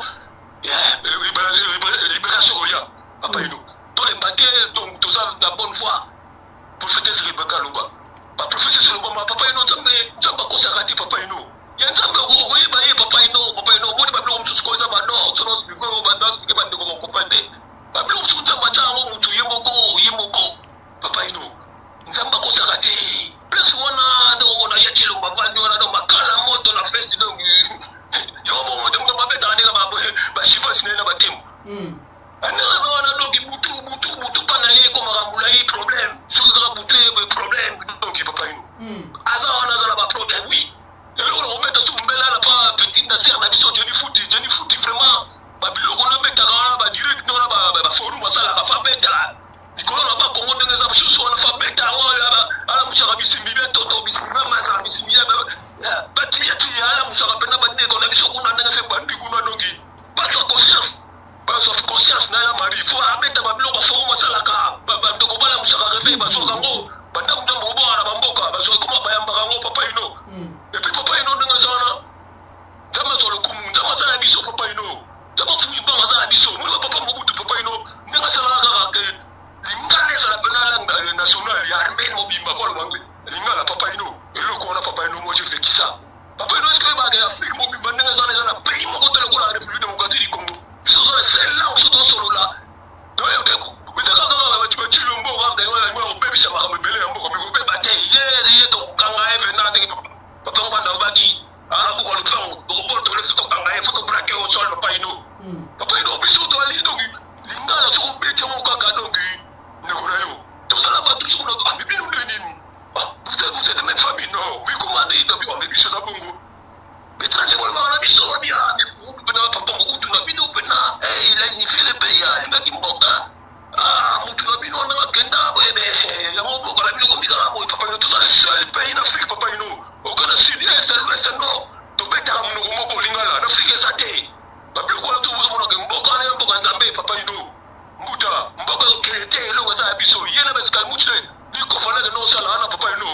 libération Oya, papa Ino. Dans les maquets, donc tout ça, la bonne foi, pour fêter ce Rebecca Louba. ba professeur sur le bon papa ino nzambe nzamba kosakati papa ino ya nzambe ko yeba ye papa ino papa ino moni ba blo msusu ko za ba do so no spiko ba das ke ba ndiko ko pande ba blo msusu nzamba chango mutu yemoko yemoko papa ino nzamba kosakati plus wana ndo ona ya chilo mbavani wana ndo makala moto na festi ndo yo mo ndo mabeta ndika ba ba shifa sinena ba timu mm anaza wana ndo kibutu butu butu pana ye ko maramula yi problème sur le butu ye problème donc papa ino mm aza wana za ba problème oui et là on met tout mbela na pas petite na ser na biso jeni foot jeni foot vraiment ba biloko na beta na ba direct na ba ba forum masala ba fa beta ikolo na ba kongo ndenge za biso na fa beta ngala ala mushaka bisimbi toto bisimbi mama za bisimbi ya batiati ala mushaka pena bande ko na biso kuna ndenge se bandi kuna dongi ba sa conscience ba sa conscience na ya mari fo abeta ba biloko forum masala ka ba ndoko bala mushaka refe ba so kango banda mtambo bo ara bamboka ba so kuma ba yamba kango papa ino et puis papa ino ndenge zana zama so le kumu zama za biso papa ino zama fu ba za biso mo papa mobutu papa ino ndenge sala ka ke lingale sala pena la national ya armée mobimba ko lwangle lingala papa ino eloko na papa ino mo je fais ça papa ino est-ce que ba ga Afrique mobimba ndenge zana zana pays mo ko tele ko la République démocratique du Congo biso zana c'est là on se donne solo là donc yo deko bita ka ka ba tu tu lombo ga ndenge la mo be bisa ma ka bele mbo ko mi ko be ba te ye ye to kanga e be na ndenge papa ngo na ba ki ala ko ko plan ko ko to le to kanga e photo braqué au sol papa ino papa ino biso to ali donc lingala so be te mo ka ka donc tout ça là-bas, tout ça, on a mis nous nini. Vous êtes, vous êtes de même famille, non. Mais comment on est d'abord, on est bichon à Bongo. Mais tranquillement, on a bichon à bien. Mais vous, papa, papa, tu n'as mis nous, pena. Eh, il a unifié les pays, il m'a dit, Mboka. Ah, mon tu n'as mis nous, on a Kenda. Ouais, mais, il y a mon Mboka, on a mis nous comme Bigara. Oui, papa, nous, tous les seuls pays en Afrique, papa, nous. Aucun sud-est, l'ouest, nord. Donc, bête à mon Moko, Lingala, l'Afrique est saté. Papa, le quoi, tout le monde, Mboka, on est un Mboka, Nzambé, papa, nous. Muta mboka okete eloko za biso yena beska mutile liko fana no sala ana papa ino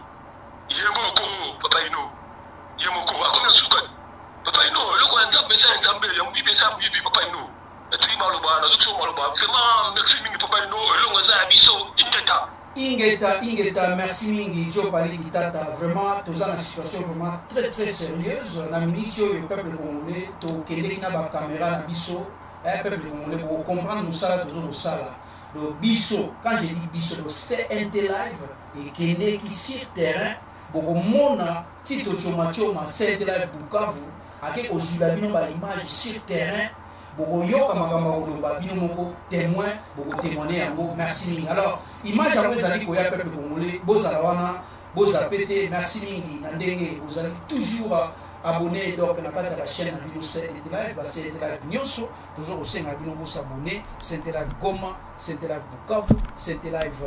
yemoko papa ino yemoko akomna suka papa ino eloko nza besa nzambe ya mbibe sa mbibe papa ino ati maloba na tutso maloba vraiment merci mingi papa ino eloko za biso ingeta ingeta ingeta merci mingi jo pali kitata vraiment toza na situation vraiment très très sérieuse na minute yo peuple congolais to kende na ba caméra na biso. Un peuple congolais pour comprendre nous ça, toujours ça là. Le biso, quand je dis biso, c'est un live et qui est qui sur terrain, pour mona, tito choma choma, c'est un live Bukavu, avec ozulabino ba image sur terrain, pour yo kamagamba ou babino moko témoin, pour témoigner en gros, merci. Alors, image à vous allez koya peuple congolais, bozalawana, bozapete, merci mingi, nandenge, vous allez toujours abonné donc na kati la chaîne na bino c'est live ba c'est live nyonso toujours au sein na bino bo s'abonner c'est live Goma c'est live Bukavu c'est live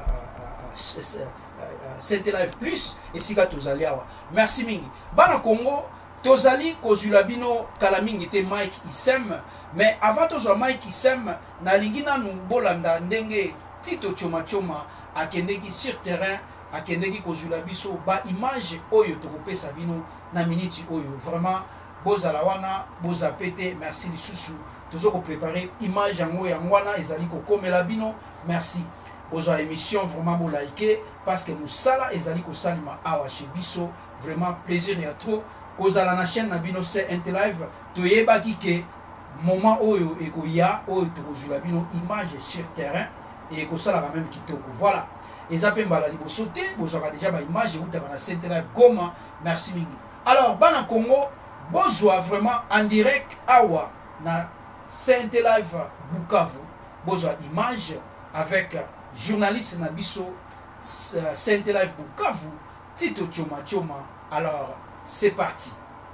c'est live plus et sika tozali awa merci mingi bana Congo tozali kozula bino kala mingi te Mike Isem mais avant tozwa Mike Isem na lingina nu bolanda ndenge tito choma choma akendeki sur terrain akendeki kozula biso ba image oyo tokopesa bino na minute oyo vraiment bozala wana bozapete merci lisusu toujours ko préparer image yango yangwana ezali ko komela bino merci bozwa émission vraiment bo liker parce que musala ezali ko salima awa chez biso vraiment plaisir ya trop kozala na chaîne na bino c'est un live toyeba kike moment oyo ekoya oyo tokozula bino image sur terrain et ko sala quand même kitoko voilà ezape mbala liboso te bozwaka déjà ba image utaka na c'est live Goma merci mingi. Alors, bana Congo, bozwa vraiment en direct awa na Saint Live Bukavu, bozwa image avec journaliste Nabiso Saint Live Bukavu, Tito Choma Choma. Alors, c'est parti.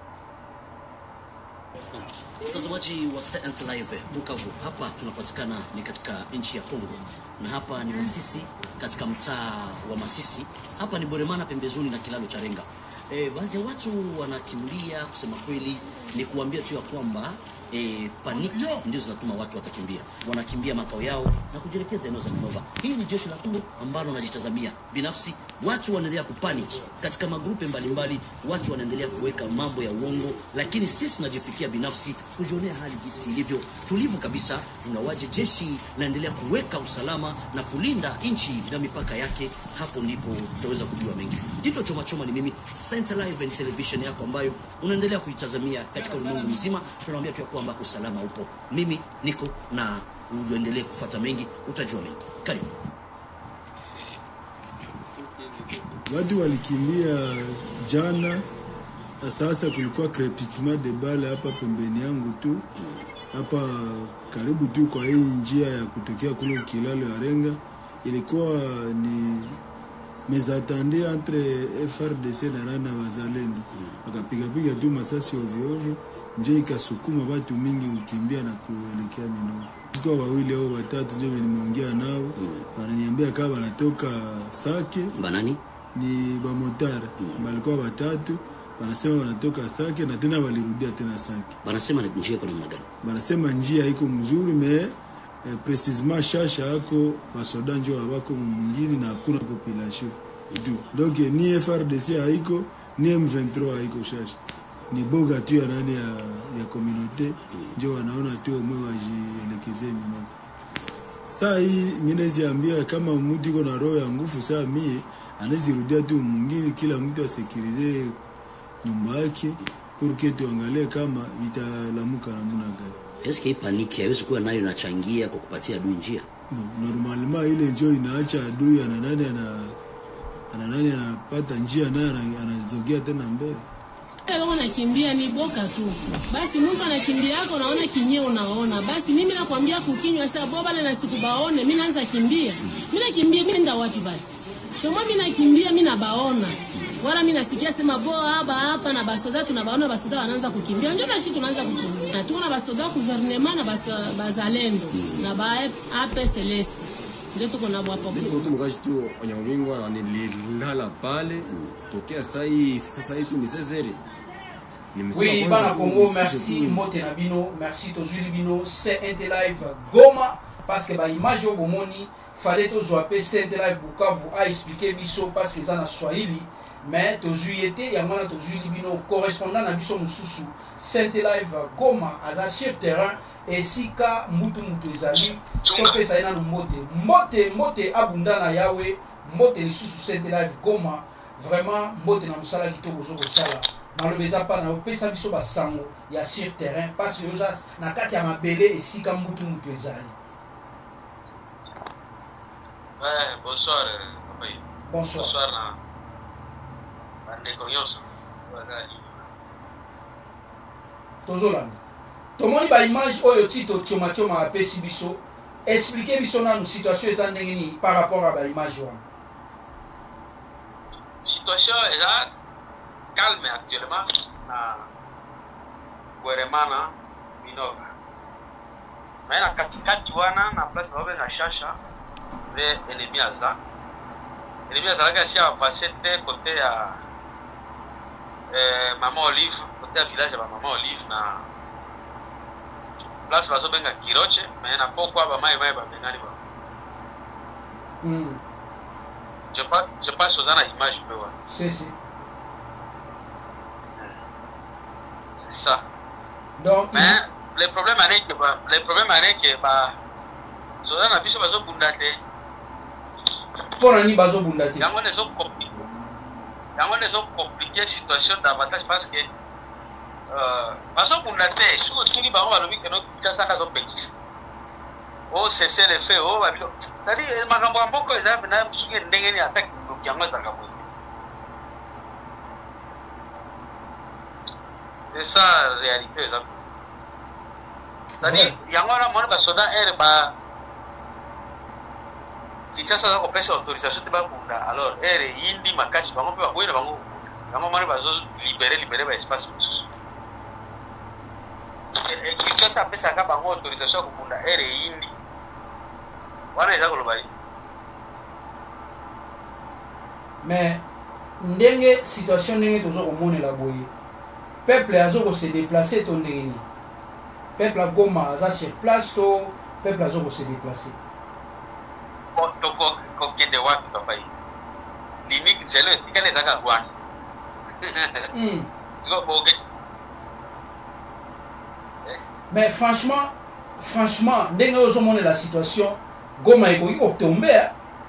Mtazamaji wa Saint Live Bukavu, hapa tunapatikana ni katika nchi ya Kongo na hapa ni Masisi katika mtaa wa Masisi. Hapa ni Boremana pembezoni na kilalo cha Renga. E, baadhi ya watu wanakimbia kusema kweli ni kuambia tu ya kwamba e, paniki ndio zinatuma watu wakakimbia, wanakimbia makao yao na kujielekeza eneo za Minova. Hii ni jeshi la Kongo ambalo unajitazamia binafsi, watu wanaendelea kupaniki katika magrupe mbalimbali, watu wanaendelea kuweka mambo ya uongo, lakini sisi tunajifikia binafsi kujionea hali jinsi ilivyo tulivu kabisa. Unawaje jeshi naendelea kuweka usalama na kulinda nchi na mipaka yake, hapo ndipo tutaweza kujua mengi. Tito Choma Choma ni mimi, Center Live and Television yako ambayo unaendelea kuitazamia katika ulimwengu mzima. Tunawaambia tu kwamba usalama upo. Mimi niko na uendelee kufuata mengi, utajua mengi. Karibu. Watu walikimbia jana, sasa kulikuwa crepitement de balle hapa pembeni yangu tu, hapa karibu tu kwa hii njia ya kutokea kule kilalo ya Renga. Ilikuwa ni mezatandi entre F R D C na Rana Wazalendo, wakapiga piga tu masasi ovyo ovyo, nje ikasukuma watu mingi kukimbia na kuelekea Minova. Kwa wawili au watatu ndio nimeongea nao, wananiambia kama wanatoka Sake. Banani? Ni bamotara, balikuwa watatu, wanasema wanatoka Sake na tena walirudia tena Sake. Wanasema ni njia kwa namna gani? Wanasema njia iko mzuri me eh, precisement shasha yako wasoda njoo wako mwingine na hakuna population. Donc ni F R D C haiko, ni M vingt-trois haiko shasha. Ni boga tu ya nani ya, ya communauté, njoo wanaona tu mwe wajielekeze Minova. Saa hii minezi ambia kama mtu iko na roho ya nguvu, saa mie anazirudia tu mwingine, kila mtu asekirize nyumba yake porque tuangalie kama vitalamuka namna gani. Eske hii paniki haiwezi kuwa nayo inachangia kwa kupatia adui njia? No, normalement ile njoo inaacha adui ana nani ana ana nani anapata njia naye anazogea tena mbele. Leo unakimbia ni boka tu. Basi mtu anakimbia yako unaona kinyeo unaona. Basi mimi nakwambia kukinywa sasa boba na sikubaone, mimi naanza kimbia. Mimi nakimbia mimi nenda wapi basi? Shoma mimi nakimbia mimi nabaona. Wala mimi nasikia sema bo hapa hapa na basoda tunabaona basoda wanaanza kukimbia. Ndio basi tunaanza kukimbia. Na tuna basoda gouvernement na bazalendo na ba A P Celeste. Ndio tuko na hapo. Ndio mtu mkaji tu onyawingwa na nililala pale tokea sai sasa hitu ni sezeri. Oui, bana Congo, merci Mote Nabino, merci Tozuli Bino, c'est un live Goma parce que ba image au Bomoni fallait to jouer c'est un live Bukavu a expliquer biso parce que ça na Swahili mais Tozuli était ya mana Tozuli Bino correspondant na biso mususu c'est un live Goma aza sur terrain et sika mutu mutu ezali to pesa ina no Mote Mote Mote abunda na yawe Mote lisusu c'est un live Goma vraiment Mote na musala kitoko zo ko sala malobeza pa na opesa biso basango ya sur terrain parce que oza na kati ya mabele esika mutu mutu ezali. Ouais, bonsoir papa. Bonsoir. Bonsoir na bandeko nyonso. Tozolanda. Tomoni ba image oyo Tito Choma Choma apesi biso, expliquer biso na no situation eza ndenge ni par rapport à ba image wana. Situation eza calme actuellement na Gweremana Minova. Mais na katikati wana na place babe na shasha le ennemi aza. Ennemi aza la si a passé de côté à euh Maman Olive, côté à village ya Maman Olive na place bazo benga Kiroche, mais na pokwa ba mai mai ba bengani ba. Hmm. Je pas je passe aux ana image pe wa. Si si. C'est ça. Donc mais il... le problème est que bah, le problème est que bah soda na biso bazo bundate. Pour ani bazo bundate. Yango les autres compliqué. Yango les autres compliqué situation davantage parce que euh bazo bundate sur tout ni ba balobi que no tsa ka zo pekisa. Oh cesser les faits oh babilo. C'est-à-dire makambo amboko ezaba na msuke ndenge ni attaque donc yango za kabwe. C'est ça la réalité. C'est-à-dire, il y a un moment où soda er ba Kinshasa za kopesa autorisation te ba bunda. Alors, er indi makasi bango pe bakoyena bango. Bango mari bazo libérer libérer ba espace mususu. Et Kinshasa pesa ka bango autorisation ko bunda er indi. Wana eza ko lobali. Mais ndenge situation ndenge tozo komona la boye. Peuple azo ko se déplacer ton ndenge. peuple à Goma ça sur place to peuple à Zoko se déplacer bon donc quand il de wapi papa limite c'est le tika les aga Rwanda hmm tu vois bon mais franchement franchement ndenge ozomona la situation Goma eko ko tomber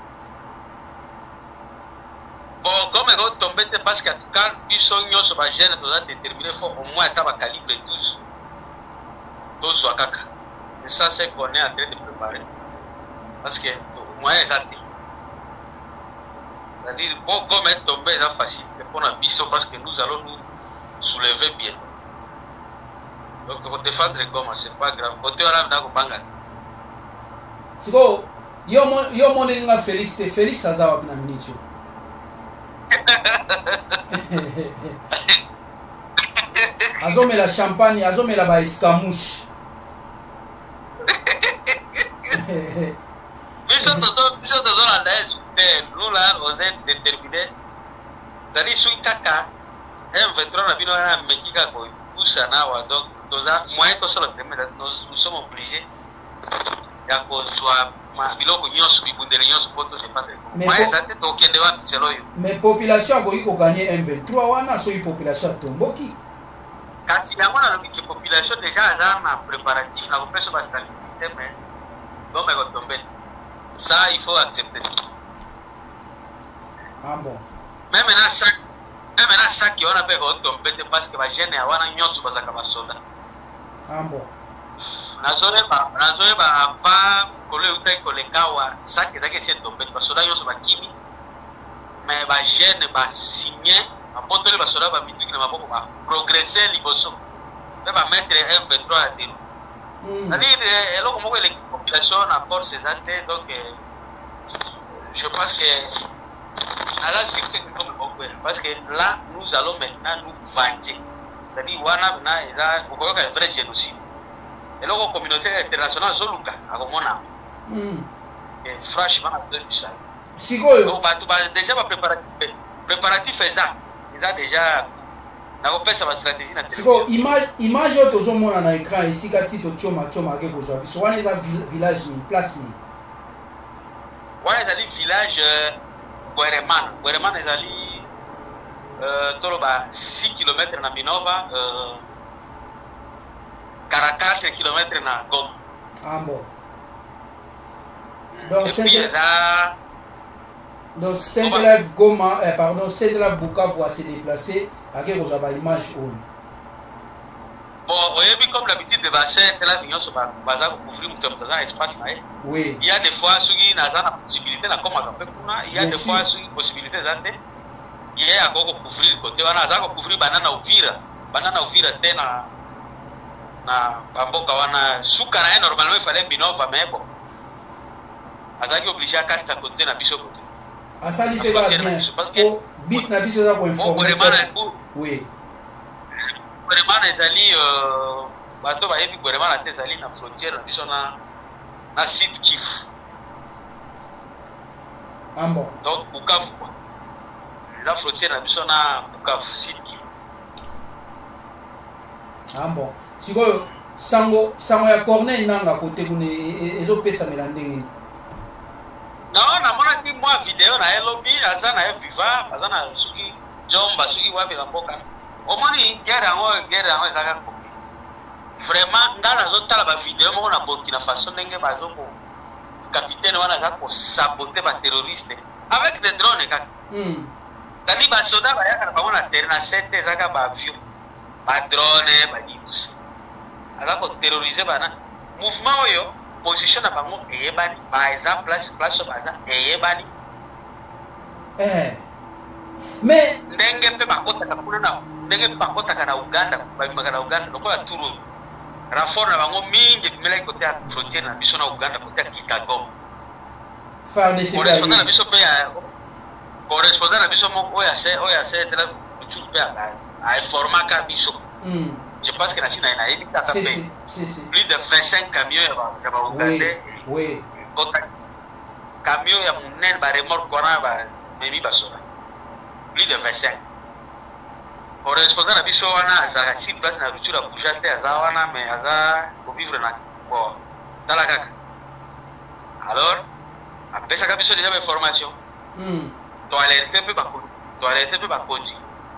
bon Goma eko tomber parce que en tout cas ils sont nyos ba jeune to déterminer faut au moins ta ba calibre douze douze wakaka c'est ça c'est qu'on est en train de préparer parce que moi ça dit c'est-à-dire bon Goma est tombé c'est facile pour la biso parce que nous allons nous soulever bien donc pour défendre Goma c'est pas grave côté on a banga siko yo mo yo mo nga Félix te Félix azawa na minute azomela champagne azomela ba escamouche biso toto biso toto la daes nous là on est déterminé zali sui kaka M vingt-trois na bino na mekika ko poussa na wa donc doza moyen to solo nous nous sommes obligés ya kozwa biloko nyonso bibundele nyonso po to défendre moyen ça te tokende wa selo yo mais population akoki ko gagner M vingt-trois wana so population tomboki kasi yango na lobi ke population déjà aza na préparatif na kopesa ba stratégie mais donc eko tomber ça il faut accepter ah bon même na ça même na ça qui on a pas tomber parce que ba jeune wana nyonso bazaka ba soldat ah bon nazore ba nazore ba fa kole utai kole kawa ça que ça que c'est tomber ba soldat nyonso ba kimi mais ba jeune ba signer apotole ba soldat ba mituki na maboko ba progresser liboso ba mettre M vingt-trois à terre c'est-à-dire eloko moko les population na force exacte donc je pense que ala c'est comme beaucoup parce que là nous allons maintenant nous venger c'est-à-dire wana na eza kokoka vrai génocide eloko communauté internationale zoluka akomona hmm et franchement de ça sikoyo donc ba tu ba déjà ba préparatif préparatif eza eza déjà na kopesa ba stratégie na siko image image oto zomona na écran ici kati to choma choma ke ko zwa biso wana eza village ni place ni wana eza village Gueremana Gueremana ezali euh toloba six kilomètres na Minova euh quarante-quatre kilomètres na Goma ah bon donc c'est donc Saint-Élève Goma eh, pardon Saint-Élève Bukavu va se déplacer à quel vous avez image on bon oyebi comme l'habitude de bassin Saint-Élève union so ba baza ko couvrir mutu mutaza espace na oui il y a des fois sugi na za na possibilité na koma ka kuna il y a des fois sugi possibilité zate il y a ko couvrir côté wana za ko couvrir banana Uvira banana Uvira tena na bamboka wana suka na normalement il fallait Minova mais bon azaki obligé à carte à côté na biso côté asali pe ba bien o bit na biso za ko informer oui vraiment ezali euh bato ba yebi vraiment na ezali na frontière na biso na na site Kivu ah bon donc Bukavu la frontière na biso na Bukavu site Kivu ah bon sikoyo sango sango ya Corneille nanga côté kune ezo pesa melandenge non na mona ti moi vidéo na elobi aza na viva aza na suki jomba suki wapi na mboka omoni guerre ngo guerre ngo ezaka ko vraiment ngala zo tala ba vidéo mo na Burkina Faso ndenge bazo ko capitaine wana za ko saboter ba terroriste avec des drones ka hmm tani ba soda ba yaka ba na terre na sete zaka ba avion ba drone ba ditus ala ko terroriser bana mouvement oyo position na bango eyebani par exemple place place baza eyebani eh mais ndenge pe bakota ka kuna na ndenge pe bakota ka na Uganda ba bimaka na Uganda lokola turo rapport na bango mingi kimela côté ya frontière na biso na Uganda côté ya Kikagoma faire des correspondant na biso pe ya correspondant na biso mo oya se oya se tela tu pe a informer ka biso hmm je pense que la Chine a été tapé plus de vingt-cinq camions ya ba Uganda oui camions ya munene ba remorque kona ba memi basola plus de vingt-cinq correspondant na biso wana azaka si place na rupture ya bouger te aza wana mais aza vivre na bon dans la kaka alors apesaka biso déjà information to alerte pe ba to alerte pe ba konji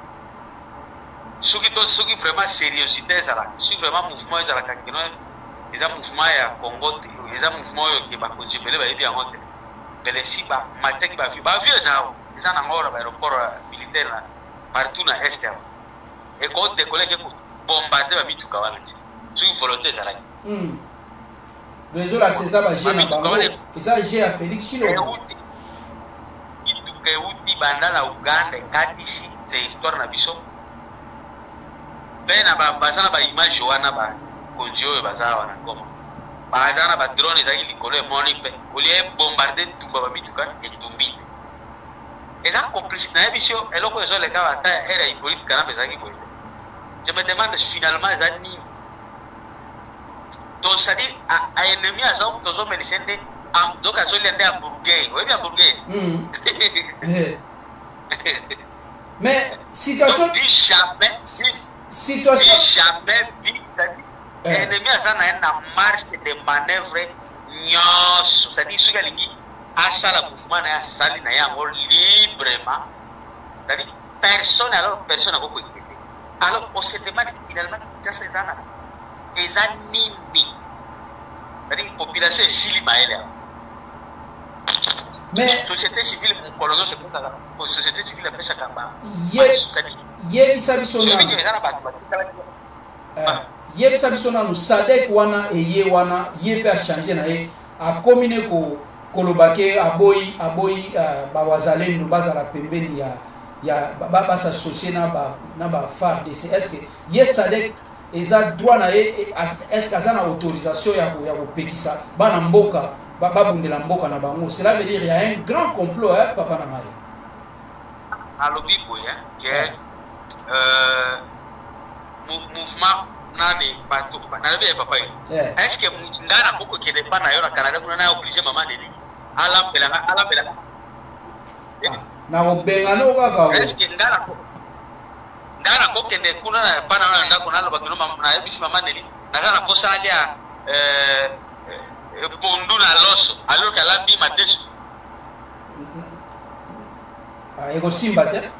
soki to soki vraiment sérieuxité ezalaka si vraiment mouvement ezalaka kino eza mouvement ya Congo te eza mouvement oyo ke ba konji pele bayebi yango te pele si ba mateki ba vi ba vi ezao eza na ngora ba aéroport militaire na partout na est ya et quand des collègues pour bombarder ba mituka wana ti soki volonté ezalaki réseau l'accès ça ba gé na bango eza gé ya Félix Chilombo mituka euti banda na Uganda katisi te histoire na biso pe na bazana ba image wana ba konji oyo baza wana ngoma bazana ba drone ezali likolo emoni pe olie bombarder tumba ba mituka etumbi eza complice na biso eloko ezoleka bata era Hippolyte Kanambe ezalaki boye. Je me demande finalement eza nini donc ça dit à ennemi à ça tozo melisende donc azoli ande hamburger oyebi hamburger mais situation jamais situation jamais vu ennemi à ça na marche de manœuvre nyos ça dit suka lingi asala mouvement na sali na yango librement ça dit personne alors personne n'a beaucoup écouté alors on se demande finalement qui ça ça les animés ça dit population est sili maël mais société civile mon colonel c'est pour ça la société civile après ça kamba yebi sabisona yebi sabisona no sadek wana e ye wana yebi a changer na ye a combiner ko kolobake aboyi aboyi ba wazalendo bazala pembeni ya ya ba s'associer na ba na ba F A R D C est-ce que yes sadek eza droit na ye est-ce que azana autorisation ya ko ya ko pekisa bana mboka ba babundela mboka na bango cela veut dire il y a un grand complot hein papa na maye alobi boya que euh mouvement nani bato na lebe papa est-ce que ngana boko ke de pana yo na Canada kuna na obligé maman neli ala pelanga ala pelanga na obenga no kaka est-ce que ngana ngana ko ke de kuna na pana na ndako na lo bakino na yebisi maman neli na kana kosa alia euh pondu na loso alors que la bi mateso ah ego simba te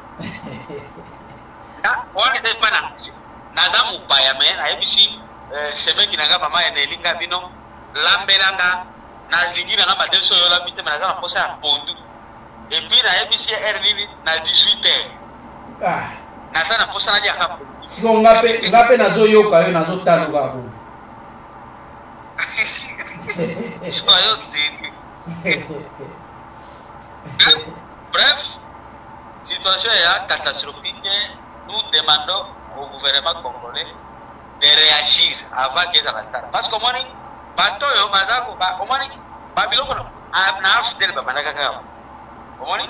ah wani de pana naza mupaya me na yebisi semeki nanga mama ya nelinga bino lambelanga na lingira na mateso yo la bite na kana kosa ya pondu et puis na yebisi er nini na dix-huit heures ah na sana posa na dia hapo siko ngape ngape nazo yoka yo nazo tano kako soyo sini bref situation est catastrophique nous demandons au gouvernement congolais de réagir avant que ça n'arrive parce que au moins bato yo bazako ba au moins babiloko na afdel ba manaka ka au moins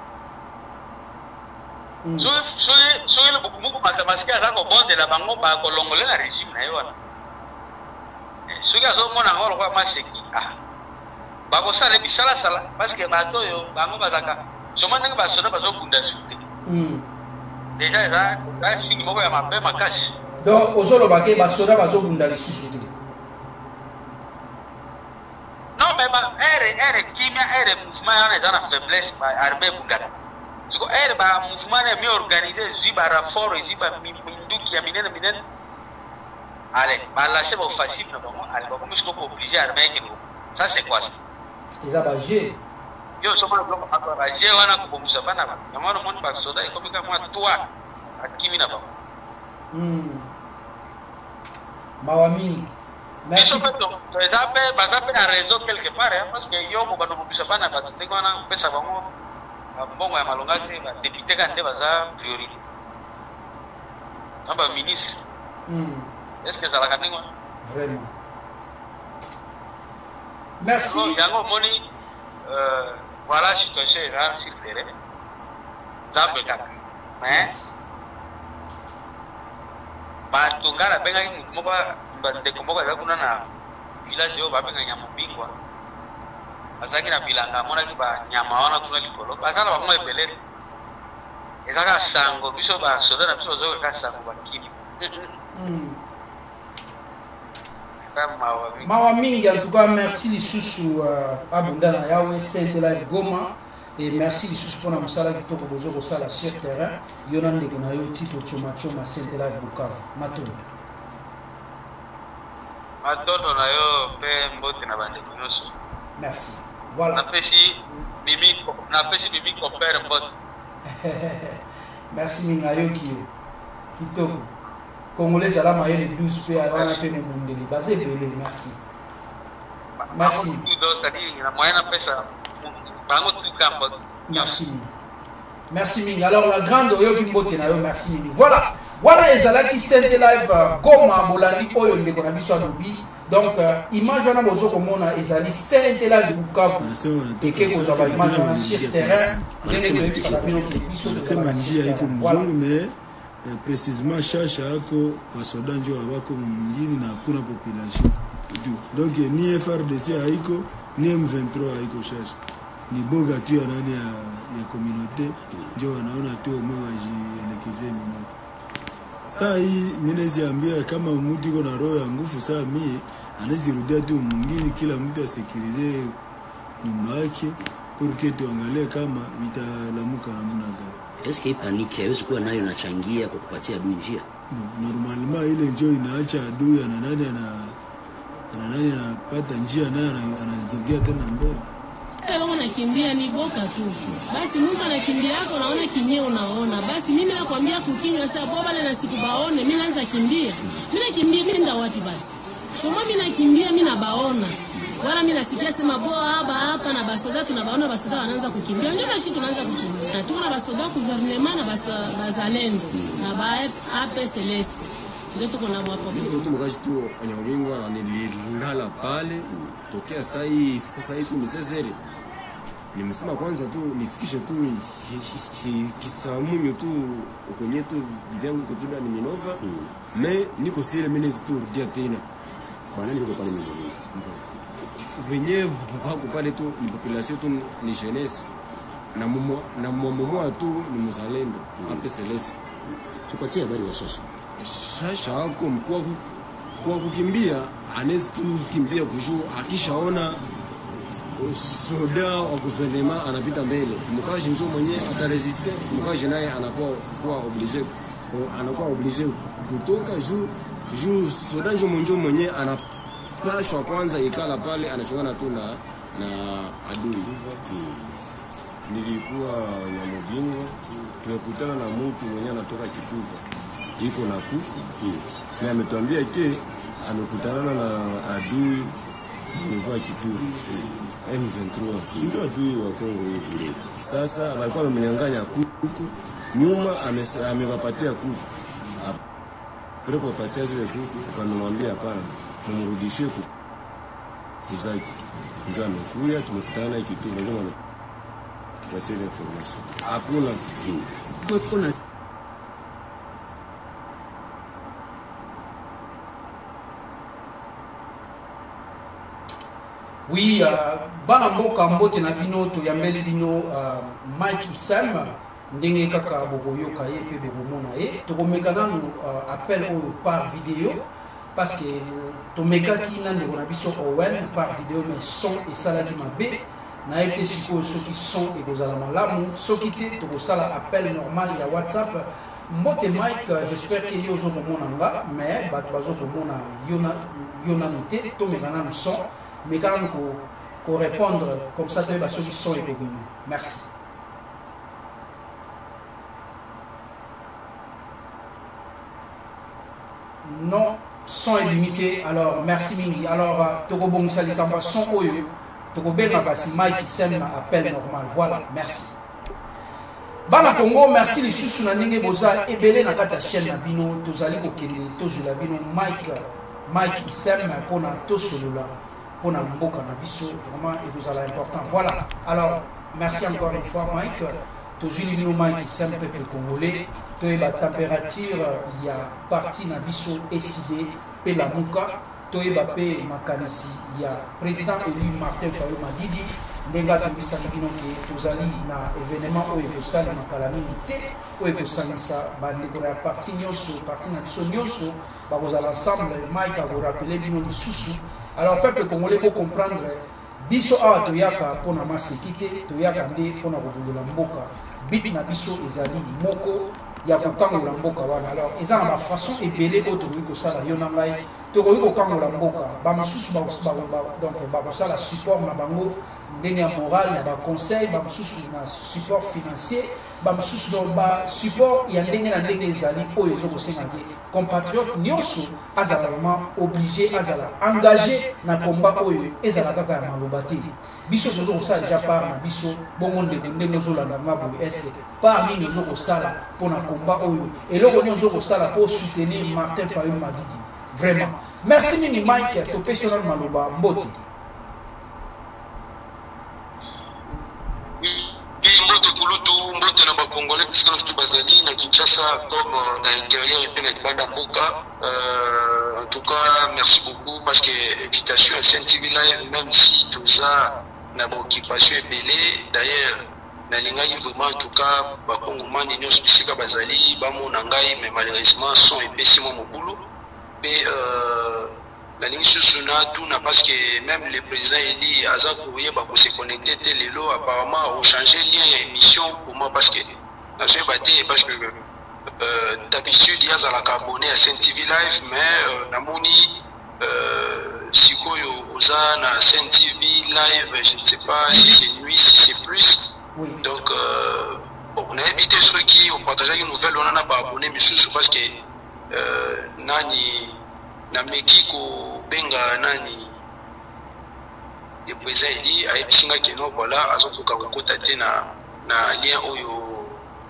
so so so le beaucoup beaucoup matematique azako bonde la bango ba kolongole na régime na yo wana soki azomona ngo lokwa maseki ah bakosala bisala sala parce que bato yo bango bazaka soma ndenge basoda bazobunda sute déjà eza eza singi moko ya mabe makasi donc ozolobake basoda bazobunda lisusu te non mais ba ere ere kimia ere mouvement yana eza na faiblesse ba armée bundaka siko ere ba mouvement na mieux organisé zwi ba rapport zwi ba minduki ya minene minene allez ba lâcher ba offensive na bango allez ba comme je suis obligé armée que ça c'est quoi ça eza ba G yo soma bloc ba G wana ko musa bana ba yamano mon ba soda e komika moi toi akimi na bango hmm mawa mingi mais ça fait donc ça fait ba ça fait un réseau quelque part hein, parce que yo mo bano musa bana ba te kwana pesa bango mbongo ya malonga te ba député ka nde baza priorité amba ministre hmm est-ce que ça la gagne vraiment merci yango moni euh voilà situation rare sur terrain zambe kaka mais ba tungala benga ni mutu moko ba de komboka za kuna na village yo ba benga nyama bingwa azaki na bilanga mona ki ba nyama wana kuna likolo bazala ba mo ebelele ezaka sango biso ba soda na biso zo ka sango bakili mawa mingi. En tout cas, merci les sous abondana yawe Sainte Live Goma et merci les sous pour la musala qui toko bozo ko sala sur terrain yona ndeko na yo tito choma choma Sainte Live Bukavu matondo matondo na yo pe mbote na bande nyonso. Merci. Voilà. Na pesi bibi na pesi bibi ko père mbote. Merci mingayo ki kitoko Congolais à la maille les douze pays à la paix mundeli basé belé. Merci. Merci. Merci. Merci Ming. Alors la grande Oyo Kimbote na yo merci Ming. Voilà. Voilà ezalaki Sainte Live Goma Molandi Oyo ndeko na biso adobi. Donc image wana bozo komona ezali Sainte Live Bukavu. Eke ko zaba image wana sur terrain. Ndenge ko bisa bino ki biso. C'est manji ya iko mzungu mais précisément chacha ako basoda njo abako mjini na hakuna population. Donc ni F R D C haiko ni M vingt-trois haiko chacha. Ni boga tu ya nani ya, ya communauté njo wanaona tu umwe wajielekeze mimi. Saa hii mimi naziambia kama mtu iko na roho ya nguvu saa mimi anazirudia tu mwingine kila mtu asekirize nyumba yake pour que tuangalie kama vitalamuka namna gani. Est-ce que panique haiwezi kuwa nayo inachangia kwa kupatia adui njia? No, normalement ile njia inaacha adui ana nani ana ana nani anapata njia naye anazogea tena mbele. Wewe unakimbia ni boka tu. Basi mtu anakimbia yako unaona kinyeo unaona. Basi mimi nakwambia kukinywa sasa baba na sikubaone mimi naanza kimbia. Mimi nakimbia mimi nenda wapi basi? Soma mimi nakimbia mimi nabaona. Wala mimi nasikia sema boa hapa hapa na basoda tunabaona basoda wanaanza kukimbia. Ndio basi tunaanza kukimbia. Na tuna basoda gouvernement na bazalendo na ba A P Celeste. Ndio tuko na hapo. Mtu mkaji tu anyawingwa na nililala pale tokea saa hii sasa hii tu ni sezeri. Nimesema kwanza tu nifikishe tu kisamunyo tu ukonye tu bibiangu kutuda ni Minova. Mais niko sile mimi tu rudia tena. Bana niko pale mimi. Wenye wako pale tu ni population tu ni jeunesse na mumo na mumo tu ni mzalendo hapo Celeste. Tupatie habari za sasa. Sasa hako mkuu kwa kukimbia anaweza tu kimbia kujua akishaona soda wa gouvernement anapita mbele mkaji ndio mwenye ataresiste mkaji naye anakuwa kuwa obligé anakuwa obligé kutoka juu juu soda ndio mwenye mwenye anapashwa kwanza ikala pale anachungana tu na na adui. Nilikuwa na Mobingo tumekutana na mtu mwenye anatoka Kituva iko na kuku na ametuambia ke amekutana na adui mvua Kituva M vingt-trois sio adui wa Kongo hivi. Sasa walikuwa wamenyang'anya kuku nyuma amewapatia kuku hapo kupatia zile kuku akamwambia hapana mumrudishie kuku zake ndio amekuja tumekutana Kituva ndio maana tupatie information hakuna kuna Oui, uh, bana mboka mbote na bino to yambeli bino uh, Mike Isam ndenge kaka bokoyoka ye pe bomona ye to komeka nanu uh, appel oyo par vidéo parce que to meka ki na ndeko na biso Owen par vidéo mais son et salaki mabe na ete siko soki son et kozala malamu soki te to kosala appel normal ya WhatsApp mbote Mike uh, j'espère que yo zo komona nga mais bato bazo komona yona yona noté to meka nanu son mais quand même qu'on répondre comme ça, c'est la solution est connue. Merci. Non, son est limité. Alors, merci Mingi. Alors, Togo Bongsali Kamba, son Oyo, Togo Benga Bassi, Mike Issem, appel normal. Voilà, merci. Bana Congo, merci les sous na ndenge boza ebele na kata chaîne na bino tozali kokende tozula bino Mike Mike Issem pour na tosolola. Pour na mboka na biso vraiment et vous allez important. Voilà. Alors merci encore une fois Mike. Tozuli bino Mike Issem peuple congolais. To la température il y a parti na biso décidé pe la muka to eba pe makanisi il y a président élu Martin Fayulu Madidi ndenge atobisaki bino ke tozali na événement oyo ekosalema kala mingi te oyo ekosangisa bandeko ya parti nyonso parti na biso nyonso bakozala ensemble. Mike akorapele bino lisusu. Alors peuple congolais bocomprendre biso awa toyaka mpona maseki te, toyaka nde mpona kobundela mboka. Bit na biso ezali moko ya kokangola mboka wana. Alors eza na bafaçon ebele oyo tokoki kosala yo na ngai tokoki kokangola mboka. Bamosusu donc bakosala support na bango ndenge ya moral na baconseil, bamosusu na support financier, bamosusu donc basupport ya ndenge na ndenge ezali oyo ezokosenga te compatriote nyonso azala vraiment obligé azala engagé na combat oyo ezala kaka ya maloba te. Biso tozokosala déjà part na biso bongo ndeko ndenge ozolanda nga boye estce par nini ozokosala mpona combat oyo eloko nini ozokosala mpo soutenir Martin Fayulu Madidi. Vraiment merci mingi Mike topesi yo nano maloba mbote. Mbote kulutu mbote na bakongolais kisika na bazali na Kinshasa comme na intérieur et puis na banda mboka. En tout cas merci beaucoup parce que invitation à Saint T V Live même si tout ça na occupation ebele d'ailleurs na lingai vraiment en tout cas bakongomani nyonso bisika bazali bamona ngai mais malheureusement son epesi mo mobulu pe euh la ligne sur tout n'a parce que même le président Eli Azak Kouye va se connecter télélo apparemment ont changé lien émission pour moi parce que la j'ai battu parce que euh, d'habitude il y a la carbonée à Saint T V Live mais euh, namoni euh, si quoi oza na Saint T V Live je ne sais pas si c'est nuit si c'est plus oui. Donc euh, bon, on a évité ceux qui ont partagé une nouvelle on en a pas abonné mais surtout parce que euh, nani na mekiko benga nani le président Eli ayebisinga keno voilà azokoka kokota te na na lien oyo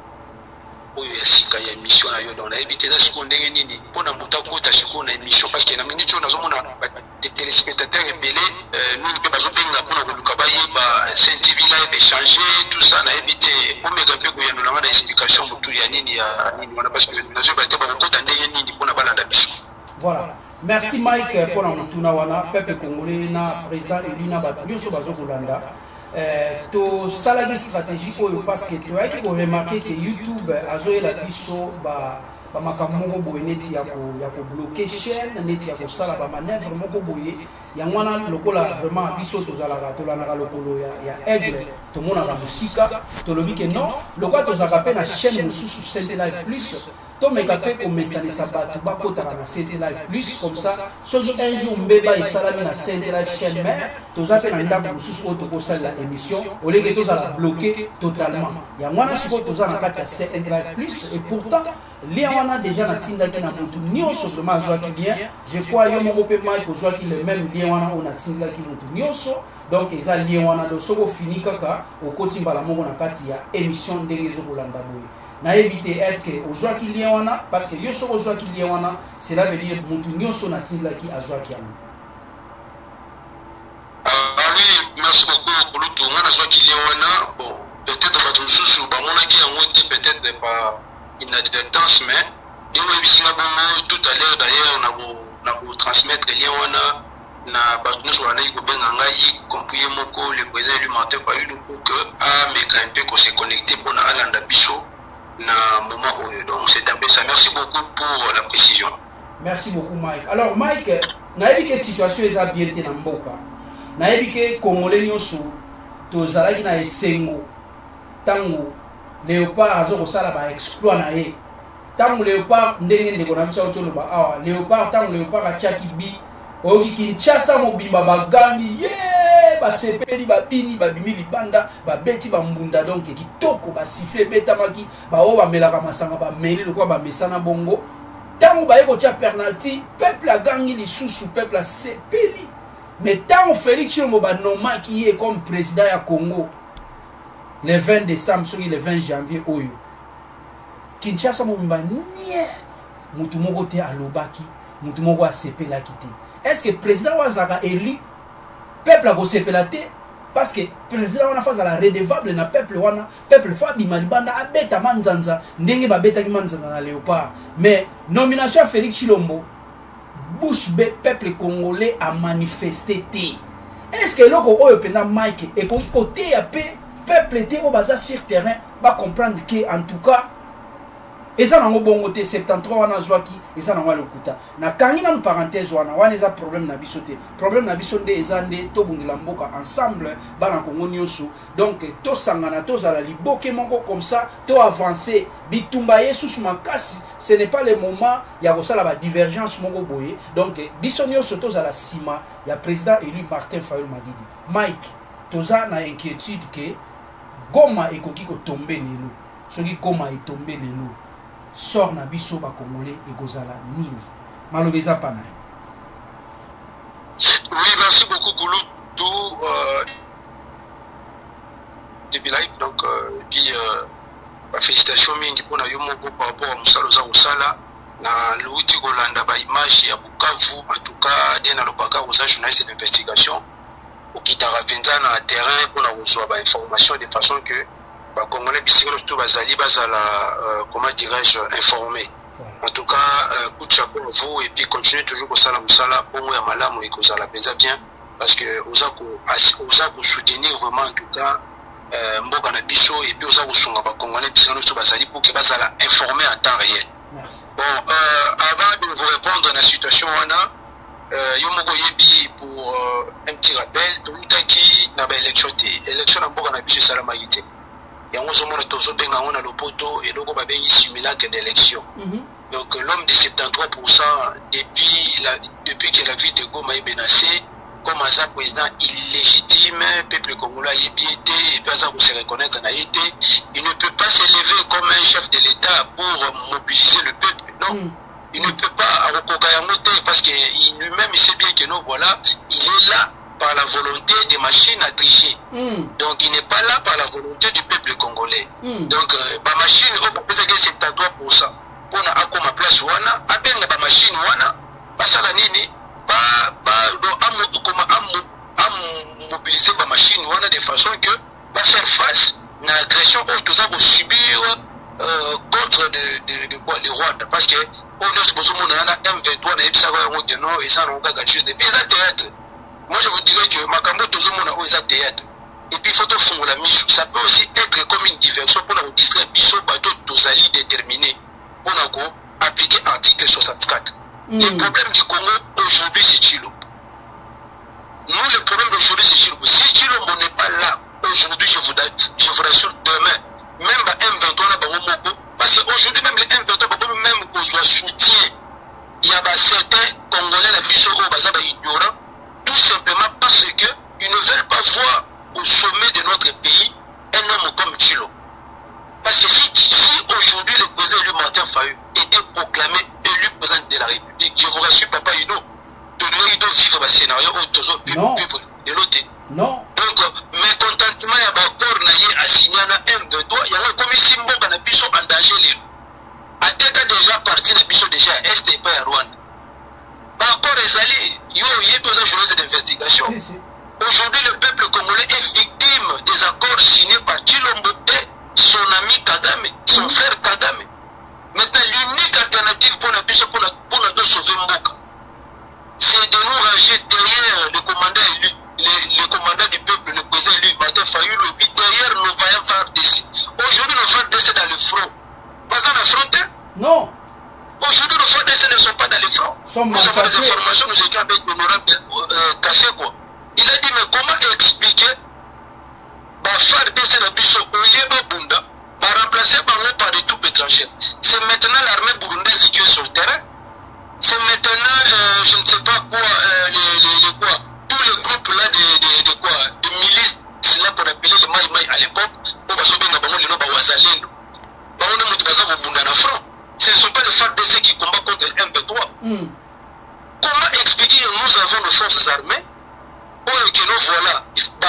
oyo ya sika ya émission na yo donc na éviter ça siko ndenge nini pona muta kota siko na émission parce que na minute on azomona des téléspectateurs ebele mingi pe bazobenga pona koluka bayeba Saint T V Live échanger tout ça na éviter omega pe ko yano na explication mutu ya nini ya nini wana parce que na zo bate ba kokota ndenge nini pona balanda biso. Voilà. Merci Mike pour la wana peuple congolais na président Elina Batulio so bazokolanda euh to salagi stratégie oyo parce que tu as qui remarquer que YouTube azoyela biso ba ba makambo moko boye neti ya ko ya ko bloquer chaîne neti ya ko sala ba manœuvre moko boye ya ngwana lokola vraiment biso tozalaka tolanaka lokolo ya ya aigle to mona la musika to lobi que non lokola tozaka pe na chaîne mususu Saint Live Plus to meka pe ko mesana sabatu ba kotaka na Saint Live Plus comme ça sozo un jour mbeba et salami na Saint Live chaîne mère tozape na ndako mususu oto ko sala la émission au lieu que tozala bloqué totalement ya ngwana siko tozana kati ya Saint Live Plus et pourtant lien wana déjà na tinda ki na mutu nyonso vraiment joa ki bien je crois yo moko pe mai ko joa ki le même lien wana on a tinda ki mutu nyonso donc eza lien wana do soko fini kaka okoti mbala moko na kati ya émission ndenge zo kolanda boye na éviter est-ce que au joa ki lien wana parce que yo soko joa ki lien wana cela veut dire mutu nyonso na tinda ki a joa ki amu. Ah oui, merci beaucoup pour tout ngana joa ki lien wana bon peut-être ba tumususu ba mona ki yango peut-être pas inadvertance mais il m'a dit tout à l'heure d'ailleurs on a on a transmettre les liens on a na battu sur la ligne pour benga ngai compris moko le président lui Martin Fayulu pour que a mécanisme qu'on se connecter pour na alanda biso na moment oyo donc c'est un peu ça. Merci beaucoup pour la précision. Merci beaucoup Mike. Alors Mike na yebi que situation eza bien te na mboka na yebi que congolais nyonso tozalaki na esengo tango Léopard azo sala ba exploit na ye tango Léopard ndenge ndeko na biso otolo ba awa Léopard tango Léopard a chaki bi oki Kinshasa mobimba bagangi ye ba sepeli ba bini ba bimili banda ba beti ba mbunda donc kitoko ba siffler betamaki ba o ba melaka masanga ba meli lokwa ba mesana bongo tango ba yeko tia penalty peuple a gangi lisusu peuple a sepeli mais tango Félix Tshilombo ba noma qui est comme président ya Congo le vingt décembre sur le vingt janvier oyo Kinshasa mobimba nie mutu moko te alobaki mutu moko asepela kité est-ce que président wazaka élu peuple a kosepela te parce que président wana faza la redevable na peuple wana peuple fa bimalibanda abeta manzanza ndenge babeta ki manzanza na Léopard mais nomination à Félix Tshilombo bouche be peuple congolais a manifesté te est-ce que loko oyo pena Mike et côté ya pe peuple était au bazar sur terrain va comprendre que en tout cas eza nango bongo te soixante-treize wana zwaki eza nango lokuta na kangi na parenthèse wana wana eza problème na biso te problème na biso nde eza nde tobungila mboka ensemble bana Kongo nyonso donc to sangana to zala liboke moko comme ça to avancer bitumba yesu makasi ce n'est pas le moment ya kosala ba divergence moko boye donc biso nyonso to zala sima ya président élu Martin Fayulu Madidi Mike toza na inquiétude que Goma ekoki ko tomber lelo soki Goma est tombé lelo sort na biso ba congolais et gozala nini malobeza pana. Oui, merci beaucoup Goulou tout euh, depuis live donc euh, et puis euh, bah, félicitations mingi pour na yo moko par rapport à musalo za osala na louti kolanda ba image ya Bukavu en tout cas dès na lobaka aux journalistes d'investigation au kitara penza na terrain pour na recevoir ba information de façon que les Congolais surtout bazali bazala euh, comment dirais-je informé. En tout cas, euh, coup de chapeau à vous et puis continuez toujours au salam sala bon ya malamu et kozala penza bien parce que osako osako soutenir vraiment en tout cas euh, mboka na biso et puis osako sunga ba Congolais surtout bazali pour que bazala informé en temps réel. Merci. Bon, euh, avant de vous répondre à la situation on a euh, yo moko yebi pour euh, un petit rappel tout qui na ba élection té élection na mboka na biso salama yité. Et on se montre tous bien on a le poteau et donc on va bien simulacre d'élection. Donc l'homme de soixante-treize pour cent depuis la depuis que la vie de Goma est menacée, comme un président illégitime, peuple congolais a bien été et puis ça pour se reconnaître a été, il ne peut pas s'élever comme un chef de l'État pour mobiliser le peuple. Non, mm. il ne peut pas parce que lui-même il sait bien que non voilà, il est là par la volonté des machines à tricher. Mm. Donc il n'est pas là par la volonté du peuple congolais. Mm. Donc euh, ma machine, on peut penser que c'est soixante-treize pour cent. Pour na akoma place wana, abenga ba machine wana, basala nini, ba ba do amu comme amu amu mobiliser ba machine wana de façon que ba faire face na agression ou tout ça pour subir euh, contre de de de quoi le Rwanda parce que on est supposé mon na M vingt-trois na ebisa ko ngo no et ça non ga chose de bizarre théâtre. Moi je vous dirais que Makambo toujours mon a osé théâtre. Et puis il faut tout fondre la mission. Ça peut aussi être comme une diversion pour nous distraire biso bateau tozali déterminé pour nous appliquer article soixante-quatre. Mm. Le problème du Congo aujourd'hui c'est Chilo. Nous le problème d'aujourd'hui c'est Chilo. Si Chilo n'est pas là aujourd'hui, je vous je vous rassure demain, même à M vingt-trois là parce qu'aujourd'hui même les M vingt-trois même qu'on soit soutien, il y a certains Congolais la mission au bazar ignorant. Tout simplement parce qu'ils ne veulent pas voir au sommet de notre pays un homme comme Chilo. Parce que si, si aujourd'hui le président élu Martin Fayulu était proclamé élu président de la République, je vous rassure, Papa Ino, de nous il doit vivre un scénario où tous autres vivre de l'autre. Non. Donc, mécontentement, il y a encore à signer un M vingt-trois, il y a un commissaire qui a pu en danger. À tel cas déjà parti, il y a déjà Est et pas à Rwanda. Encore les alliés, il y a besoin de journalistes d'investigation. Si, si. Aujourd'hui, le peuple congolais est victime des accords signés par Chilombo et son ami Kagame, son mmh. frère Kagame. Maintenant, l'unique alternative pour la puissance pour, pour la sauver Mboka, c'est de nous ranger derrière le commandant élu, le, le commandant du peuple, le président élu, Martin Fayulu, et puis derrière nos vaillants F A R D C. Aujourd'hui, nos F A R D C dans le front. Pas en affronter? Non. Aujourd'hui, nos F A R D C ne sont pas dans le front. Nous avons des informations, nous étions avec l'honorable euh, Kassé, quoi. Il a dit, mais comment expliquer bah, F A R D C dans Bissau, au lieu de Bunda, bah, remplacer Bango par des troupes étrangères? C'est maintenant l'armée burundaise qui est sur le terrain. C'est maintenant, euh, je ne sais pas quoi, euh, les, les, les quoi, tous les groupes là de, de, de quoi, de milices, c'est là qu'on appelait le Maï Maï à l'époque, on va se bien dans le Loba Wazalendo. Bango ne m'a pas Bunda dans le front. Ce ne sont pas les F A R D C qui combattent contre le M vingt-trois. Mm. Comment expliquer que nous avons nos forces armées? Et que nous voilà,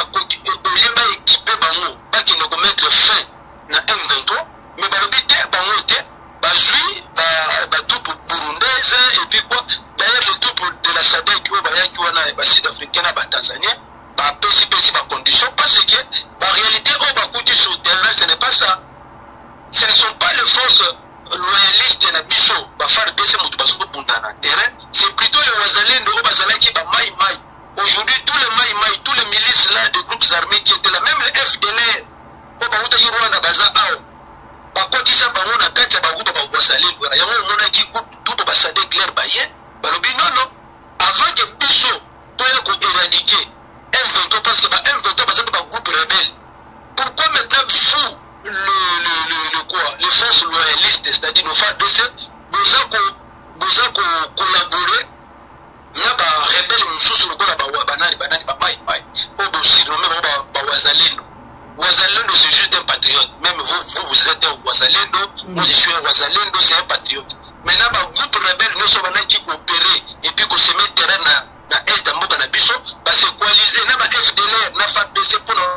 au lieu d'équiper Bango, pas qu'ils nous mettre fin à M vingt-trois, mais Barbité, Bango, Bazoui, les troupes burundaises, et puis quoi, d'ailleurs les troupes de la S A D C qui ont les Sud-Africains, les Tanzaniens, par P C P C, par condition, parce que la réalité, on va coûter sur le terrain, ce n'est pas ça. Ce ne sont pas les forces loyalistes de la Bissau, F A R D C, c'est plutôt les Wazalendo, qui sont Maï Maï. Aujourd'hui, tous les maïmaï, tous les milices là, des groupes armés qui étaient là, même les F D L R, pour que vous ayez baza ao, par contre, ça va on a quatre à bagou pour vous saler, il y a un moment qui coupe tout pour passer clair baillé, balobi non non, avant que Bissot pour éradiquer M vingt-trois parce que M vingt-trois parce que groupe rebelle. Pourquoi maintenant vous le le le le quoi, les forces loyalistes, c'est-à-dire nos F A R D C, vous avez vous avez collaboré. N'a pas rebelle une chose le quoi ba banani banani ba pai pai au dossier le même ba wazalendo wazalendo c'est juste un patriote même vous vous, vous êtes un wazalendo moi je suis un wazalendo c'est un patriote maintenant ba groupe rebelle nous sommes là qui coopérer et puis qu'on se met terrain na na est de mboka na biso parce que coaliser na ba F D L R na F A R D C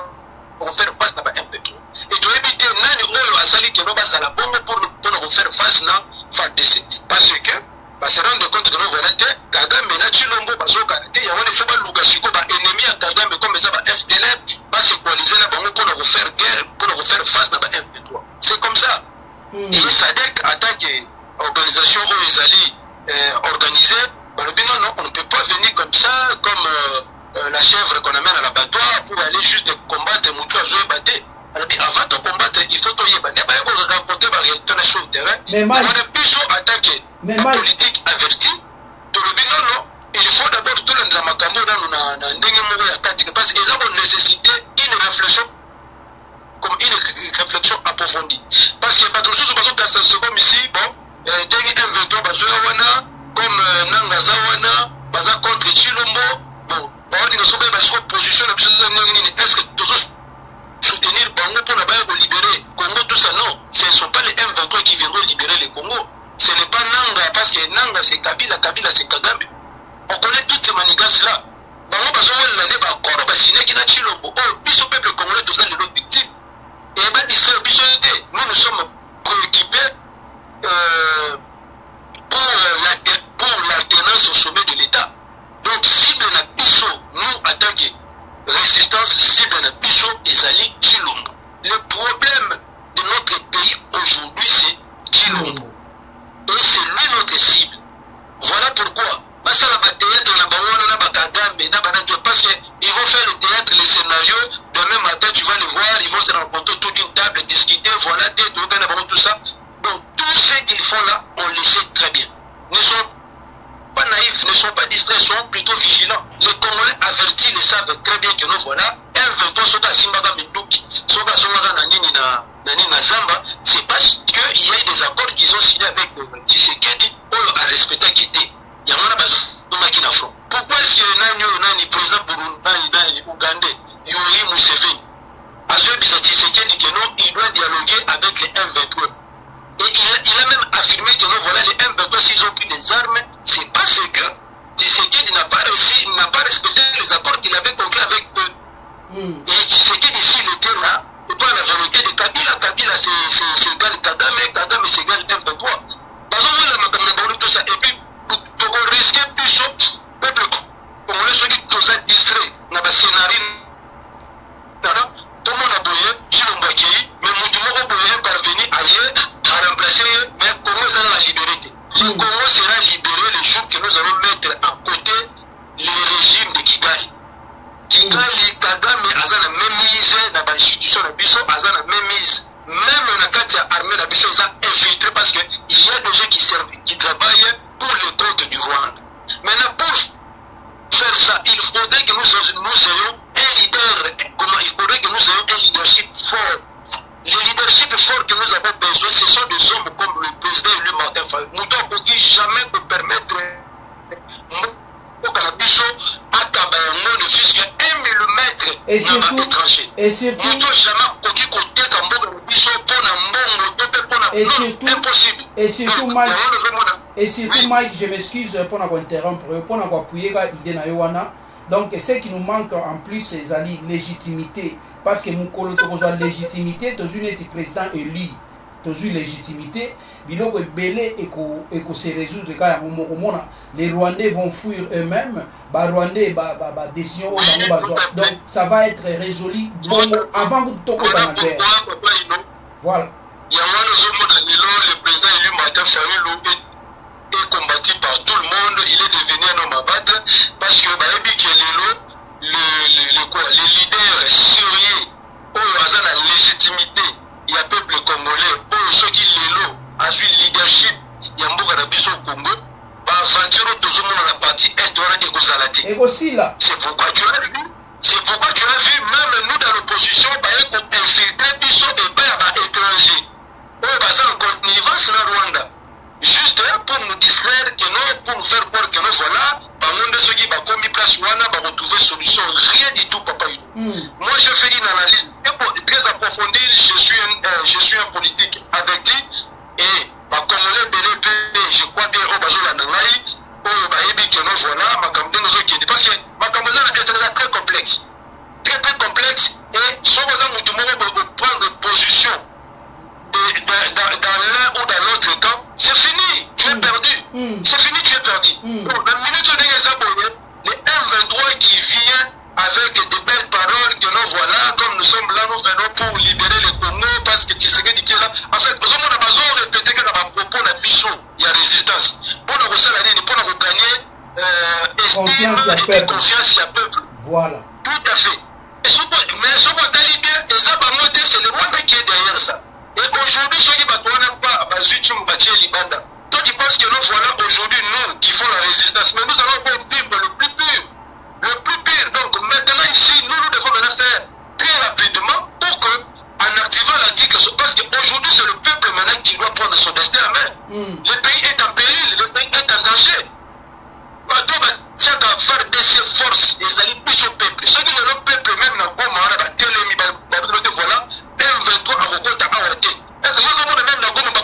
pour faire face na ba M vingt-trois et tu éviter nani oyo asali que no ba sala bongo pour pour faire face na F A R D C parce que parce que rendre compte que nous voilà Kagame na Chilombo bazoka il y a un effet ba Lukashiko ba ennemi à Kagame comme ça ba F D L R ba se coaliser na bango pour nous faire guerre pour nous faire face na ba M vingt-trois c'est comme ça mm. Et S A D C en tant qu'organisation où ils allaient euh, organiser bah, non non on ne peut pas venir comme ça comme euh, euh, la chèvre qu'on amène à l'abattoir pour aller juste combattre Moutou à jouer batté alors avant de combattre il faut que y ait pas de rencontrer par réalité sur le terrain mais on a plus en tant que politique averti non, non, il faut d'abord tout le monde makambo dans na ndenge moko ya tactique parce qu'ils ont nécessité une réflexion comme une réflexion approfondie parce que pas de choses pas que comme ici bon ndenge M vingt-trois bazo wana comme Nangaza wana baza contre Chilombo bon ba on ne saurait pas sur position la position est-ce que tous soutenir Bango pour na ba libérer Congo tout ça non ce ne sont pas les M vingt-trois qui viendront libérer le Congo. Ce n'est pas Nanga, parce que Nanga c'est Kabila, Kabila c'est Kagame. On connaît toutes ces manigances-là. Bango Bazoua l'année, Bakoro, Basine, Kinachilombo, oh, puis ce peuple congolais, tout ça, les autres victimes. Et bien, Israël, puis nous nous sommes préoccupés euh, pour l'alternance au sommet de l'État. Donc, cible na Bisso, nous, en tant que résistance, cible na Bisso, Ezali, Chilombo. Le problème de notre pays aujourd'hui, c'est Chilombo. Et c'est lui notre cible. Voilà pourquoi. Parce que la théâtre, la baouana, la bakagame, parce qu'ils vont faire le théâtre, les scénarios. Demain matin, tu vas les voir, ils vont se rencontrer autour d'une table, discuter, voilà, tout ça. Donc, tout ce qu'ils font là, on le sait très bien. Ne sont pas naïfs, ne sont pas distraits, sont plutôt vigilants. Les Congolais avertis le savent très bien que nous voilà. M vingt-trois sont à Simbaga Menduki, sont à Somaga Nanini na Zamba, c'est parce qu'il y a eu des accords qu'ils ont signés avec Tshisekedi pour respecter Kité. Il y a un bas qui n'a front. Pourquoi est-ce que le président Burundi, Ougandais, Yuri Museveni, Azou Tshisekedi dit que non, il doit dialoguer avec les M vingt-trois. Et il, il a même affirmé que non, voilà, les M vingt-trois, s'ils ont pris des armes, c'est parce que Tshisekedi n'a pas réussi, n'a pas respecté les accords qu'il avait conclus avec eux. Mm. Et Tshisekedi, s'il était là, c'est pas la volonté de Kabila. Kabila, c'est égal Kagame, Kagame, c'est égal M vingt-trois. Parce que là, on a tout ça. Et puis, pour qu'on risque plus, le peuple congolais, ceux qui sont distraits, on a un scénario. Tout le monde a bouillé, Chilombo Akei, mais Moutoumoko a parvenu ailleurs à remplacer, mais Congo sera la liberté. Le Congo sera libéré le jour que nous allons mettre à côté le régime de Kigali. Kigali, Kagame, Azana même mise dans l'institution de Bisso, Azana même mise. Même dans la carte armée de Bisso, ils ont infiltré parce qu'il y a des gens qui, servent, qui travaillent pour le compte du Rwanda. Maintenant, pour faire ça, il faudrait que nous, nous soyons un leader. Comment il faudrait que nous ayons un leadership fort. Le leadership fort que nous avons besoin, ce sont des hommes comme le président élu Martin Fayulu. Nous ne pouvons jamais nous permettre au Canabiso à Tabayango de fils un millimètre et surtout, étranger. Et surtout, nous ne pouvons jamais côté côté Canabiso pour un et surtout, impossible. Et surtout, Mike, et surtout, oui. Mike, je m'excuse pour nous interrompre, pour nous appuyer l'idée de Yowana. Donc, ce qui nous manque en plus, c'est la légitimité. Parce que nous avons la légitimité, nous avons un président élu, nous avons une légitimité, nous avons belé et que se résoudre. Les Rwandais vont fuir eux-mêmes, les Rwandais vont décision. Donc, ça va être résolu avant que tout le monde soit. Voilà. Il y a le président élu Martin Fayulu est combattu par tout le monde, il est devenu un homme à battre. parce que bah, et puis les, le, le, le, quoi, les leaders sérieux, eux, ont la légitimité, il y a peuple congolais, eux, ceux qui l'élo, a vu le leadership, il y a un beau canabis au Congo, bah, aventure tout le monde dans la partie est, on a des gosses à la tête. Et aussi là. C'est pourquoi tu l'as vu. C'est pourquoi tu as vu, même nous dans l'opposition, bah, il faut infiltrer des choses et pas étrangers. Oh, bah, ça, en connivence dans Rwanda. Juste pour nous distraire, que non, pour nous faire croire que non, voilà, bah, on de ceux qui ont commis place Rwanda, va retrouver solution. Rien du tout, papa. Mm. Moi, je fais une analyse très approfondie. Je suis un, euh, je suis un politique averti. Et, bah, comme on est B L P, je crois bien, oh, bah, je l'ai nangaï. Oh, bah, et bien, que non, voilà, ma campagne, nous qui dit. Parce que ma campagne, est très complexe. Très, très complexe. Et, sans raison, tout le monde peut prendre position. Et dans, dans, dans l'un ou dans l'autre camp, c'est fini, tu es perdu. Mm. C'est fini, tu es perdu. Mm. Donc, la minute où les M vingt-trois qui vient avec de belles paroles que nous voilà, comme nous sommes là, nous venons pour libérer le Congo parce que tu sais que tu es là. En fait, nous avons besoin de répéter que dans ma propos, la vision, il y a résistance. Pour nous gagner, pour nous gagner, euh, estime et confiance, il y a peuple. Voilà. Tout à fait. Et ce qu'on, mais ce qu'on a dit bien, et ça, c'est le Rwanda qui est derrière ça. Et aujourd'hui, ceux qui ne battent pas, toi tu penses que nous voilà aujourd'hui, nous qui font la résistance, mais nous allons encore vivre le plus pur. Le plus pire. Donc maintenant ici, nous, nous devons maintenant faire très rapidement pour que, en activant l'article, parce qu'aujourd'hui c'est le peuple maintenant qui doit prendre son destin en main. Mm. Le pays est en péril, le pays est en danger. Bateau va tiens à faire de ses forces, ils allaient plus au peuple. Ceux qui ne le peuple même n'a pas mal à télé, voilà, M vingt-trois à Rokota à Wate. Est-ce que nous avons le même la gomme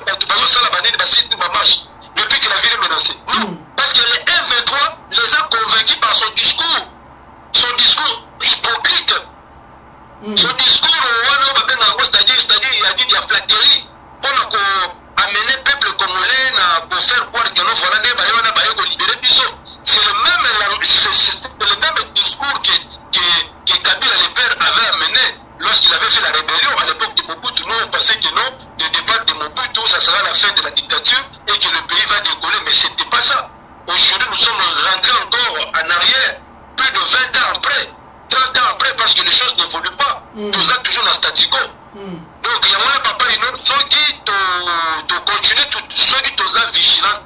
depuis que la ville est menacée? Non, parce que les M vingt-trois les a convaincus par son discours, son discours hypocrite, mm. son discours, c'est-à-dire, c'est-à-dire, il a dit de la flatterie pour amener le peuple congolais à faire croire que nous voilà des bailleurs, des bailleurs libérer Bissot. C'est le même, c'est le même discours que, que, que Kabila le père avait amené lorsqu'il avait fait la rébellion à l'époque de Mobutu. Nous on pensait que non, le départ de Mobutu, ça sera la fin de la dictature et que le pays va décoller, mais ce n'était pas ça. Aujourd'hui, nous sommes rentrés encore en arrière, plus de vingt ans après, trente ans après, parce que les choses n'évoluent pas. Mm. Tout ça toujours dans statu quo. Mm. Donc, il y a un papa, ceux qui te continuent, ceux qui te vigilants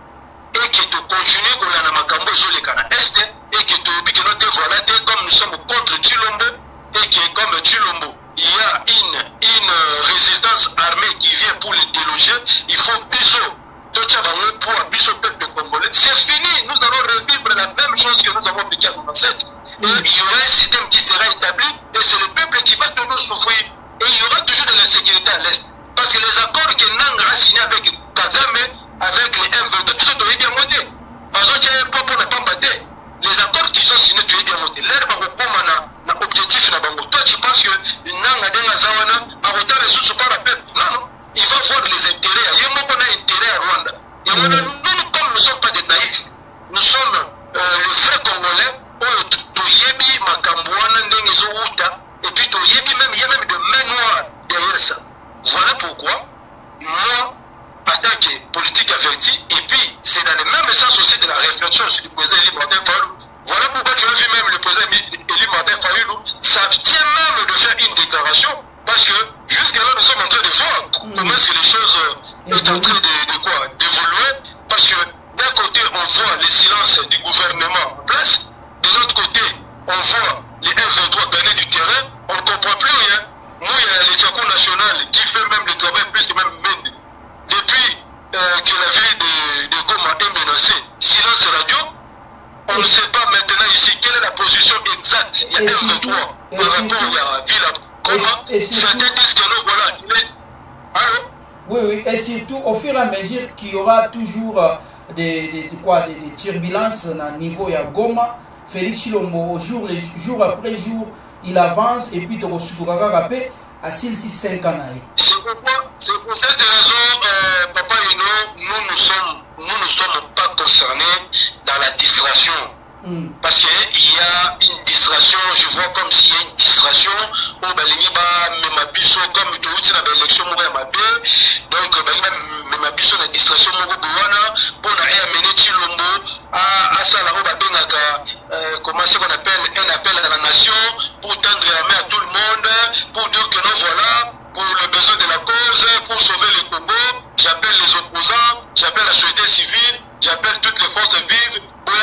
et qui te continuent, qu'on a dans ma cambo, sur les canaux est, et qui te dit que notre voilà, comme nous sommes contre Chilombo, et qui est comme Chilombo. Il y a une, une résistance armée qui vient pour les déloger. Il faut Bissot. Pour Bissot peuple congolais. C'est fini. Nous allons revivre la même chose que nous avons vécu à nos ancêtres. Et il y aura un système qui sera établi. Et c'est le peuple qui va toujours souffrir. Et il y aura toujours de l'insécurité à l'Est. Parce que les accords que Nanga a signés avec Kagame, avec les M vingt-trois, tout ça doit bien monter. Parce que tu pas pour ne pas battre. Les accords qui sont signés doivent bien monter. L'air va reprendre un objectif. Toi, tu penses que Nanga Denga Zawana a retard les sous par la peuple. Non, non. Il va voir les intérêts. Il y a un qu'on a intérêt à Rwanda. Il y a un nous, comme nous ne sommes pas des naïfs, nous sommes euh, les vrais Congolais. Toyebi, Makambouana, Ndengezo, et puis Toyebi, même, il y a même de main noire derrière ça. Voilà pourquoi, moi, en tant que politique averti, et puis c'est dans le même sens aussi de la réflexion sur le président Elie Martin Fayulu. Voilà pourquoi tu as vu même le président Elie Martin Fayulu s'abstient même de faire une déclaration. Parce que jusque-là, nous sommes en train de voir comment est-ce que les choses sont en train de, de quoi d'évoluer. Parce que d'un côté, on voit le silence du gouvernement en place. De l'autre côté, on voit les M vingt-trois gagner du terrain. On ne comprend plus rien. Moi, il y a l'État national qui fait même le travail plus que même Mende. Depuis euh, que la ville de, de Goma est menacée, silence radio. On ne sait pas maintenant ici quelle est la position exacte. Il y a M vingt-trois par rapport à la ville. Comment certains disent que nous, voilà, il est... Allô? Oui, oui, et surtout, au fur et à mesure qu'il y aura toujours euh, des, des, des, quoi, des, des turbulences au niveau de Goma, Félix Chilombo, jour, les, jour après jour, il avance et puis tu as rappelé à six cinq ans. C'est pour cette raison, euh, Papa Lino, nous ne sommes, nous ne sommes pas concernés dans la distraction Mm. Parce qu'il y a une distraction, je vois comme s'il y a une distraction, où ma biso comme tu dis dans l'élection, donc ma biso la distraction, pour amener Chilombo à ça, comment ça qu'on appelle un appel à la nation, pour tendre la main à tout le monde, pour dire que non, voilà, pour le besoin de la cause, pour sauver le Congo. J'appelle les opposants, j'appelle la société civile, j'appelle toutes les forces vives, pour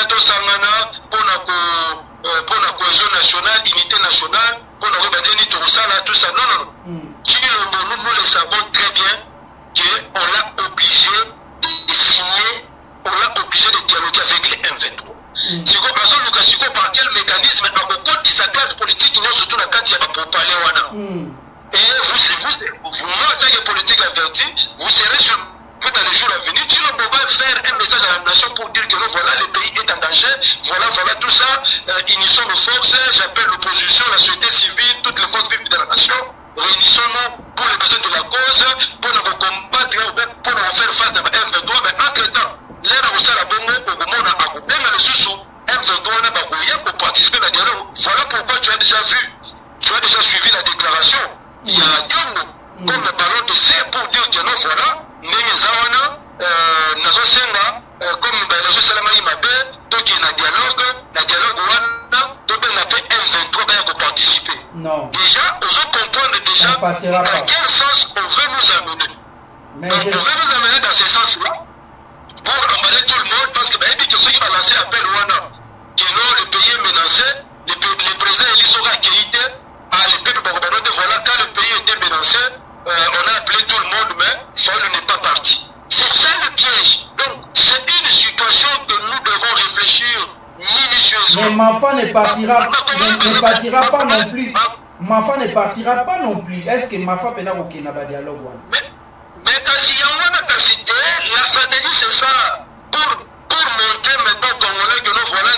la cohésion nationale, unité nationale, pour la rebadeni tout ça, tout ça. Non, non, non. Chilombo, nous, nous le savons très bien qu'on l'a obligé de signer, on l'a obligé de dialoguer avec les M vingt-trois. Si vous pensez par quel mécanisme, à beaucoup de sa classe politique, nous, surtout la carte, il y a pour parler. Et vous, vous, vous, moi, en tant que politique averti, vous serez sur dans les jours à venir, Chilombo va faire un message à la nation pour dire que non, voilà, le pays est en danger, voilà, voilà tout ça, euh, unissons nos forces, j'appelle l'opposition, la société civile, toutes les forces vives de la nation, réunissons-nous pour les besoins de la cause, pour nous combattre, pour nous faire face à M vingt-trois, mais entre-temps, l'air au Salabongo, au moment où on a même le sous M vingt-trois n'a pas rien pour participer à la dialogue. Voilà pourquoi tu as déjà vu, tu as déjà suivi la déclaration. Il y a un comme le ballon de serre pour dire que non, voilà, ndenge zawana nazo senga comme balazo salama imabe donc il y a un dialogue la dialogue wana donc on a fait M vingt-trois pour participer. Non. Déjà on veut comprendre déjà dans quel sens on veut nous amener. Mais on je... veut nous amener dans ce sens-là pour emballer tout le monde parce que bah, et puis ceux qui vont lancer appel wana que non le pays est menacé, les, les présidents ils sont accueillis à les peuples voilà quand le pays était menacé. Euh, on a appelé tout le monde, mais Fall n'est pas parti. C'est ça le piège. Donc, c'est une situation que nous devons réfléchir minutieusement. Mais Mafa ne partira, ne, ne partira pas non plus. Mafa ne partira pas non plus. Est-ce que Mafa peut avoir un dialogue? Mais, mais quand il y a cité, la stratégie c'est ça. Pour, pour montrer maintenant qu'on voit que nous voilà,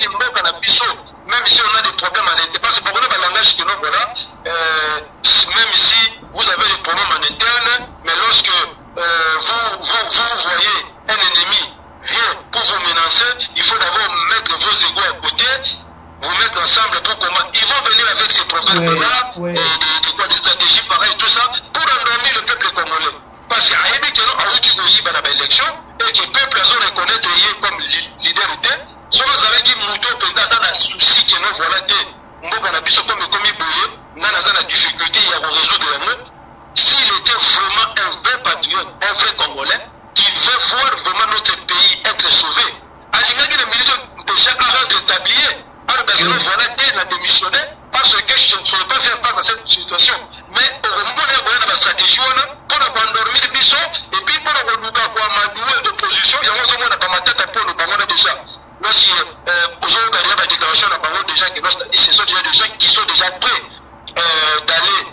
même si on a des problèmes en interne, parce que pour le langage que nous voilà, euh, même si vous avez des problèmes en interne, mais lorsque euh, vous, vous, vous voyez un ennemi vient pour vous menacer, il faut d'abord mettre vos égos à côté, vous mettre ensemble pour combattre. Ils vont venir avec ces problèmes-là, oui, oui. et des, des, des stratégies pareilles, tout ça, pour endormir le peuple congolais. Parce qu'il y a des gens qui ont eu l'élection et que le peuple a reconnaître comme leader. Si vous avez dit que président a un souci que nous voilà, Mboka na biso comme comme Iboye, n'a pas de difficulté à résoudre le mot. S'il était vraiment un vrai patriote, un vrai Congolais, qui veut voir vraiment notre pays être sauvé, à l'image que le ministre déjà a rétabli, alors d'ailleurs voilà, il a démissionné parce que je ne saurais pas faire face à cette situation. Mais au moment où on a la stratégie, pour endormir le biso, et puis pour nous avoir l'opposition, il y a un pas ma tête pour nous parler déjà. Moi, si aujourd'hui, il y a des déclarations à parole déjà que ce sont déjà des gens qui sont déjà prêts euh, d'aller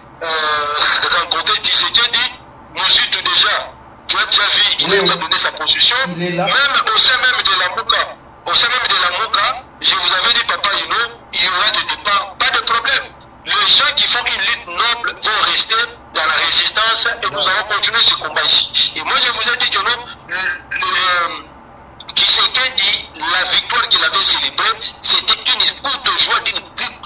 euh, rencontrer Tshisekedi. Nous sommes déjà, tu as déjà vu, il oui, a donné sa position. Même au sein même de la Mouka, au sein même de la Mouka, je vous avais dit, Papa Ino, il y aura des départs, pas de problème. Les gens qui font une lutte noble vont rester dans la résistance et nous allons continuer ce combat ici. Et moi, je vous ai dit que non, le, le, Tshisekedi, la victoire qu'il avait célébrée, c'était une courte joie d'une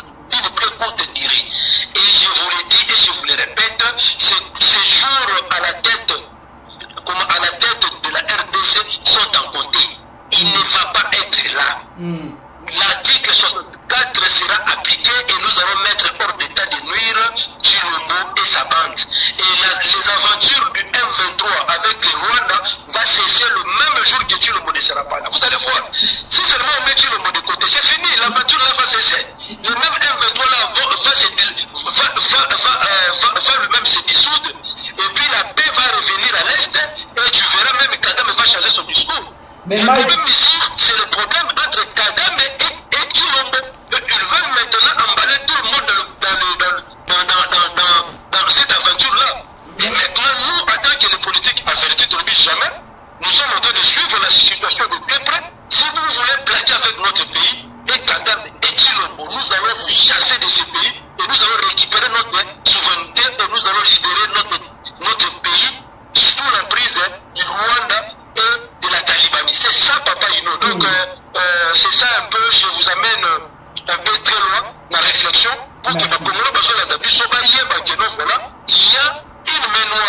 très courte durée. Et je vous le dis et je vous le répète, ces, ces jours à la tête, comme à la tête de la R D C sont en compté. Il ne va pas être là. Mm. L'article soixante-quatre sera appliqué et nous allons mettre hors d'état de nuire Chilombo et sa bande. Et la, les aventures du M vingt-trois avec le Rwanda va cesser le même jour que Chilombo ne sera pas là. Vous allez voir. Si seulement on met Chilombo de côté, c'est fini. L'aventure là va cesser. Le même M vingt-trois là va, va, se, va, va, va, euh, va, va lui-même se dissoudre. Et puis la paix va revenir à l'Est. Et tu verras même Kagame va changer son discours. Mais le Mike... problème ici, c'est le problème entre Kagame et, et Chilombo. Ils veulent maintenant emballer tout le monde dans, le, dans, dans, dans, dans, dans, dans cette aventure-là. Et maintenant, nous, en tant que les politiques avertis de l'oblige jamais, nous sommes en train de suivre la situation de très près. Si vous voulez plaquer avec notre pays, et Kagame et Chilombo, nous allons vous chasser de ce pays et nous allons récupérer notre souveraineté et nous allons libérer notre, notre pays sous l'emprise du Rwanda et de la Talibanie. C'est ça, Papa Ino. Donc, euh, euh, c'est ça un peu, je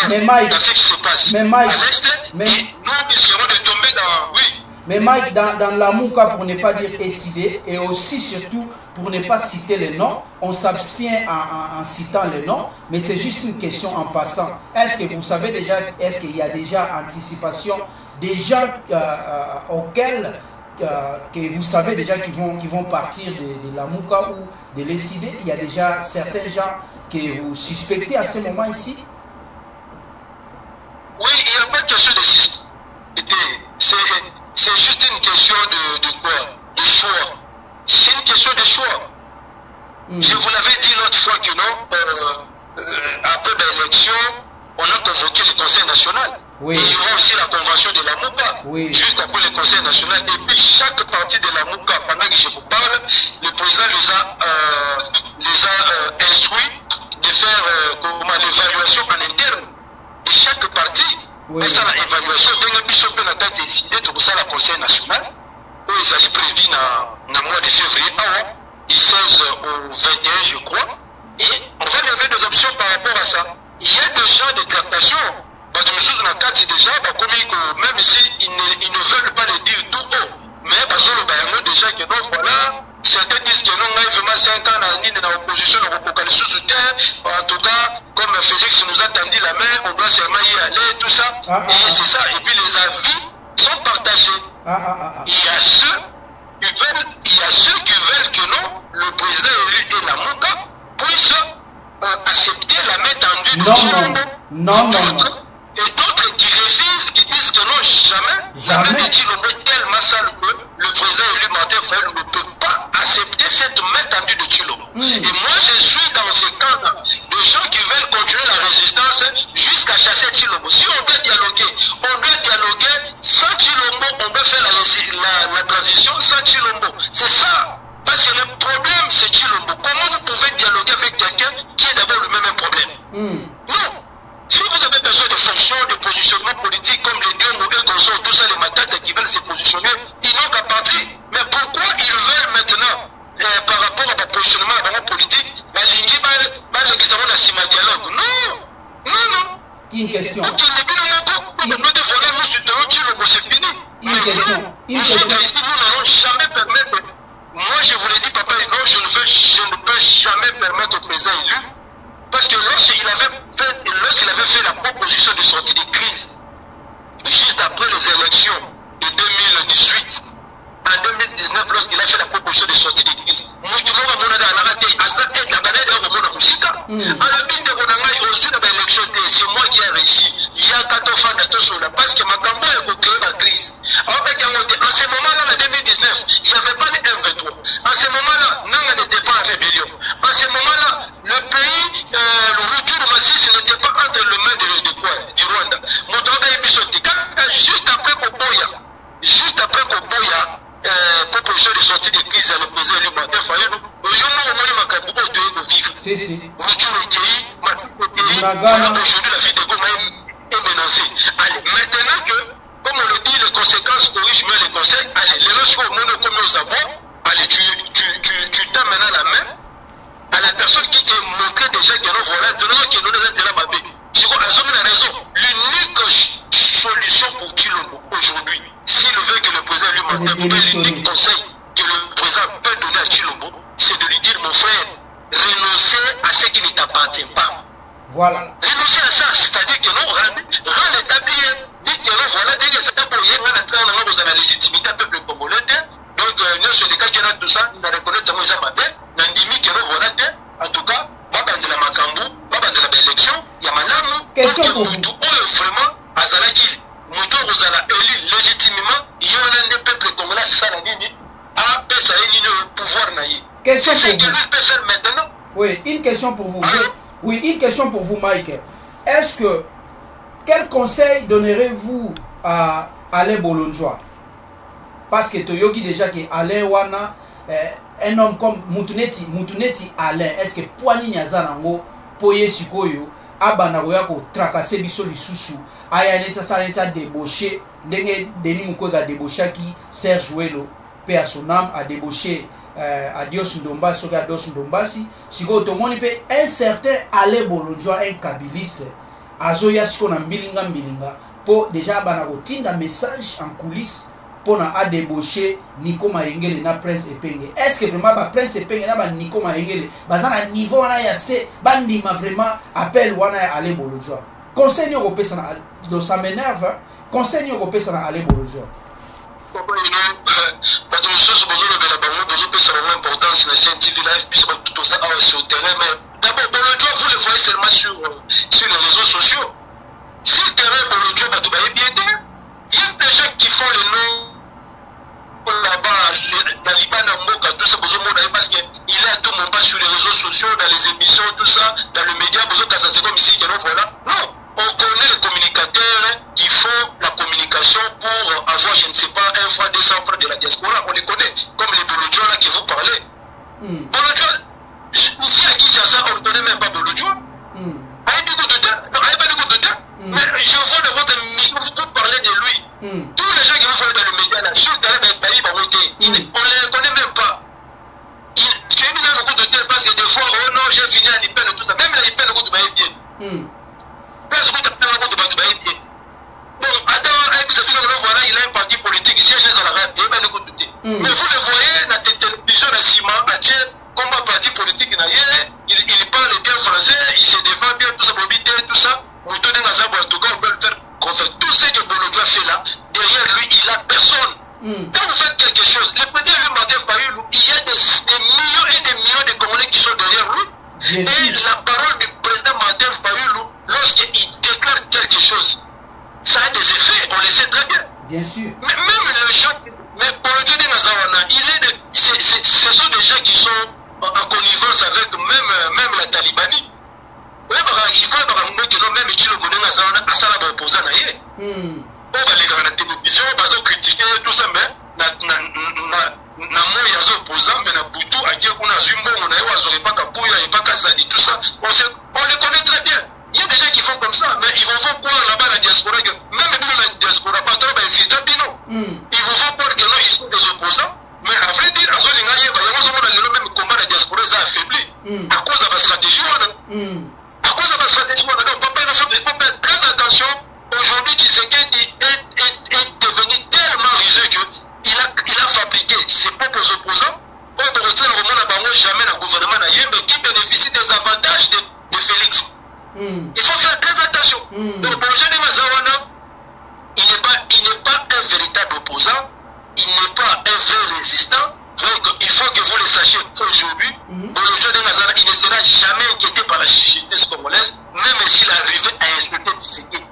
mais Mike, dans ce qui se passe mais Mike, à l'Est, mais... et nous risquerons de tomber dans... Oui. Mais Mike, dans, dans la Mouka, pour ne pas dire décider, et aussi surtout pour ne pas citer les noms, on s'abstient en, en, en citant les noms, mais c'est juste une question en passant. Est-ce que vous savez déjà, est-ce qu'il y a déjà anticipation des gens euh, euh, auxquels euh, que vous savez déjà qu'ils vont, qu'ils vont partir de, de la Mouka ou de l'E C D? Il y a déjà certains gens que vous suspectez à ce moment ici? Oui, il n'y a pas de question de suspecter. C'est juste une question de, de quoi? De choix. C'est une question de choix. Mm. Je vous l'avais dit l'autre fois que non, euh, euh, après l'élection, on a convoqué le Conseil national. Oui. Et il y aura aussi la convention de la Mouka. Oui. Juste après le Conseil national. Et puis chaque partie de la Mouka, pendant que je vous parle, le président les a, euh, les a euh, instruits de faire euh, l'évaluation en interne de chaque partie. Oui. Parce que l'évaluation, dès que nous avons décidé de faire le Conseil national, où ils allaient prévu dans le mois de février, du seize au vingt et un, je crois. Et on va lever des options par rapport à ça. Il y a des gens de tractation. Parce que nous avons déjà, même s'ils si ne, ils ne veulent pas le dire tout haut, mais parce que déjà que non, voilà, certains disent que non, il y a vraiment cinq ans dans l'opposition, en tout cas, comme Félix nous a tendu la main, on doit seulement y aller, tout ça. Ah, et ah, c'est ça, et puis les avis sont partagés. Ah, ah, ah, il y a ceux qui veulent, il y a ceux qui veulent que non, le président élu et la Mouka puissent euh, accepter la main tendue de Tshilombo. Non, non, non. Et d'autres qui refusent, qui disent que non, jamais, jamais. La main de Tshilombo est tellement sale que le président élu Martin Fayulu ne peut pas accepter cette main tendue de Tshilombo. Mm. Et moi, je suis dans ce camp-là, de gens qui veulent continuer la résistance jusqu'à chasser Tshilombo. Si on doit dialoguer, on doit dialoguer sans Tshilombo, on doit faire la, la, la transition sans Tshilombo. C'est ça. Parce que le problème, c'est Tshilombo. Comment vous pouvez dialoguer avec quelqu'un qui est d'abord le même problème? Mm. Non. Si vous avez besoin de fonctions, de positionnement politique comme les deux ou un consort, tout ça, les matates qui veulent se positionner, ils n'ont qu'à partir. Mais pourquoi ils veulent maintenant, euh, par rapport à votre positionnement à la politique, la ligne va l'examen de la dialogue? Non, non, non. Une question. Ok, depuis le moment où nous devons nous soutenir, c'est fini. Une question. Une nous question. Ici, nous n'allons jamais permettre. Moi, je vous l'ai dit, papa, non, je ne, veux, je ne peux jamais permettre au président élu. Parce que lorsqu'il avait, lorsqu'il avait fait la proposition de sortie de crise, juste après les élections de deux mille dix-huit, en deux mille dix-neuf, lorsqu'il a fait la proposition de sortie de crise, c'est moi qui ai réussi. Il y a quatre fois de parce que ma campagne a créé la crise. En ce moment-là, en deux mille dix-neuf, il n'y avait pas de M vingt-trois. En ce moment-là, Nanga n'était pas en rébellion. En ce moment-là, le pays, euh, le retour de Massis n'était pas entre les mains de, de quoi, du Rwanda. Juste après Koboya, juste après Koboya, euh, proposition de sortie de crise à le président du Martin Fayulu, il y a un moment où il vivre. Si, si. Retour au pays, Massis au pays, aujourd'hui la vie de Goma est menacée. Allez, maintenant que, comme on le dit, les conséquences corrigent mieux les conseils, allez, les lorsqu'on monte comme nous avons, allez, tu, tu, tu, tu tends maintenant la main à la personne qui te montré déjà que nous voilà, de là que nous nous intéressons à Babé. Tu vois, elle a raison. L'unique solution pour Tshilombo aujourd'hui, s'il veut que le président lui Martin, l'unique conseil que le président peut donner à Tshilombo, c'est de lui dire, mon frère, renoncer à ce qui ne t'appartient pas. Voilà. Renoncer à ça, c'est-à-dire que non, rend l'établi, dit que non, voilà, dès que c'est un peu, il y a la légitimité du peuple congolais. Donc, nous, sur les cas qui ont tout ça, nous reconnaissons que nous avons fait, nous avons dit que nous, voilà, en tout cas, pas de la Macambou, pas de la élection, il y a maintenant, question pour vous. Vraiment, à Zalaki, nous avons élu légitimement, il y a un peuple congolais, c'est ça la ligne, à Pessa et le pouvoir naïf. Question c'est pour ce que vous. lui peut faire maintenant. Oui, une question pour vous. Hein? Oui, une question pour vous, Mike. Est-ce que, quel conseil donnerez-vous à Alain Bolonjoa? Parce que Toyoki déjà que Alain Wana, eh, un homme comme Mutuneti, Mutuneti Alain, est-ce que Poani Nyazanango, Poye Sikoyo, Abanagoya ko tracasser biso lisusu, aya neta sa neta débauché, ndenge Denis Mukwege débauché qui Serge Welo, paix à son âme, a débauché euh, à Dios Ndombasi, à Dios Ndombasi, Siko Tomoni pe un certain Alain Bolonjoa, un kabiliste, azoya siko na mbilinga mbilinga po déjà bana kotinda message en coulisses pour na débaucher Nico Mayengele na Prince Epenge. Est-ce que vraiment ba Prince Epenge na ba Nico Mayengele bazana niveau wana ya se bandi ma vraiment appel wana ya aller bolojwa. Conseil européen ça do ça m'énerve. Conseil européen ça aller bolojwa. Papa ino ba to chose bozolo de la bango bozo pesa vraiment importance na C N T V live puis tout ça sur le terrain mais d'abord bolojwa vous le voyez seulement sur sur les réseaux sociaux. Si le terrain bolojwa ba tout ba bien il y a des gens qui font le nom là-bas, dans Liban, tout ça, parce qu'il est à tout moment sur les réseaux sociaux, dans les émissions, tout ça, dans le média, c'est comme ici, voilà. Non, on connaît les communicateurs qui font la communication pour avoir, je ne sais pas, un franc, deux cents francs de la diaspora. On les connaît, comme les Bolodjo là que vous parlez. Mm. Bolodjo, ici à Kinshasa, on ne connaît même pas Bolodjo. Mm. Avec du coup de temps, non, avec pas du coup de temps. Mm. Mais je vois dans votre émission, vous parlez de lui. Mm. Tous les gens qui vous font dans le média là, sur le terrain d'un pays, on ne les connaît même pas. Tu as mis dans beaucoup de temps parce que des fois, oh non, j'ai fini à l'Ipen et tout ça. Même la l'Ipen, on va bien. Parce que tu as bien. Bon, attends, voilà, il a un parti politique ici, j'ai dans la radio, il va nous écouter. Mais vous le voyez, dans la télévision, la Cima, comme un parti politique, il, il parle bien français, il se défend bien, tout ça, mobilité, tout ça. Vous tenez dans sa boîte, en tout cas, on peut le faire. Tout ce que Bolodjo fait là, derrière lui, il n'a personne. Mm. Quand vous faites quelque chose, le président Martin Fayulu, il y a des, des millions et des millions de Congolais qui sont derrière lui. Bien et sûr. La parole du président Martin Fayulu, lorsqu'il déclare quelque chose, ça a des effets, on le sait très bien. Bien sûr. Mais même les gens, mais Bolodjo de Nazawana, il est de, c'est, c'est, ce sont des gens qui sont en, en connivence avec même, même la Talibanie. Il faut que même si le monde a ça, ça va opposer à l'aïe. On va les grandes télévisions, on va critiquer tout ça, mais na na na na moi il y a opposant, mais na Boutou à dire qu'on a Zumbo, on a eu à pas Kapouya et pas Kazadi, tout ça. On sait, on les connaît très bien. Il y a des gens qui font comme ça, mais ils vont voir quoi là-bas la diaspora, même dans la diaspora, pas trop, ben c'est un bino. Ils vont voir quoi que là ils sont des opposants, mais à vrai dire, à ce moment-là, il y a le même combat la diaspora, ça affaibli à cause de la stratégie. À cause de la stratégie, on peut faire très attention. Aujourd'hui, Tshisekedi est, est, est devenu tellement rusé qu'il a, il a fabriqué ses propres opposants. On ne retient jamais le gouvernement mais qui bénéficie des avantages de, de Félix. Mm. Il faut faire très attention. Mm. Donc, pour le jeune Mazawana, il n'est pas, il n'est pas un véritable opposant, il n'est pas un vrai résistant. Donc, il faut que vous le sachiez aujourd'hui. Mm-hmm. Pour le jeune Mazawana, il ne sera jamais inquiété par la justice congolaise, même s'il arrive à insulter Tshisekedi.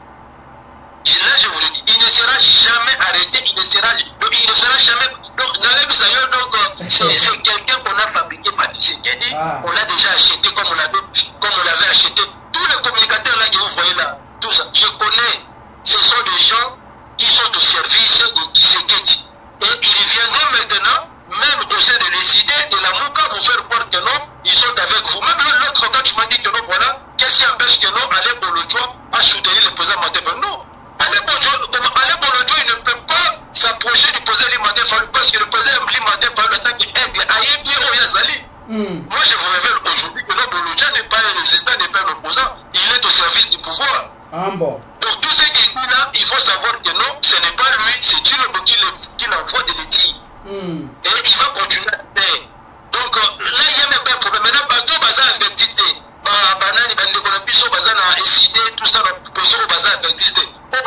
Là, je vous le dis, il ne sera jamais arrêté, il ne sera, donc, il ne sera jamais. Donc, dans les Bisaïos, donc, c'est quelqu'un qu'on a fabriqué par Tshisekedi, ah. On l'a déjà acheté comme on l'avait, comme on l'avait acheté. Tous les communicateurs là que vous voyez là, tout ça, je connais, ce sont des gens qui sont au service de Tshisekedi. Et ils viendront maintenant, même au sein de décider de la Mouka, vous faire croire que non, ils sont avec vous. Même l'autre temps, tu m'as dit que non, voilà, qu'est-ce qui empêche que non, aller pour le droit à soutenir le président Martin Fayulu? Non. Alain Bolodjo, il ne peut pas s'approcher du président Martin Fayulu parce que le président Martin Fayulu, en tant qu'aigle, a émis au Yazali. Moi, je vous révèle aujourd'hui que non, Bolodjo n'est pas un résistant, n'est pas un opposant, il est au service du pouvoir. Ah bon. Donc, tout ce qu'il dit là, il faut savoir que non, ce n'est pas lui, c'est Dieu qui l'envoie de le dire. Mm. Et il va continuer à faire. Donc, là, il n'y a même pas de problème. Maintenant, partout, bazar affectité. Banani, Bandekona Biso, bazar a décidé, tout ça, le bazar affectité.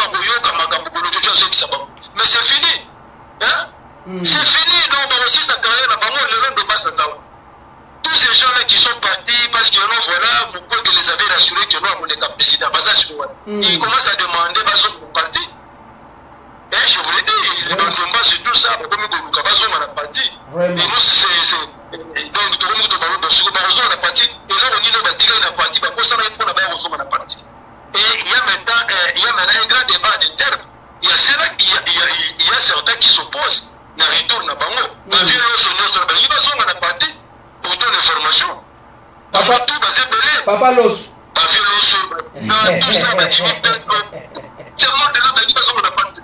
Mais c'est fini. Hein? Mm. C'est fini. Donc, on aussi sa carrière là-bas. Moi, le reste de base, ça. Tous ces gens-là qui sont partis parce que non, voilà, pourquoi que les avait rassurés que non, on est le président. Mm. Ils commencent à demander, bah, ils sont partis. Et je vous l'ai dit, ils demandent pas sur tout ça, comme ils ont parti. Et nous, c'est. Donc, tout le monde a parti. Et là, on dit, on va tirer la partie. Parce que ça va être pour la barre, on a parti. Et il y a maintenant, euh, il y a maintenant un grand débat d'interne. Il y a, il y a, il y a, il y a certains qui s'opposent. Il retourne à Bango. Il y a un parti pour donner l'information. Papa, tout va se mêler. Papa Los. Papa Los. Tout ça va tirer. Tellement de gens qui sont dans la partie.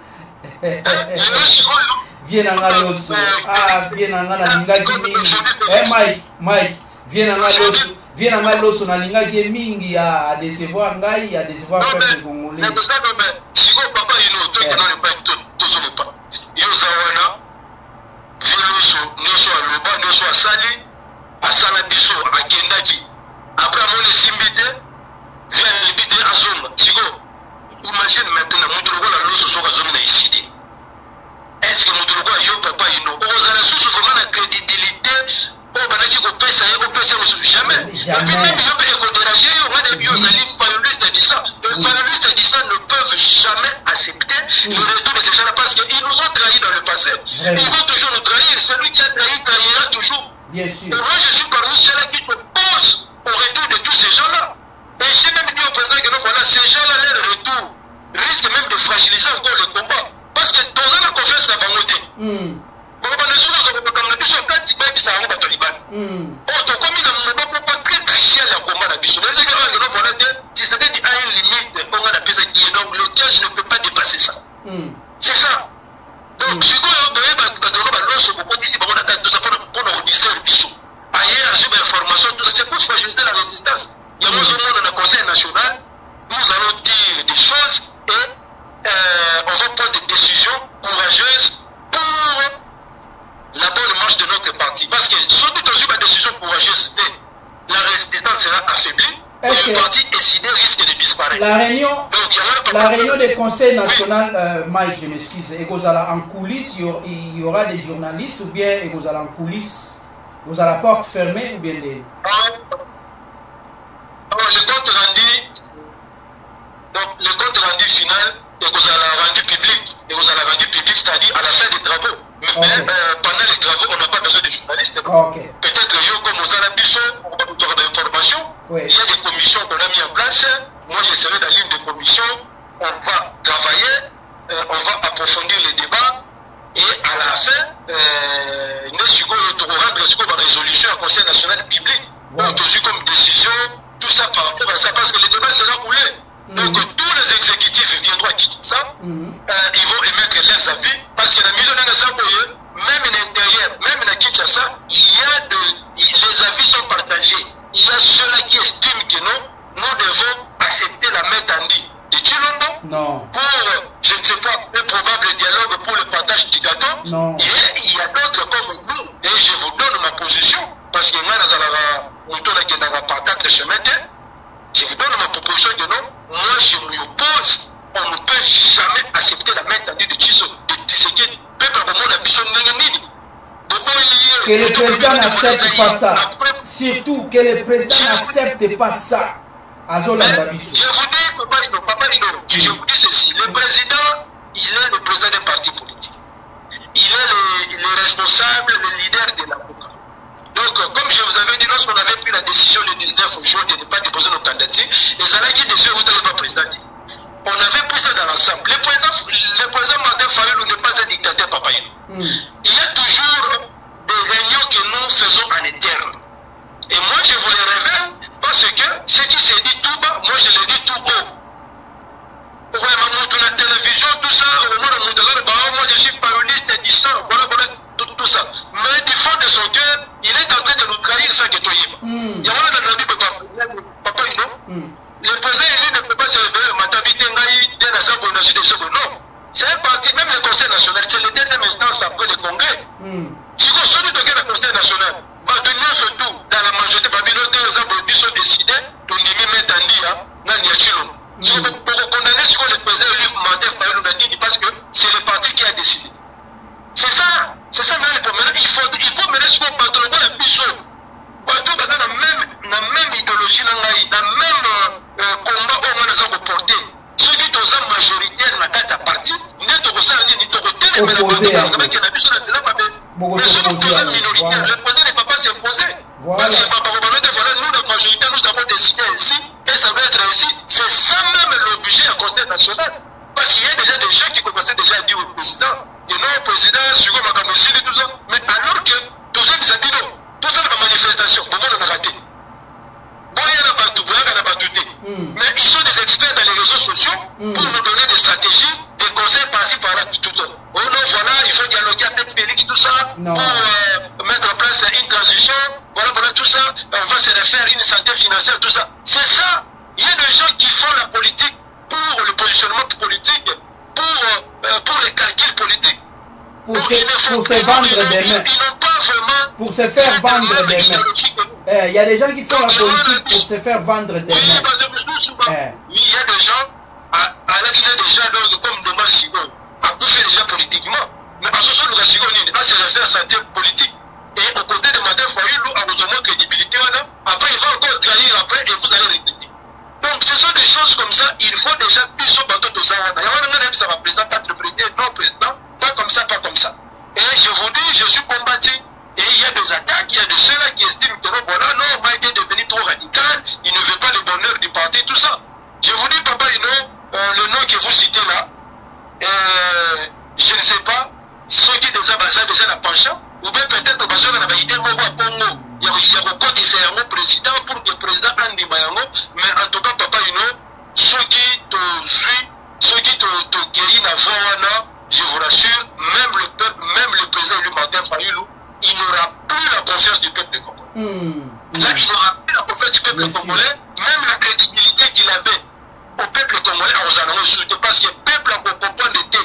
Viens à Los. Ah, viens à la Lingaki. Eh, Mike, Mike, viens à Los. Viens à Malos, on a l'inga qui est mingi à décevoir ngai, à décevoir peuple congolais. Mais ça, mais si vous papa il est auteur qui n'en est pas tout sur le pas. Yo zawana, viens loso, loso à loba, loso à sali, à salabiso, à kendaki. Après mon esimbité, viens libiter à zone. Sigo, imagine maintenant, mon droit la loso sur la zone ici. Est-ce que mon droit yo papa il est auteur? Vous allez sous vraiment la crédibilité. Oh, ben tu peux ça, on peut ça jamais. Et puis même il y a des dérangés, on a des biosalives, panélistes dit ça. Les panélistes dit ça ne peuvent jamais accepter le retour de ces gens-là parce qu'ils nous ont trahis dans le passé. Ils vont toujours nous trahir. Celui qui a trahi trahira toujours. Bien sûr. Et moi je suis parmi ceux-là qui me posent au retour de tous ces gens-là. Et j'ai même dit au président que non, voilà, ces gens-là, leur retour risque même de fragiliser encore le combat. Parce que dans la confiance, la bangoté. Bon, ben, les autres, on comme la biche, quand tu vas, ça va, Taliban. Oh, tu as commis un moment très crucial à combat la biche. Les gars, voilà, si c'était dit à une limite, on a la pièce qui est donc lequel je ne peux pas dépasser ça. C'est ça. Donc, si vous avez un l'os, vous pouvez dire, on a tout ça pour nous distraire le biche. Ailleurs, sur l'information, tout ça, c'est pour fragiliser la résistance. Il y a moins de monde dans le Conseil national, nous allons dire des choses et euh, on va prendre des décisions courageuses pour la bonne marche de notre parti. Parce que surtout dans une décision courageuse, la résistance sera affaiblie et le parti décidé risque de disparaître. La réunion, Donc, la réunion du Conseil national, euh, Mike, je m'excuse, et vous allez en coulisses, il y aura des journalistes ou bien et vous allez en coulisses, vous allez la porte fermée ou bien les... Alors, le compte rendu, donc le compte rendu final, et vous allez rendu public, et vous allez rendu public, c'est-à-dire à la fin des travaux. Mais okay. euh, pendant les travaux, on n'a pas besoin de journalistes. Okay. Peut-être yo comme vous allez biso, on va vous donner d'informations. Oui. Il y a des commissions qu'on a mis en place. Moi, je serai dans l'une des commissions. On va travailler, euh, on va approfondir les débats. Et à la fin, euh, nous allons rendre la résolution au Conseil national public. Ouais. On a comme décision, tout ça par rapport à ça, parce que le débat sera roulé. Mm -hmm. Donc tous les exécutifs viendront à Kinshasa, mm -hmm. euh, ils vont émettre leurs avis, parce que la mise en œuvre, même à l'intérieur, même à Kinshasa, il y a de, les avis sont partagés. Il y a ceux-là qui estiment que non, nous devons accepter la main tendue de Chilombo pour, je ne sais pas, un probable dialogue pour le partage du gâteau. Non. Et il y a d'autres comme nous, et je vous donne ma position, parce que moi, dans la partage chemin, je vous donne ma proposition que non, moi je m'y oppose, on ne peut jamais accepter la main tendue de Tshisekedi. Que le président n'accepte pas ça. Surtout que le président n'accepte pas ça. Je vous dis, papa Lino, papa Lino, je vous dis ceci, le président, il est le président d'un parti politique. Il est le, le responsable, le leader de la Boka. Donc, comme je vous avais dit, lorsqu'on avait pris la décision le dix-neuf juin de ne pas déposer nos candidatures, et ça n'a qui décidé vous n'allez pas présenter. On avait pris ça dans l'ensemble. Le président, le président Martin Fayulu n'est pas un dictateur, papa Yino. Mm. Il y a toujours des réunions que nous faisons en interne. Et moi, je vous les révèle parce que ce qui s'est dit tout bas, moi, je l'ai dit tout haut. Ouais, dans la télévision, tout ça, moi, je suis paroliste distant, voilà, voilà, tout, tout ça. Mais du fond de son cœur, il est en train de nous trahir sans que toi y es. Il y a un dans la Bible, papa Yino. Le président, il ne peut pas se réveiller, non. C'est un parti, même le Conseil national, c'est la deuxième instance après le Congrès. Mm. Si vous sortez de le Conseil national, va tenir surtout dans la majorité, parmi les deux exemples, ils sont décidés de ne pas mettre en lit, dans Niachilo. Si vous condamnez ce que le président lui Martin Fayulu a dit, parce que c'est le parti qui a décidé. C'est ça, c'est ça, mais il faut, il faut mener ce qu'on patron, le biseau. Partout dans la même, la même idéologie, dans le même euh, combat, on va nous porter. Ceux qui sont majoritaires dans la partie, nous sommes opposés. Mais ceux qui sont minoritaires, le président ne peut pas s'imposer. Parce que nous, la majorité, nous avons décidé ici, et ça doit être ici. C'est ça même l'objet à Conseil national. Parce qu'il y a déjà des gens qui commençaient déjà à dire au président, et non au président, sur le Makamessi et tout ça. Mais alors que tout ça, ça dit non. Tout ça, la manifestation, pour moi, on a raté. Mais ils sont des experts dans les réseaux sociaux pour nous donner des stratégies, des conseils par-ci par-là tout le temps. Oh non, voilà, il faut dialoguer avec Félix, tout ça, non. pour euh, mettre en place une transition, voilà, voilà, tout ça, on va se refaire une santé financière, tout ça. C'est ça. Il y a des gens qui font la politique pour le positionnement politique, pour, euh, pour les calculs politiques. Pour se, pour se vendre des mains. Pour se faire vendre des mains. Il y a des gens qui font la politique pour se faire vendre des mains. Oui, il y a des gens, il y a des gens donc, comme Dommage Sigon, à bouffer déjà politiquement. Mais à ce moment où Sigon a se refaire santé politique. Et aux côtés de Mme Fayoulou, à besoin de crédibilité, après il va encore trahir après et vous allez regretter. Donc ce sont des choses comme ça, il faut déjà plus au bateau de Zawana. Il y a un ça représente quatre présidents, non président, pas comme ça, pas comme ça. Et je vous dis, je suis combattu. Et il y a des attaques, il y a de ceux-là qui estiment que non, voilà, non, Maïté est devenu trop radical, il ne veut pas le bonheur du parti, tout ça. Je vous dis, Papa Ino, euh, le nom que vous citez là, euh, je ne sais pas, ceux qui déjà basés déjà la penchant, ou bien peut-être parce qu'on a idée de Congo. Il y a encore qui c'est un président pour que le président Andy Bayango, mais en tout cas, Papa Ino, ceux qui te suivent, ceux qui te, te guérissent à Vawana, je vous rassure, même le peuple, même le président lui Martin Fayoulou, il n'aura plus la confiance du peuple congolais. Mmh. Là, il n'aura plus la confiance du peuple Merci. congolais, même la crédibilité qu'il avait au peuple congolais, aux Anangos, surtout parce que le peuple a comprendre l'était.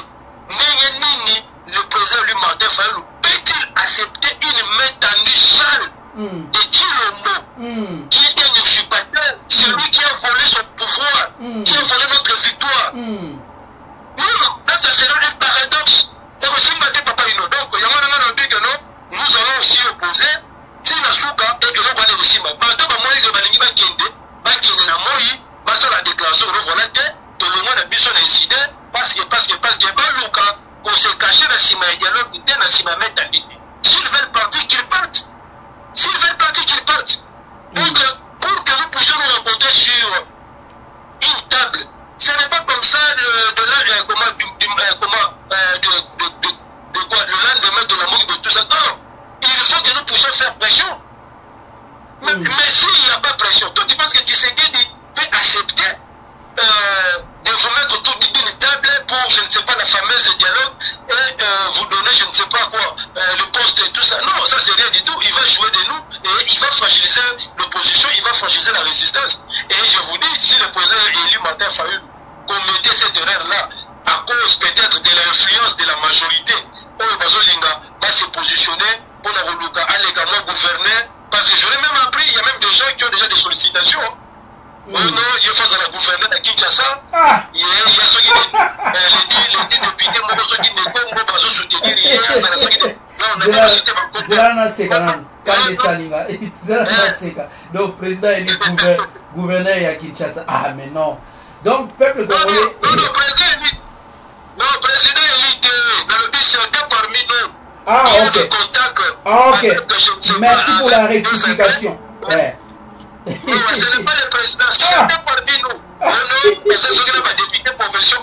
Nini, le président lui Martin Fayoulou, peut-il accepter une main tendue seule mmh. de Chilombo, mmh. qui était un usurpateur, c'est lui qui a volé son pouvoir, mmh. qui a volé notre victoire. Mmh. Non, là, ça sera un paradoxe. Et aussi, Papa Ino. Donc, il y a un dit que non, nous allons aussi opposer. Si la souka et que l'on va aller aussi, mais pas de moi, il va aller à Kende, à Kende, à Moï, parce que la déclaration, on va l'être, tout le monde a pu son incident, parce que, parce que, parce que, pas Luka, qu'on s'est caché dans Sima et dialogue, il était dans Sima Methabité. S'ils veulent partir, qu'ils partent. S'ils veulent partir, qu'ils partent. Donc, pour que nous puissions nous rencontrer sur une table, ce n'est pas comme ça de, de là, euh, comment, du, du, euh, comment, euh, de, de, de, de quoi, le lendemain de la mort de tout ça. Non, il faut que nous puissions faire pression. Mais, mm. mais s'il n'y a pas pression, toi tu penses que Tshisekedi peut accepter euh, de vous mettre autour d'une table pour, je ne sais pas, la fameuse dialogue et euh, vous donner, je ne sais pas quoi, euh, le poste et tout ça. Non, ça c'est rien du tout. Il va jouer de nous et il va fragiliser l'opposition, il va fragiliser la résistance. Et je vous dis, si le président élu Martin Fayoulou commettait cette erreur-là, à cause peut-être de l'influence de la majorité, Oyo Bazolinga va se positionner pour la Roluka, allégamment gouverner, parce que j'aurais même appris, il y a même des gens qui ont déjà des sollicitations. Mm. Oh non, il faut faire la gouverner à Kinshasa. Ah. Il y a ceux qui les dix députés, ceux qui ne Congo, Bazo soutenir, il y a ceux qui ne. Non, on n'a pas cité par contre. Zerana Sekanan, Kande Salinga, Zerana Seka. Donc, président est gouverneur à Kinshasa. Ah, mais non. Donc, peuple congolais. Non, non, président élite. Non, président élite, dans le but, c'était parmi nous. Ah, ok. Ah, ok. Merci pour la rectification. Ouais. Non, ce n'est pas le président, c'est parmi nous. Non, non, mais c'est ce que les députés profession,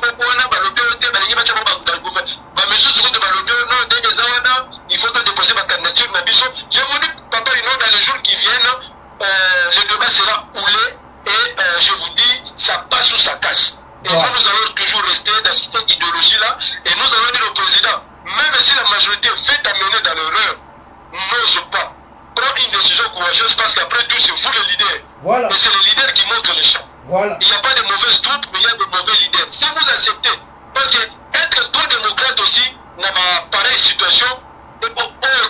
il faut déposer ma candidature. Je vous dis, papa, dans les jours qui viennent, euh, le débat sera houlé et euh, je vous dis, ça passe ou ça casse. Et ouais. Nous, nous allons toujours rester dans cette idéologie-là et nous allons dire au président, même si la majorité veut amener dans l'erreur, n'ose pas. Prends une décision courageuse parce qu'après tout, c'est vous le leader. Voilà. Et c'est le leader qui montre le champ. Voilà. Il n'y a pas de mauvaises troupes, mais il y a de mauvais leaders. Si vous acceptez, parce que être trop démocrate aussi, dans ma pareille situation, et pour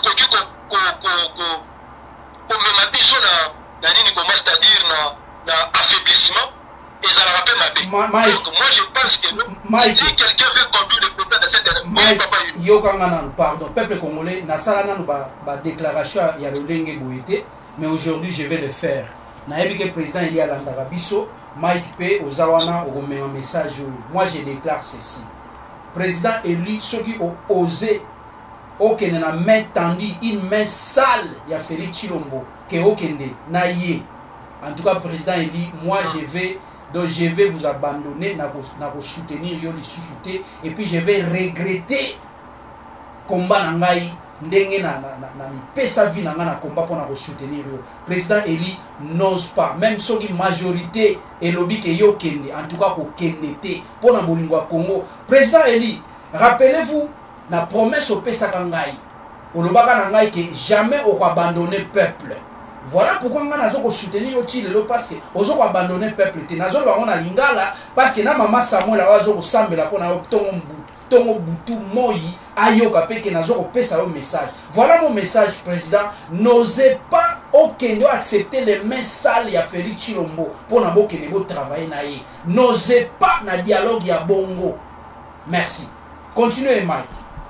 c'est-à-dire dans l'affaiblissement, et ça leur rappelle ma vie. Donc moi je pense que nous, si quelqu'un veut conduire le président de cette année, pardon, peuple congolais, na salana nous ba déclaration il y a le lenge boité, mais aujourd'hui je vais le faire. Na yebi que président il y a l'andara biso, Mike P aux awana au même message. Moi je déclare ceci. Président élu, ceux qui ont osé, aucun n'a main tendue, une main sale, il y a Félix Chilombo, que aucun n'a yé. En tout cas, président élu, moi je vais, donc je vais vous abandonner, n'a pas soutenir, yo les sous-souter, et puis je vais regretter combat n'angai ndenge na na na mipesa vie na nga na combat pour na soutenir yo président Eli n'ose pas même soki majorité elobi ke yo kende en tout cas ko kende te pour na bolingo ya Congo président Eli rappelez-vous la promesse au pesa kangai olobaka na ngai que jamais on va abandonner peuple voilà pourquoi nga nazo ko soutenir yo ti lelo parce que ozo ko abandonner peuple te nazo bango na lingala parce que na mama Samuel azo ko sambela pour na tongo mbutu tongo butu moi ayoka peke nazo ko pesa yo message voilà mon message président n'osez pas aucun accepter les mains sales ya Félix Chilombo pour na bokene bo travailler na ye n'osez pas na dialogue ya bongo merci continuez Mike.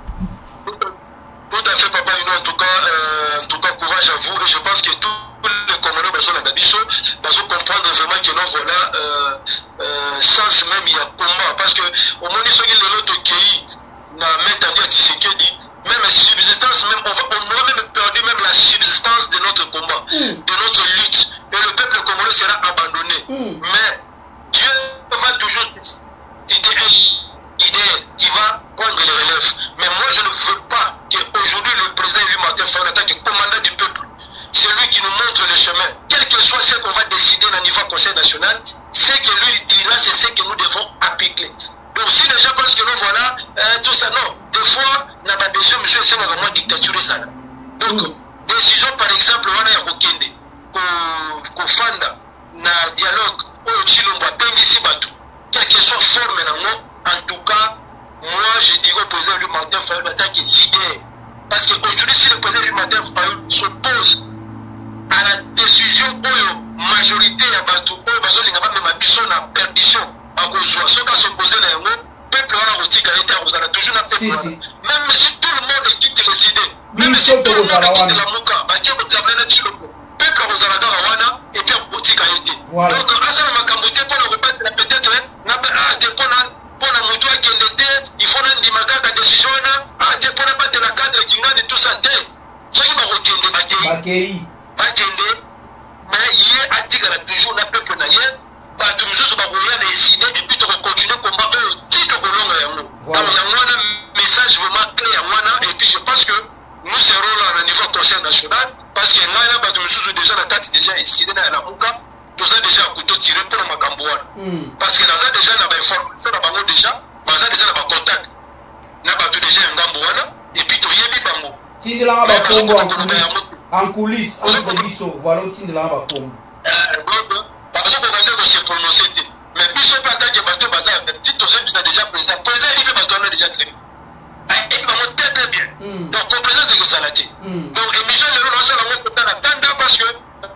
Tout à fait, Papa Lino, en tout cas, euh, en tout cas, courage à vous. Et je pense que tous les Congolais, besoin d'Abisso, besoin comprendre vraiment que non, voilà, euh, euh, sens même, il y a combat. Parce que, au moins, ceux qui sont l'autre pays, n'a même à dire Tshisekedi, même la subsistance, même, on, va, on aura même perdu même la subsistance de notre combat, mm. de notre lutte. Et le peuple congolais sera abandonné. Mm. Mais Dieu va toujours citer une idée qui va prendre les relèves. Mais moi, je ne veux pas qu'aujourd'hui le président élu Martin Fayulu en tant que commandant du peuple, c'est lui qui nous montre le chemin. Quel que soit ce qu'on va décider au niveau Conseil national, c'est que lui dira, c'est ce que nous devons appliquer. Donc si les gens pensent que nous voilà, euh, tout ça, non. Des fois, on n'a pas besoin, monsieur, c'est vraiment dictature ça. Donc, mm. décision par exemple, on a Rokende, qu'on fanda, na dialogue, au Chilombo, Bengisi Batou, quelle que soit forme, en tout cas, moi je dirais au président du Martin Fayulu en tant que leader. Parce qu'aujourd'hui, si le président du Martin Fayulu s'oppose à la décision où la majorité à Batou, où il y a même une perdition à cause de ce qui s'oppose à le peuple a toujours un peuple. Même si tout le monde quitte les idées, même si tout le monde quitte la Mouka, le peuple a et puis on boutique a été. Donc, à ce moment-là, pour le peut-être, pour la moto qui était, il faut une dimaga décision là, ah tu peux pas de la cadre qui gagne tout ça dé. Ce qui va retenir Bakei. Bakei. Mais hier a dit que toujours n'a peuple na hier, pas tout juste va rouler décider et puis de continuer combat eux qui de colonne à nous. Donc il y a un message vraiment clair à moi et puis je pense que nous serons là au niveau conseil national parce que là pas tout juste déjà la carte déjà ici dans la Mouka. Nous avons déjà un couteau tiré pour le Macambouane. Mm. Parce que nous avons déjà une information, nous avons déjà, nous avons déjà un contact. Nous avons déjà un Gambouane, et puis nous avons un Bango. Tinde la ba pombo en coulisses, en coulisses, voilà tinde la ba pombo. Par exemple, on va se prononcer. Mais puis ce pas que bateau bazar, petit tout ça déjà présent. Présent il fait bateau déjà très bien. Et il va monter très bien. Donc le présent c'est que ça l'a été. Donc émission le nom ça la monte dans la tendre parce que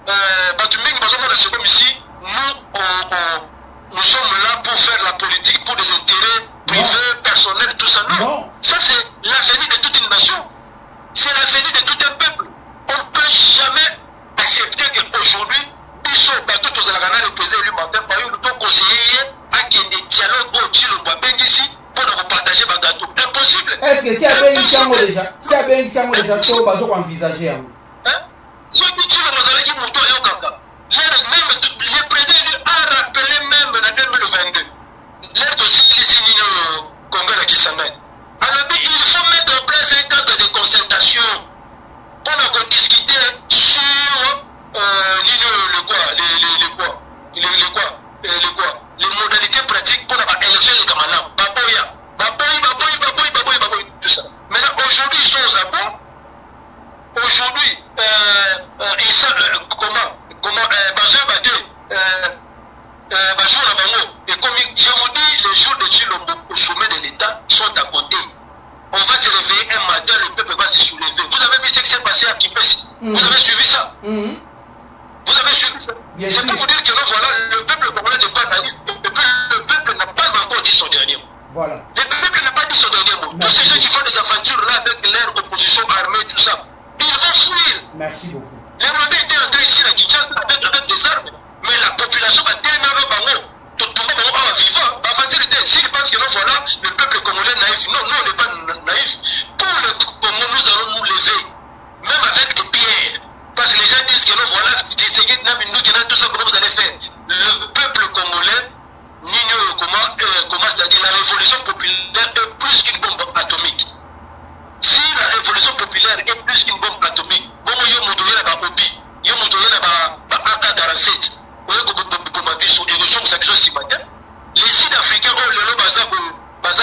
ici, nous, on, on, nous sommes là pour faire la politique, pour des intérêts privés, personnels, tout ça. Non. non. Ça, c'est l'avenir de toute une nation. C'est l'avenir de tout un peuple. On ne peut jamais accepter qu'aujourd'hui, ils sont battus tous à la gana, le président élu Martin Fayulu, nous devons conseiller à qu'il y ait des dialogues au Chilombo ici pour nous partager ma gâteau. Impossible. Est-ce que si Abeng Chango déjà, si Abeng Chango déjà, tu vas envisager hein? Ce que tu veux, dit Mouto et Okaka. Même le président a rappelé même en deux mille vingt-deux. L'air aussi les éminents Congolais qui s'amènent. Alors il faut mettre en place un cadre de concertation pour discuter sur euh, le quoi, les, les, les quoi, les, les quoi, les, les quoi, les modalités pratiques pour la élection des camarades. Baboya, baboy, baboy, baboy, baboy, baboy, tout ça. Maintenant aujourd'hui ils sont aux abois. Aujourd'hui, euh, euh, ils savent euh, comment, comment, euh, Bazou Badé, euh, euh, Bazou Rabango, et comme je vous dis, les jours de Chilombo au sommet de l'État sont à côté. On va se réveiller un matin, le peuple va se soulever. Vous avez vu ce qui s'est passé à Kipesi? Mmh. Vous avez suivi ça? mmh. Vous avez suivi ça? C'est pour vous dire que non, voilà, le peuple congolais n'est pas naïf. Le peuple n'a pas encore dit son dernier mot. Voilà. Le peuple n'a pas dit son dernier mot. Tous ces gens qui font des aventures là avec leur opposition armée, tout ça, ils vont fuir. Merci beaucoup. Les Rwandais étaient entrés ici à Kinshasa avec, avec des armes, mais la population va tellement avec Bango. Tout le monde va vivant. Avant de dire, s'ils pensent que non, voilà, le peuple congolais naïf. Non, non, on n'est pas naïf. Pour le Congo, nous allons nous lever, même avec des pierres. Parce que les gens disent que non, voilà, c'est tout ça, comment vous allez faire. Le peuple congolais, comment, euh, comment c'est-à-dire la révolution populaire est plus qu'une bombe atomique. Si la révolution populaire est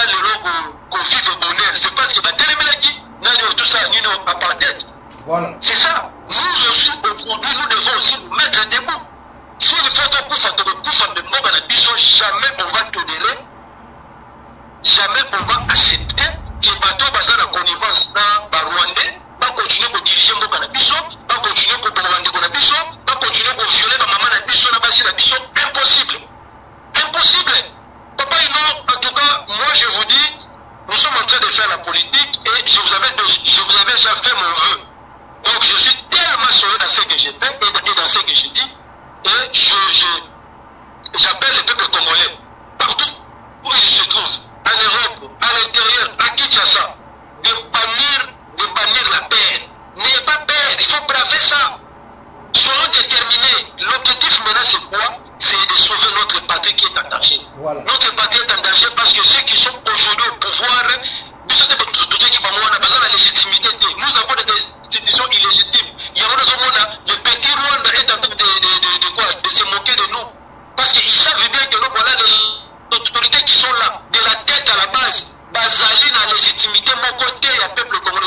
baza lelo ko vivre bonheur, c'est parce que ba telemelaki nani tout ça nino apartheid. Voilà. C'est ça. Nous aussi aujourd'hui nous devons aussi nous mettre debout. Si le fait qu'on fasse de coups de mots dans biso, jamais on va tolérer, jamais on va accepter que bateau basa la connivence dans ba Rwandais va continuer à diriger mon canabiso, va continuer à commander mon canabiso, va continuer à violer ma maman na biso na basi na biso. Impossible. Impossible. Papa, non, en tout cas, moi je vous dis, nous sommes en train de faire la politique et je vous avais, je vous avais déjà fait mon vœu. Donc je suis tellement sauvé dans ce que j'ai fait et dans ce que j'ai dit. Et je, je, j'appelle le peuple congolais, partout où il se trouve, en Europe, à l'intérieur, à Kinshasa, de bannir, de bannir la paix. N'ayez pas peur, il faut braver ça. Soyons déterminés. L'objectif maintenant c'est quoi? C'est de sauver notre patrie qui est en danger. Voilà. Notre patrie est en danger parce que ceux qui sont aujourd'hui au pouvoir, la légitimité. Nous avons des institutions illégitimes. Il y a le petit Rwanda est en train de, de, de, de, quoi, de se moquer de nous. Parce qu'ils savent bien que nous, voilà les autorités qui sont là, de la tête à la base, basali dans la légitimité, mon côté, il y a le peuple congolais.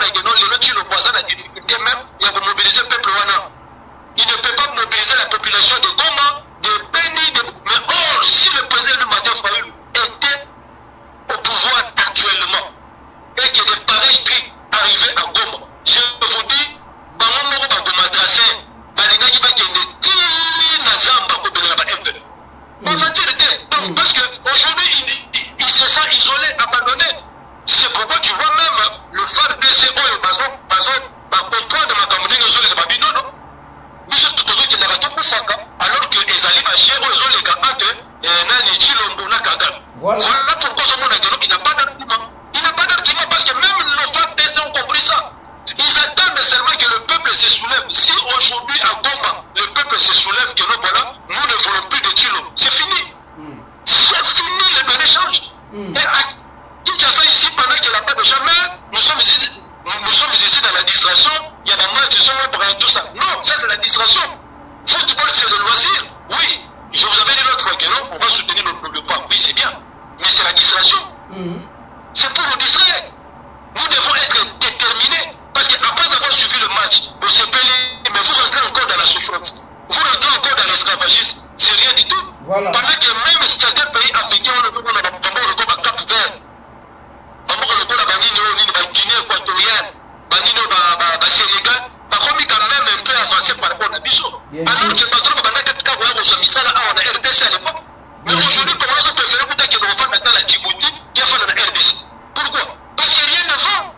La difficulté même, il y a mobiliser le peuple Wana. Il ne peut pas mobiliser la population de Goma, de Beni, de... mais or, si le président de Mathieu Fayoulou était au pouvoir actuellement, et que des pareils trucs arrivaient à Goma, je vous dis, Bango Bagoma Tracé, Balinga qui va gagner dix Nazamba au Bénéra M V. On va dire, donc, parce qu'aujourd'hui, il, il, il se sent isolé, abandonné. C'est pourquoi tu vois même le phare D C O et Bazon, Bazon, comprendre ma campagne, nous sommes les Babino, non? Nous sommes tout autour de la radio pour Saka, alors que les alliés bachés, eux, ils ont les gars entre Nani, Chilombo, Nakaga. Voilà pourquoi ce monde il n'a pas d'argument. Il n'a pas d'argument parce que même nos phare D C ont compris ça. Ils attendent seulement que le peuple se soulève. Si aujourd'hui à Goma, le peuple se soulève, que nous voilà, nous ne voulons plus de Chilo. C'est fini. Mm. C'est fini, les données changent. Mm. Et à Kinshasa ici, pendant qu'il n'y a pas de jamais, nous sommes ici, nous sommes ici dans la distraction. Il y a des matchs qui sont là pour tout ça. Non, ça c'est la distraction. Football c'est le loisir. Oui, je vous avais dit l'autre fois que non, on va soutenir le, le pas. Oui, c'est bien. Mais c'est la distraction. Mm. C'est pour nous distraire. Nous devons être déterminés. Parce qu'après avoir suivi le match, on s'est payé, mais vous rentrez encore dans la souffrance. Vous rentrez encore dans l'esclavagisme. C'est rien du tout. Voilà. Pendant que même certains pays africains, on ne peut pas le Cap Vert. On ne peut pas la Guinée équatoriale, la Sénégal. Par contre, il quand même un peu avancé par rapport à Bissau. Alors que patron, on a quatre cas, on a R D C à l'époque. Mais aujourd'hui, comment on peut faire peut-être que l'on va mettre la Djibouti qui a fait la R D C? Pourquoi? Parce que rien ne va.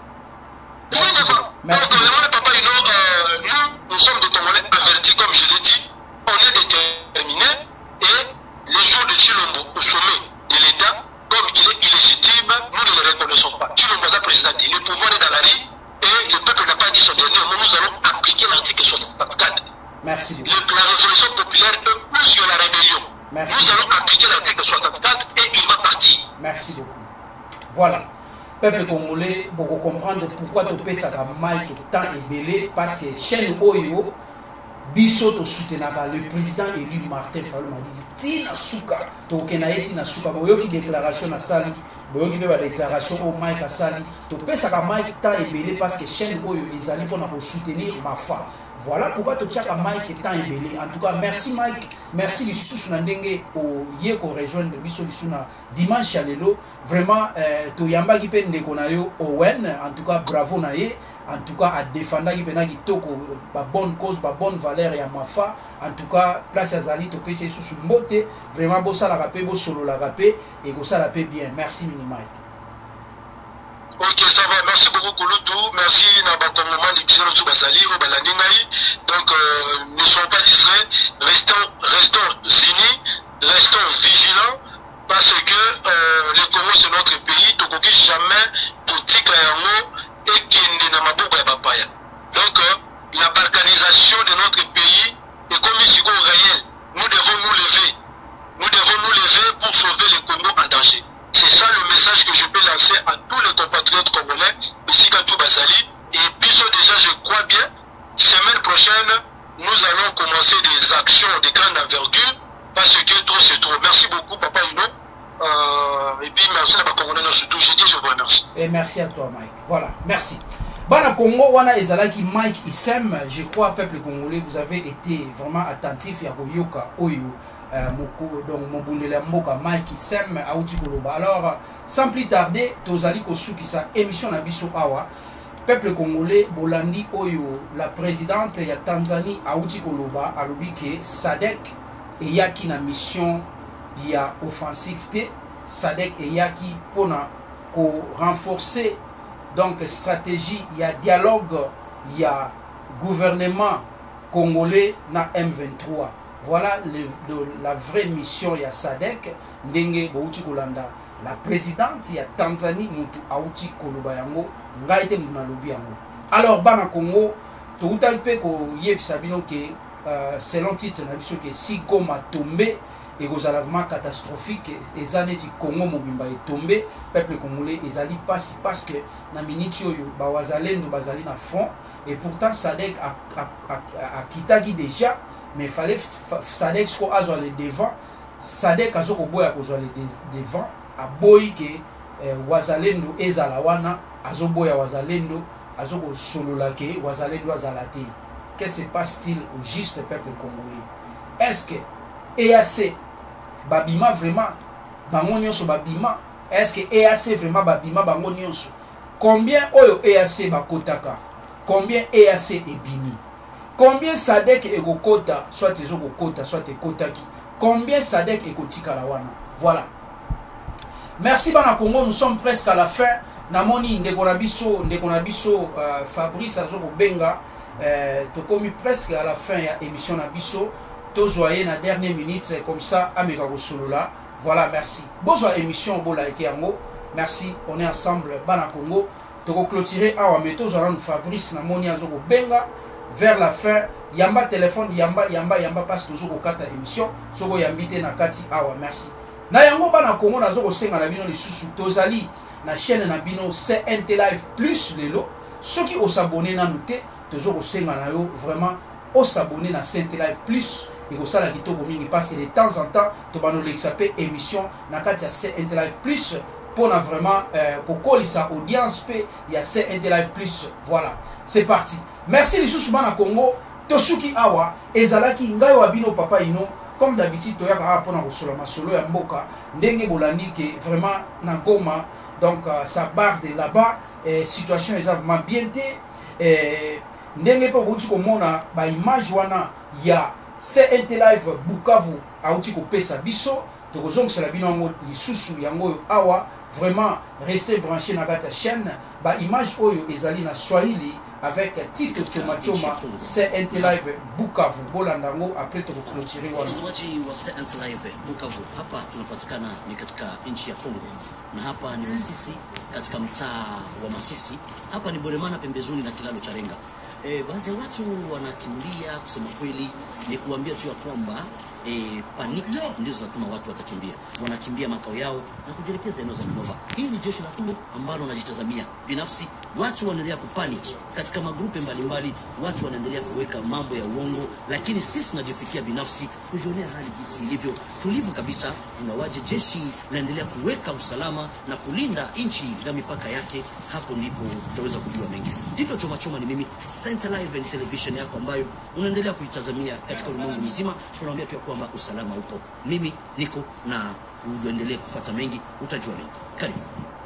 Merci. Donc, le papa, you know, euh, nous, nous sommes des Congolais avertis, comme je l'ai dit. On est déterminés et les jours de Chilombo au sommet de l'État, comme il est illégitime, nous ne le reconnaissons pas. Chilombo est président, le pouvoir est dans la rue et le peuple n'a pas dit son dernier mot. Nous allons appliquer l'article soixante-quatre. Merci. Le, la révolution populaire est plus que la rébellion. Merci. Nous allons appliquer l'article soixante-quatre et il va partir. Merci beaucoup. Voilà. Peuple congolais, pour comprendre pourquoi tu pèses à Mike tant ébélé, parce que chaîne Oyo, Bisso to soutenaka, le président élu Martin Fayulu m'a dit Tina Souka, to kenaye Tina Souka, boyo qui déclaration à Sali, boyo qui fait la déclaration au Mike à Sali, tu pèses à Mike tant ébélé parce que chaîne Oyo, ils allaient pour soutenir ma femme. Voilà pourquoi tu tiens à Mike est tant ébélé. En tout cas, merci Mike. Merci Bissou Sunandenge au Yeko rejoindre Bissou Bissuna dimanche à l'élo. Vraiment, tu yamba qui peine de konayo Owen. En tout cas, bravo naye. En tout cas, à défendre qui peine qui toko la bonne cause, la bonne valeur et à ma fa. En tout cas, place à Zali, tu peux essayer sous mbote. Vraiment, beau ça la rapé, beau solo la rapé et beau ça la paix bien. Merci Mini Mike. Ok, ça va. Merci beaucoup, Kouloutou. Merci, Nabakomoma, Nibisero, Soubazali, Obalandingaï. Donc, euh, ne soyons pas distraits. Restons, restons unis, restons vigilants, parce que euh, le Congo, c'est notre pays. Donc, on jamais politique et qui est dans ma boucle à Papaya. Donc, euh, la balkanisation de notre pays est comme ici au réel. Nous devons nous lever. Nous devons nous lever pour sauver le Congo en danger. C'est ça le message que je peux lancer à tous les compatriotes congolais, ici Gatou Bazali. Et puis déjà, je crois bien, semaine prochaine, nous allons commencer des actions de grande envergure, parce que trop c'est trop. Merci beaucoup, Papa Uno. Euh, et puis merci à la Congolais surtout, j'ai dit je vous remercie. Et merci à toi Mike. Voilà, merci. Bana Congo, wana ezalaki Mike Issem, je crois peuple congolais, vous avez été vraiment attentif ya koyoka oyo euh, moko donc mobundela mboka Mike Issem auti koloba. Alors sans plus tarder, tozali kosuki sa émission na biso awa. Peuple congolais bolandi oyo la présidente ya Tanzanie auti koloba alobi ke Sadek eyaki na mission ya offensivité, Sadek eyaki pona ko renforcer donc stratégie, il y a dialogue, il y a gouvernement congolais na M vingt-trois. Voilà le, de, la vraie mission, il y a Sadek, Ndenge Bouti Kolanda. La présidente, il y a Tanzanie, Moutou Aouti Kolobayango, Ngaïte Mounalobiango. Alors, Bana Congo, tout un peu que Yek Sabino, selon titre, que si Goma tombé, et aux alavements catastrophiques, les années du Congo Mobimba est tombé, peuple congolais, ils allaient passer parce que na minitio yo bawazalen no bazali na fond et pourtant Sadek a a a, a kitagi déjà mais fallait Sadek sko azo les devant Sadek azo ko boya ko zo les devant a boyi ke eh, wazalendo ezala wana azo boya wazalendo azo ko solola ke wazalendo azalate. Qu'est-ce qui se passe-t-il au juste peuple congolais? Est-ce que E A C babima vraiment bango nyonso babima? Est-ce que E A C vraiment babima bango nyonso? Combien oyo E A C bakotaka? Combien E A C ebimi? Combien Sadek ekokota soit ezokokota soit ekotaki? Combien Sadek ekotika la wana? Voilà. Merci bana Congo, nous sommes presque à la fin. Namoni ndeko na biso ndeko na biso uh, Fabrice azoko benga euh, tokomi presque à la fin ya émission na biso. Tozoye na dernière minute comme ça ameka ko solola. Voilà, merci. Bonsoir émission bola ekiango. Merci, on est ensemble bana Congo. Toko clôturer awa meto zoran Fabrice na moni azoko benga vers la fin. Yamba téléphone yamba yamba yamba passe toujours au kata émission. Soko yambite na kati awa, merci. Na yango bana Congo nazoko senga na bino lisusu tozali na chaîne na bino C N T Live plus lelo. Ceux qui ont s'abonné na noté toujours au senga na yo vraiment au s'abonner na C N T Live plus. Et comme ça la kitoko mingi parce que de temps en temps to bano l'exapé émission na kati ya C N T Live plus pour na vraiment euh, pour kolisa audience p il y a C N T Live plus. Voilà, c'est parti. Merci les sous bana Congo tosuki awa ezalaki ngai wa bino papa ino comme d'habitude to yaka pour na kosola masolo ya mboka ndenge bolandi ke vraiment na Goma donc euh, ça barre de là-bas et situation est vraiment bien té et ndenge po buti ko mona ba image wana ya C N T Live Bukavu auti ko pesa biso to ko zong sala bino ngo lisusu yango awa vraiment restez branchés na gata chaîne ba image oyo ezali na Swahili avec Tito Choma Choma C N T Live Bukavu bolandango après to clôturer wana watazamaji wa C N T Live Bukavu. Hapa tunapatikana ni katika nchi ya Kongo na hapa ni Masisi katika mtaa wa Masisi. Hapa ni Boremana pembezoni na kilalo cha Renga. E, baadhi ya watu wanakimbia, kusema kweli ni kuambia tu ya kwamba e, paniki ndizo zinatuma watu watakimbia. Wanakimbia makao yao na kujielekeza eneo za Minova. Hii ni jeshi la Kongo ambalo unajitazamia. Binafsi watu wanaendelea kupaniki katika magrupe mbalimbali, watu wanaendelea kuweka mambo ya uongo, lakini sisi tunajifikia binafsi kujionea hali jinsi ilivyo tulivu kabisa. Unawaje jeshi linaendelea kuweka usalama na kulinda nchi na mipaka yake. Hapo ndipo tutaweza kujua mengi. Tito Choma Choma ni mimi, C N T Live and television yako ambayo unaendelea kuitazamia katika ulimwengu mzima. Tunaambia tu kwamba usalama upo. Mimi niko na uendelee kufuata mengi, utajua mengi. Karibu.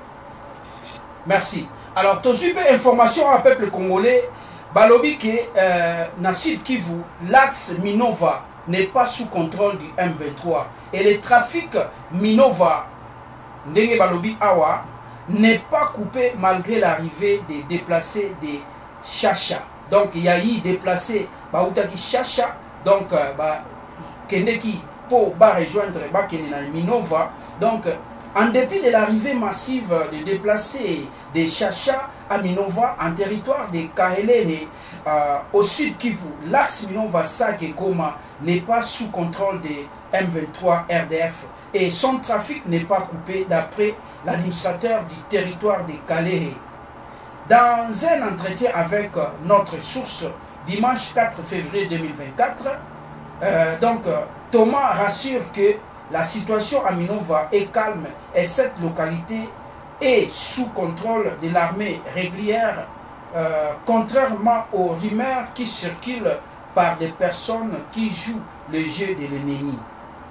Merci. Alors, tout de suite, information au peuple congolais. Balobi que euh, na Sud Kivu, l'axe Minova n'est pas sous contrôle du M vingt-trois. Et le trafic Minova, Ndenge Balobi Awa, n'est pas coupé malgré l'arrivée des déplacés des Chacha. Donc, il y a eu déplacés, Baoutaki Chacha, donc, euh, bah, Kendeki, pour bah, rejoindre bah, Minova. Donc, en dépit de l'arrivée massive de déplacés des Chacha à Minova, en territoire de Kahelele, euh, au sud Kivu, l'axe Minova-Sake Goma n'est pas sous contrôle de M vingt-trois R D F et son trafic n'est pas coupé d'après l'administrateur du territoire de Kalehe. Dans un entretien avec notre source dimanche quatre février deux mille vingt-quatre, euh, donc Thomas rassure que la situation à Minova est calme et cette localité est sous contrôle de l'armée régulière, euh, contrairement aux rumeurs qui circulent par des personnes qui jouent le jeu de l'ennemi.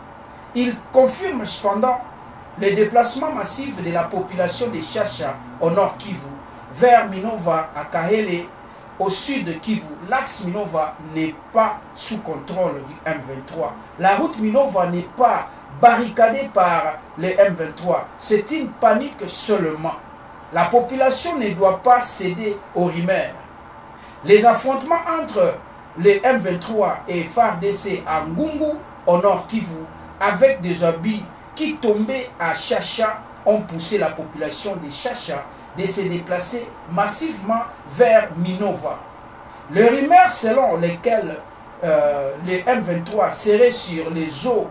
Il confirme cependant le déplacement massif de la population de Chacha au nord Kivu vers Minova à Kahele au sud de Kivu. L'axe Minova n'est pas sous contrôle du M vingt-trois. La route Minova n'est pas barricadée par le M vingt-trois. C'est une panique seulement. La population ne doit pas céder aux rumeurs. Les affrontements entre le M vingt-trois et F A R D C à Ngungu au nord Kivu avec des habits qui tombaient à Chacha ont poussé la population de Chacha de se déplacer massivement vers Minova. Les rumeurs selon lesquelles euh, le M vingt-trois serait sur les eaux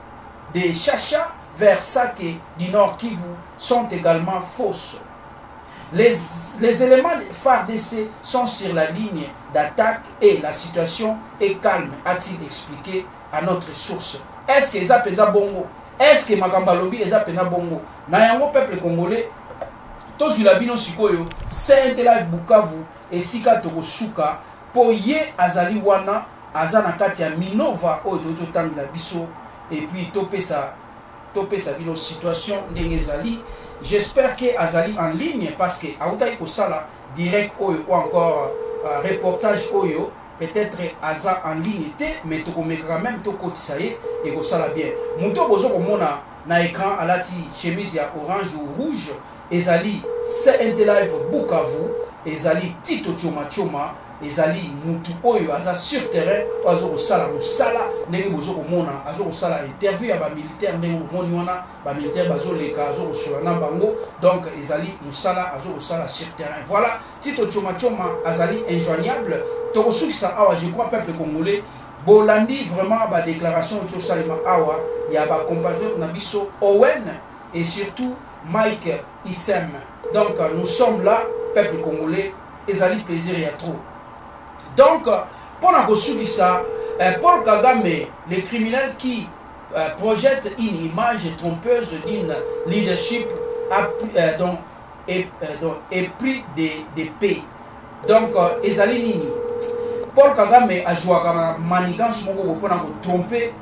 de Chacha vers Sake du nord Kivu sont également fausses. Les, les éléments de F A R D C sont sur la ligne d'attaque et la situation est calme, a-t-il expliqué à notre source. Est-ce que ça peut être bongo? Est-ce que Makambalobi est pena bongo? Na yango peuple congolais, tous les labino sikoyo, c'est un live Bukavu et sika toko suka po ye azali wana azana kati ya Minova o dojo tangi la biso et puis topé sa topé sa bino situation ndengezali. J'espère que azali en ligne parce que aouta ko sala direct oyo ou encore euh, reportage oyo. Peut-être aza en ligne te, mais tu peux quand même te cotiser et que ça la bien. Mouto bozo komona na écran alati chemise ya orange ou rouge, ezali c'est un live Bukavu, ezali Tito Choma Choma, ezali mutu oyo aza sur terrain, azo ko sala musala, ndenge bozo komona, azo ko sala interview ya ba militaire ndenge moni wana, ba militaire bazo leka azo ko solana bango, donc ezali musala azo ko sala sur terrain. Voilà, Tito Choma Choma azali injoignable. Tokosukisa awa, je crois peuple congolais bolandi vraiment ba déclaration to salima awa ya ba compatriote na biso Owen et surtout Mike Issem. Donc nous sommes là peuple congolais, ezali plaisir ya trop. Donc pour na kosukisa Paul Kagame, le criminel qui euh, projette une image trompeuse d'une leadership euh, donc et euh, donc épris des des pays. Donc euh, ezali nini Paul Kagame a joué à manigance pour tromper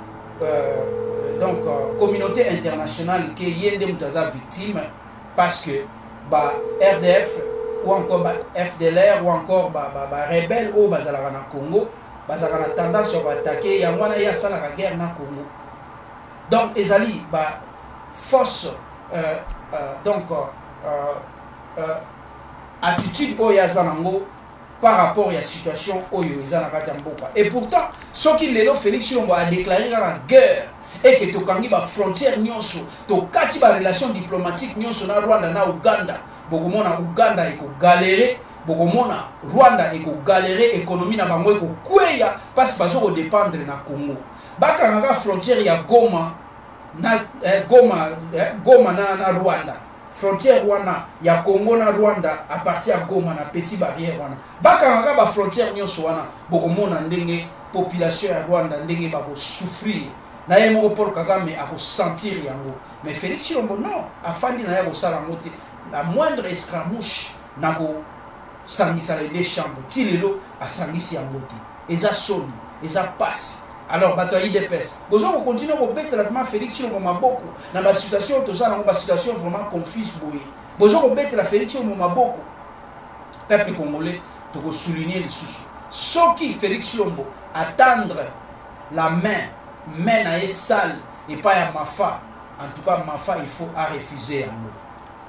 euh, donc euh, communauté internationale qui est une victime parce que bah, R D F ou encore bah, F D L R ou encore bah, bah, bah, rebelle au bazalaka na Congo bazalaka na tendance à attaquer ya mwana ya sala la guerre na Congo. Donc ezali bah force euh, euh, donc euh, euh, attitude au ya zanango par rapport à la situation oyo ezana kati mboka. Et pourtant ce qui lelo Félix Chilombo a déclaré la guerre et que to kangi ba frontière nyonso to kati ba relation diplomatique nyonso na Rwanda na Uganda bokomona Uganda eko galérer bokomona Rwanda eko galérer économie na bango eko kweya parce que bazo ko dépendre na Congo bakanga frontière ya Goma na eh, Goma eh, Goma na, na Rwanda frontière wana ya Congo na Rwanda à partir à Goma na petit barrière wana bakanga ba frontière nyonso wana bokomona ndenge population ya Rwanda ndenge ba ko souffrir na ye moko Paul Kagame a ko sentir yango mais Félix Chilombo non afandi na ya ko sala moté la moindre escramouche na ko sangisa les deux chambres tilelo a sangisi yango te eza soni eza passe. Alors bato I D P S bozo ko continuer ko bête vraiment Félix Chilombo maboko na ba situation to ça na ba situation vraiment confuse boye bozo ko bête la Félix Chilombo maboko peuple congolais to ko souligner les sous ce qui Félix Chilombo attendre la main main na sale et pas à Mafa. En tout cas Mafa il faut à refuser en mot.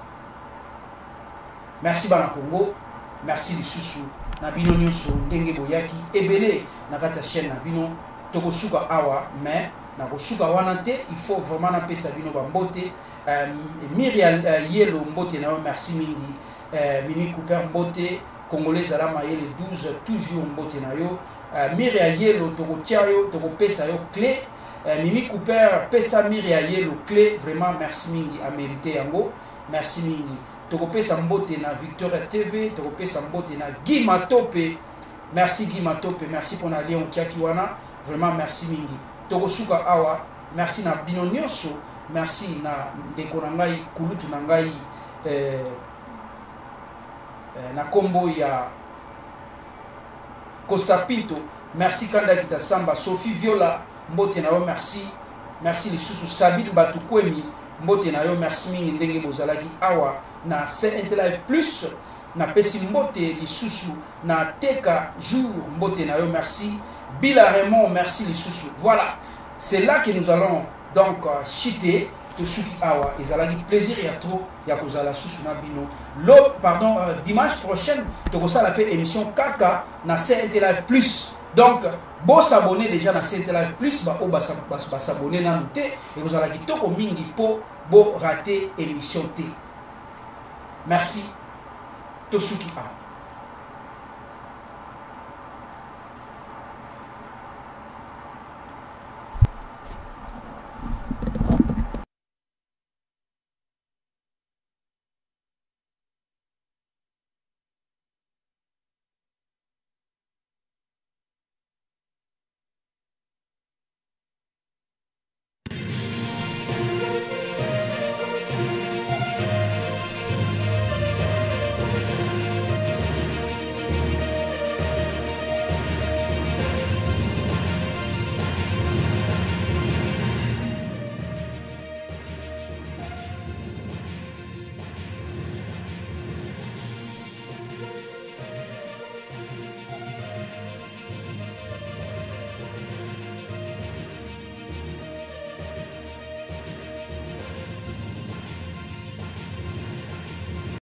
Merci bana Congo, merci les sous na bino nyonso ndenge boyaki ebele na kata chaîne na bino tokosuka awa mais na kosuka wana te il faut vraiment na pesa bino ba mbote euh, Myriam euh, Yelo mbote na merci mingi euh, Mimi Cooper mbote congolais alama yele douze toujours mbote na yo euh, Myriam Yelo toko tiayo toko pesa yo clé euh, Mimi Cooper pesa Myriam Yelo clé vraiment merci mingi a mérité yango merci mingi toko pesa mbote na Victoria T V toko pesa mbote na Guy Matope merci Guy Matope merci pour na Léon Kiakiwana. Vraiment merci mingi. Tokosuka awa merci na bino nyonso, merci na ndeko na ngai kulutu na ngai eh, eh, na kombo ya Costa Pinto, merci Kanda Kitasamba, Sophie Viola, mbote na yo merci, merci lisusu Sabine Batukwemi, mbote na yo merci mingi ndenge bozalaki awa na C N T Live plus, na pesi mbote lisusu na Teka jour mbote na yo merci, Bila Raymond merci lisusu. Voilà, c'est là que nous allons donc uh, chiter Tosuki awa ezalaki plaisir ya trop ya kozala susu na bino. Lo pardon euh, dimanche prochain tokosala pe émission kaka na C N T Live plus. Donc bo s'abonner déjà na C N T Live plus ba o ba s'abonner na te et vous allez kitoko mingi po bo rater émission T. Merci Tosuki awa.